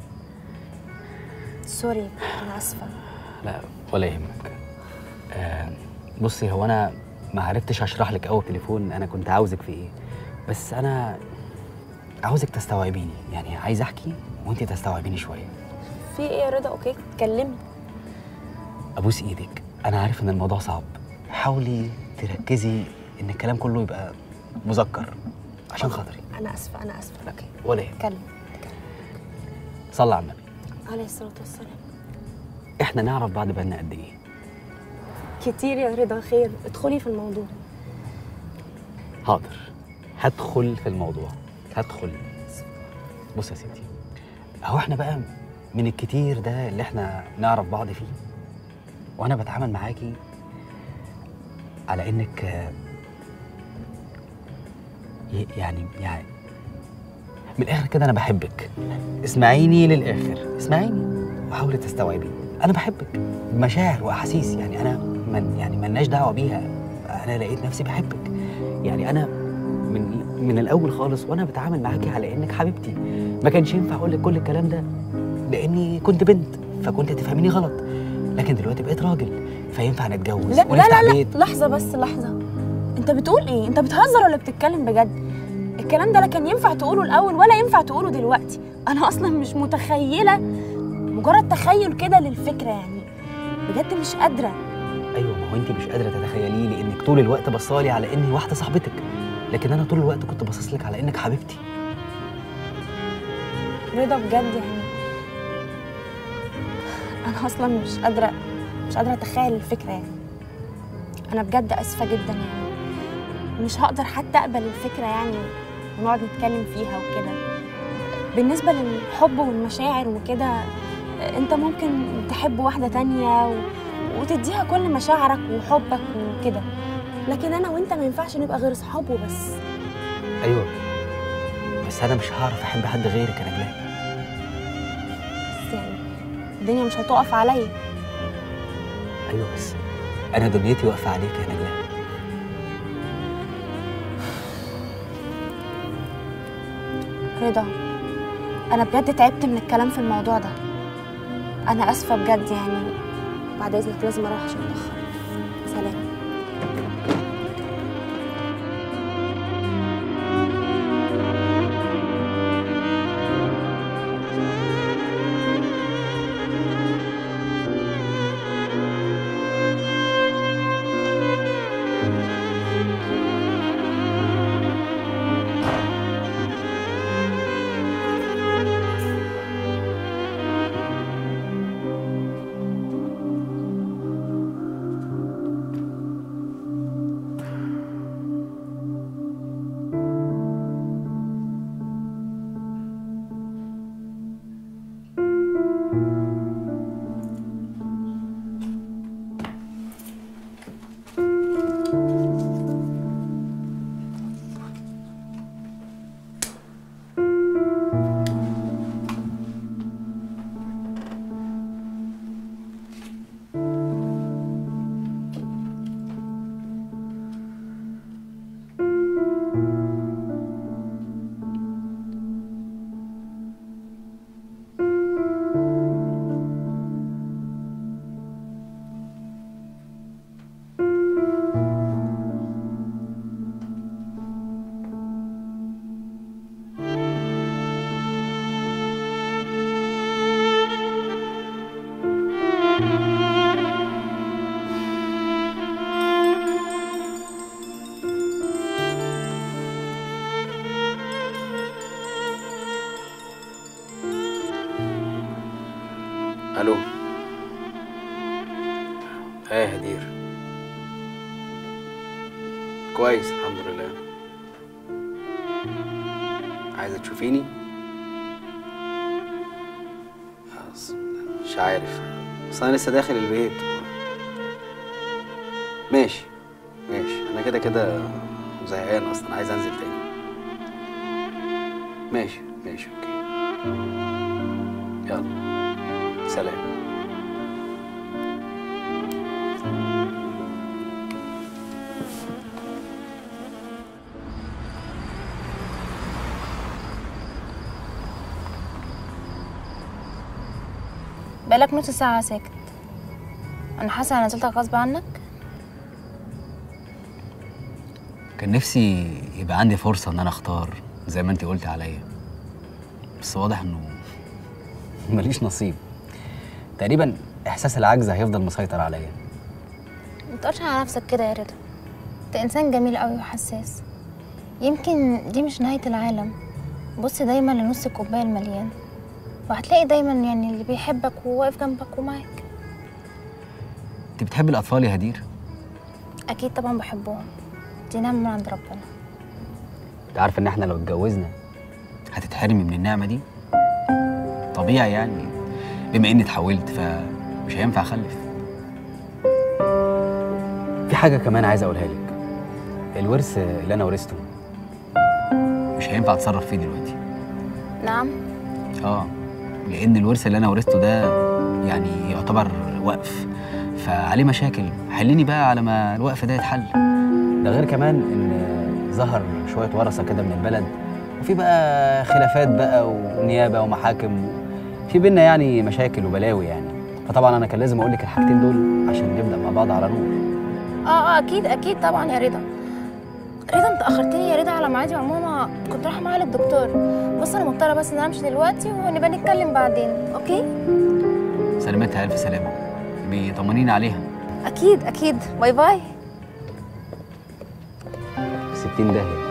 سوري انا اسفه. لا ولا يهمك. آه بصي، هو انا ما عرفتش اشرح لك اول تليفون انا كنت عاوزك في ايه، بس انا عاوزك تستوعبيني، يعني عايز احكي وانت تستوعبيني شويه. في ايه يا رضا؟ اوكي اتكلمي. ابوس ايدك، انا عارف ان الموضوع صعب، حاولي تركزي ان الكلام كله يبقى مذكر عشان خاطري. انا اسفه انا اسفه. اوكي ولا يهمك. اتكلم. صلي على النبي عليه الصلاه والسلام. احنا نعرف بعض بقالنا قد ايه؟ كتير يا رضا. خير ادخلي في الموضوع. حاضر، هدخل في الموضوع هدخل. بص يا ستي، اهو احنا بقى من الكتير ده اللي احنا نعرف بعض فيه، وانا بتعامل معاكي على انك يعني يعني من الاخر كده انا بحبك. اسمعيني للاخر، اسمعيني وحاولي تستوعبي. انا بحبك بمشاعر واحاسيس، يعني انا من يعني ملناش دعوه بيها. انا لقيت نفسي بحبك، يعني انا من من الاول خالص وانا بتعامل معاكي على انك حبيبتي. ما كانش ينفع اقول لك كل الكلام ده لاني كنت بنت فكنت هتفهميني غلط، لكن دلوقتي بقيت راجل فينفع نتجوز لا ونفتح لا لا, بيت. لا لحظه بس لحظه، انت بتقول ايه؟ انت بتهزر ولا بتتكلم بجد؟ الكلام ده لا كان ينفع تقوله الاول ولا ينفع تقوله دلوقتي. انا اصلا مش متخيله، مجرد تخيل كده للفكره يعني، بجد مش قادره. ايوه، ما هو انت مش قادره تتخيليه لانك طول الوقت بصالي على اني واحده صاحبتك، لكن انا طول الوقت كنت باصص لك على انك حبيبتي. رضا بجد يعني انا اصلا مش قادره مش قادره اتخيل الفكره يعني. انا بجد اسفه جدا يعني، مش هقدر حتى اقبل الفكره يعني ونقعد نتكلم فيها وكده. بالنسبه للحب والمشاعر وكده، انت ممكن تحب واحده تانية و... وتديها كل مشاعرك وحبك وكده، لكن انا وانت ما ينفعش نبقى غير اصحاب وبس. ايوه بس انا مش هعرف احب حد غيرك يا نجلاء. بس يعني الدنيا مش هتقف عليا. ايوه بس انا دنيتي واقفه عليك يا نجلاء. رضا انا بجد تعبت من الكلام في الموضوع ده. انا اسفه بجد يعني، بعد اذنك لازم اروح عشان اتاخر. سلام. الو. ايه يا هدير؟ كويس الحمد لله. عايزه تشوفيني؟ مش عارف، بس انا لسه داخل البيت. ماشي ماشي، انا كده كده زهقان اصلا، عايز انزل تاني. ماشي ماشي اوكي، يلا سلام. بقالك نص ساعة ساكت. أنا حاسة أنا نزلتك غصب عنك. كان نفسي يبقى عندي فرصة إن أنا أختار زي ما أنتي قلتي عليا، بس واضح إنه ماليش نصيب. تقريبا إحساس العجز هيفضل مسيطر عليا. متقولش على نفسك كده يا رضا، أنت إنسان جميل أوي وحساس. يمكن دي مش نهاية العالم. بص دايما لنص الكوباية المليان، وهتلاقي دايما يعني اللي بيحبك وواقف جنبك ومعاك. أنت بتحبي الأطفال يا هدير؟ أكيد طبعا بحبهم، دي نعمة من عند ربنا. أنت عارفة إن إحنا لو اتجوزنا هتتحرمي من النعمة دي؟ طبيعي يعني، بما إني اتحولت فمش هينفع أخلف. في حاجة كمان عايز أقولها لك. الورث اللي أنا ورثته مش هينفع أتصرف فيه دلوقتي. نعم؟ آه، لأن الورث اللي أنا ورثته ده يعني يعتبر وقف، فعليه مشاكل. حليني بقى على ما الوقف ده يتحل. ده غير كمان إن ظهر شوية ورثة كده من البلد، وفي بقى خلافات بقى ونيابة ومحاكم، في بينا يعني مشاكل وبلاوي يعني. فطبعا أنا كان لازم أقول لك الحاجتين دول عشان نبدأ مع بعض على نور. اه اه اكيد اكيد طبعا يا رضا. رضا انت اخرتني يا رضا على ميعادي، عموما كنت رايحه معايا للدكتور. بص انا مضطره بس ان انا امشي دلوقتي ونبقى نتكلم بعدين، اوكي؟ سلامتها الف سلامه، بيطمنيني عليها. اكيد اكيد، باي باي. ستين داهيه.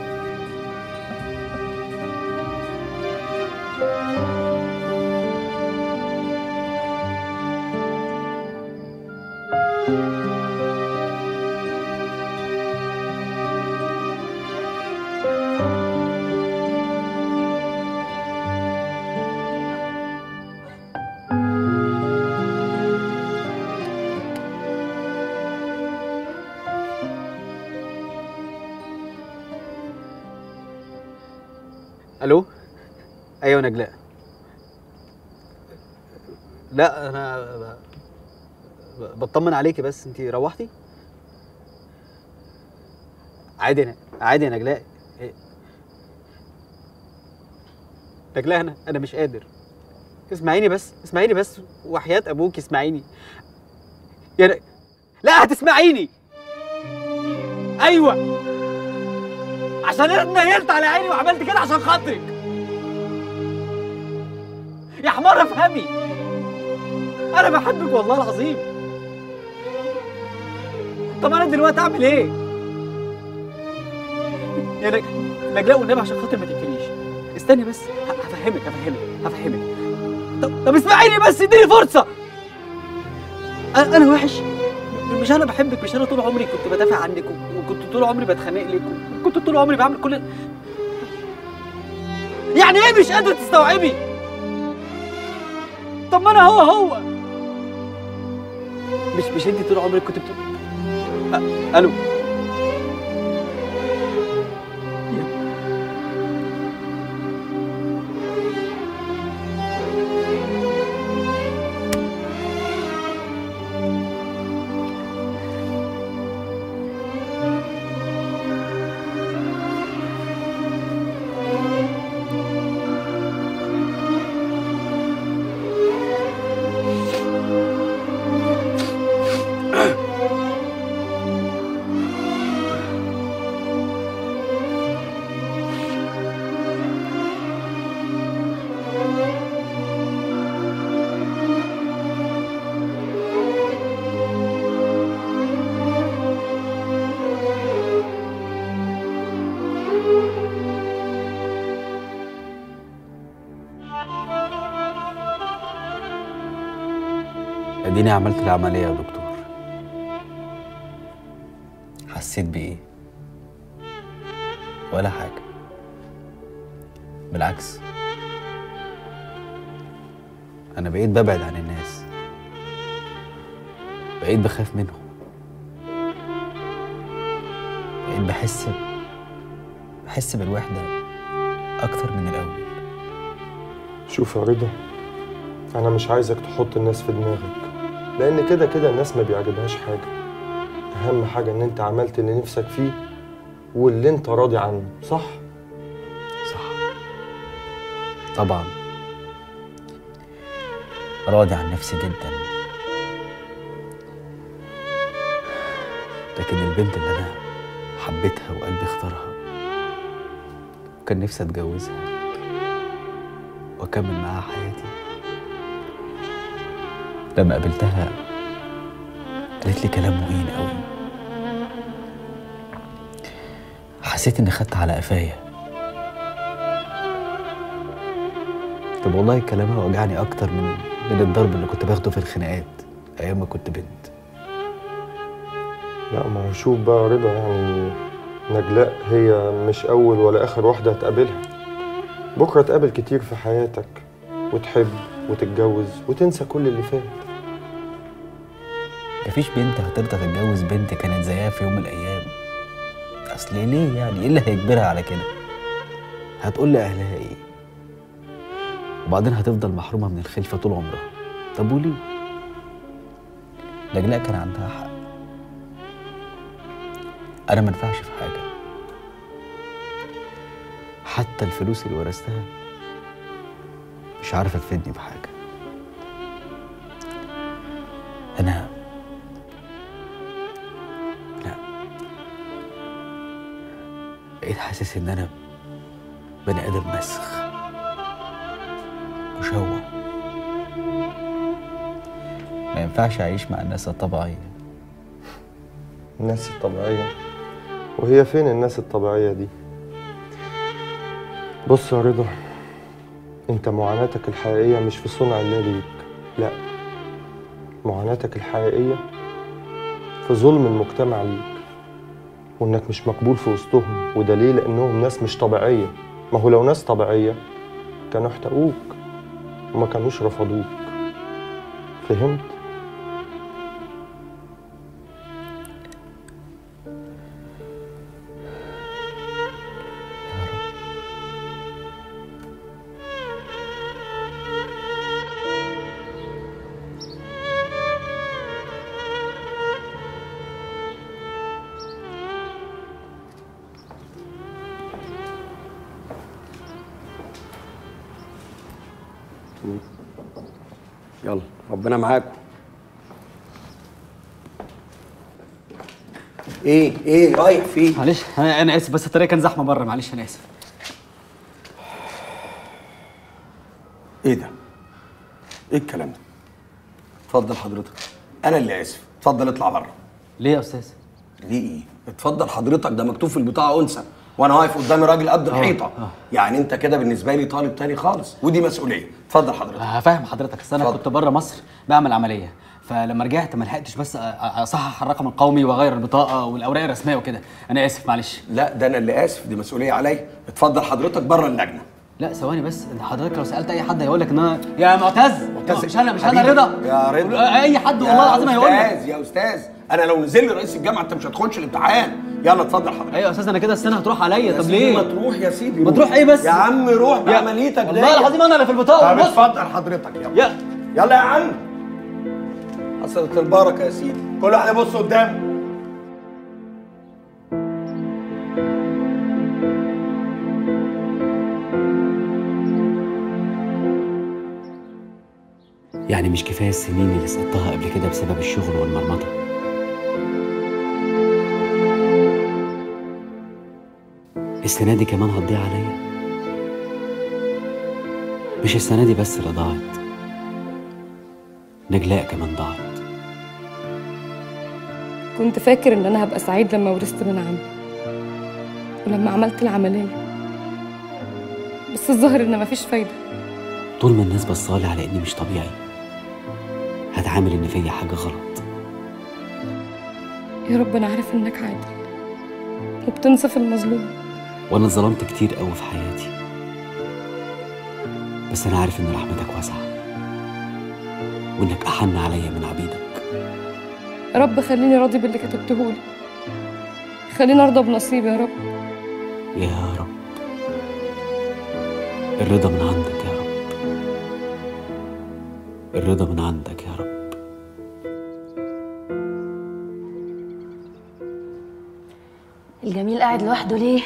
الو. ايوه نجلاء. لا انا بطمن عليكي بس. انتي روحتي؟ عادي عادي يا نجلاء. نجلاء انا انا مش قادر. اسمعيني بس اسمعيني بس وحياة ابوك اسمعيني يا ن... لا هتسمعيني. ايوه عشان انا اتنيلت على عيني وعملت كده عشان خاطرك يا حمار. افهمي، انا بحبك والله العظيم. طب انا دلوقتي اعمل ايه يا نج... نجلاء والنبي عشان خاطر ما تقفليش. استني بس هفهمك هفهمك هفهمك. طب طب اسمعيني بس، اديني فرصه. انا انا وحش؟ مش انا بحبك؟ مش انا طول عمري كنت بدافع عنك وكنت طول عمري بتخانق لك وكنت طول عمري بعمل كل. يعني ايه مش قادره تستوعبي؟ طب ما انا هو هو. مش مش انت طول عمرك كنت بتقول أ... الو. اديني عملت العمليه يا دكتور. حسيت بايه؟ ولا حاجه، بالعكس انا بقيت ببعد عن الناس، بقيت بخاف منهم، بقيت بحس بحس بالوحده اكتر من الاول. شوف يا رضا، انا مش عايزك تحط الناس في دماغك، لان كده كده الناس ما بيعجبهاش حاجه. اهم حاجه ان انت عملت اللي نفسك فيه واللي انت راضي عنه، صح؟ صح طبعا، راضي عن نفسي جدا، لكن البنت اللي انا حبيتها وقلبي اختارها وكان نفسي اتجوزها واكمل معاها حياتي، لما قابلتها قالت لي كلام مهين قوي. حسيت اني خدت على قفايا. طب والله كلامها وجعني اكتر من من الضرب اللي كنت باخده في الخناقات ايام ما كنت بنت. لا ما هو شوف بقى يا رضا، يعني نجلاء هي مش اول ولا اخر واحده هتقابلها. بكره تقابل كتير في حياتك وتحب وتتجوز وتنسى كل اللي فات. مفيش بنت هترضى تتجوز بنت كانت زيها في يوم من الايام. اصل ليه يعني؟ ايه اللي هيجبرها على كده؟ هتقول لاهلها ايه؟ وبعدين هتفضل محرومه من الخلفه طول عمرها. طب وليه؟ نجلاء كان عندها حق، انا ما ينفعش في حاجه، حتى الفلوس اللي ورثتها مش عارفه تفيدني بحاجه. انا لا بقيت حاسس ان انا بني ادم مسخ مشوه، ما ينفعش اعيش مع الناس الطبيعيه. الناس الطبيعيه؟ وهي فين الناس الطبيعيه دي؟ بص يا رضا، انت معاناتك الحقيقيه مش في صنع الله ليك، لا، معاناتك الحقيقيه في ظلم المجتمع ليك، وانك مش مقبول في وسطهم. وده ليه؟ لانهم ناس مش طبيعيه. ما هو لو ناس طبيعيه كانوا احتقوك وما كانوش رفضوك. فهمت؟ يلا ربنا معاكم. ايه ايه رايح فين؟ معلش انا انا اسف، بس الطريق كان زحمه بره، معلش انا اسف. ايه ده؟ ايه الكلام ده؟ اتفضل حضرتك. انا اللي اسف، اتفضل اطلع بره. ليه يا استاذ؟ ليه ايه؟ اتفضل حضرتك، ده مكتوب في البطاقه انثى وانا واقف قدامي راجل قد الحيطه. أوه. يعني انت كده بالنسبه لي طالب تاني خالص، ودي مسؤوليه. اتفضل حضرتك. هفهم حضرتك، اصل انا كنت بره مصر بعمل عمليه، فلما رجعت ما لحقتش بس اصحح الرقم القومي واغير البطاقه والاوراق الرسميه وكده. انا اسف معلش. لا ده انا اللي اسف، دي مسؤوليه عليا. اتفضل حضرتك بره اللجنه. لا ثواني بس، انت حضرتك لو سالت اي حد هيقول لك ان انا يا معتز. معتز مش انا مش انا رضا يا رضا. اي حد والله العظيم هيقول لك. يا استاذ يا استاذ، انا لو نزل لي رئيس الجامعه انت مش هتخش الامتحان. يلا اتفضل حضرتك. ايوه يا استاذ، انا كده السنه هتروح عليا. طب ليه؟ ما تروح يا سيدي. ما تروح ايه بس يا عم روح بعمليتك دي. والله العظيم انا اللي في البطاقه. طب اتفضل حضرتك. يلا يا. يلا يا عم. حصلت البركه يا سيدي، كل واحد يبص قدامه. يعني مش كفايه السنين اللي سقطتها قبل كده بسبب الشغل والمرمطه؟ السنه دي كمان هتضيع عليا؟ مش السنه دي بس اللي ضاعت، نجلاء كمان ضاعت. كنت فاكر ان انا هبقى سعيد لما ورثت من عمي ولما عملت العمليه، بس الظاهر ان مفيش فايده. طول ما الناس بصالي على اني مش طبيعي هتعامل ان فيا حاجه غلط. يا رب انا عارف انك عادل وبتنصف المظلوم، وانا ظلمت كتير قوي في حياتي، بس انا عارف ان رحمتك واسعه وانك احن عليا من عبيدك. يا رب خليني راضي باللي كتبتهولي، خليني ارضى بنصيبي يا رب. يا رب الرضا من عندك يا رب، الرضا من عندك يا رب. الجميل قاعد لوحده ليه؟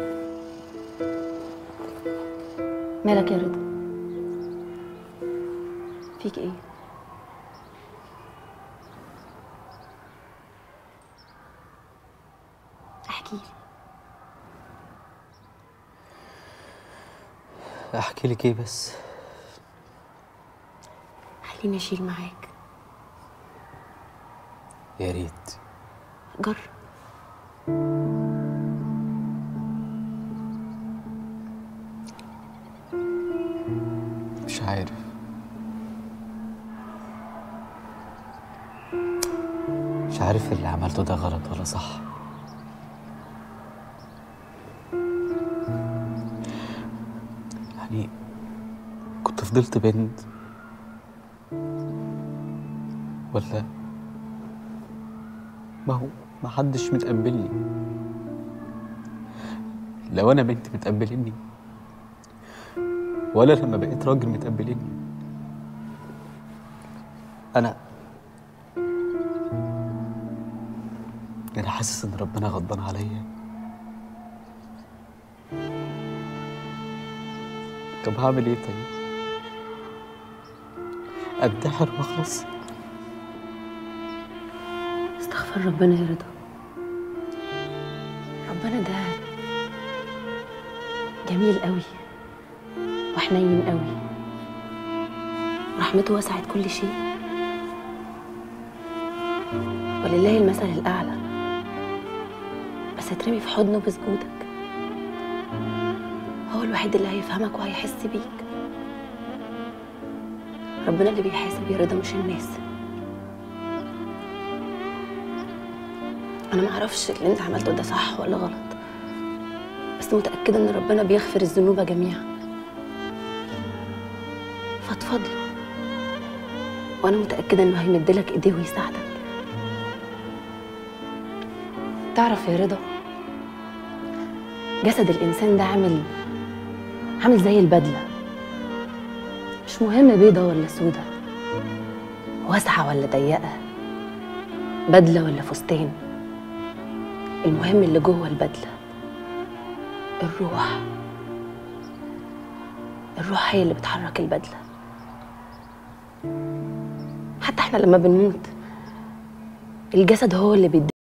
مالك يا رضا؟ فيك ايه؟ احكي لي. احكي لك ايه بس؟ خليني اشيل معاك. يا ريت. جرب. مش عارف. مش عارف اللي عملته ده غلط ولا صح. يعني كنت فضلت بنت ولا ما هو ما حدش متقبلني. لو انا بنت متقبلني ولا لما بقيت راجل متقبلني. انا انا حاسس ان ربنا غضبان عليا. طب هعمل ايه طيب؟ انتحر واخلص؟ استغفر ربنا يا رضا. ربنا ده جميل قوي وحنين قوي ورحمته وسعت كل شيء، ولله المثل الأعلى، بس اترمي في حضنه بسجودك. هو الوحيد اللي هيفهمك وهيحس بيك. ربنا اللي بيحاسب يا رضا مش الناس. انا معرفش اللي انت عملته ده صح ولا غلط، بس متأكدة ان ربنا بيغفر الذنوب جميعا. فضفض له، وانا متأكدة انه هيمدلك ايديه ويساعدك. تعرف يا رضا، جسد الانسان ده عامل عامل زي البدلة، مش مهم بيضة ولا سودة، واسعة ولا ضيقة، بدلة ولا فستان. المهم اللي جوه البدلة، الروح. الروح هي اللي بتحرك البدلة. حتى احنا لما بنموت الجسد هو اللي بيدي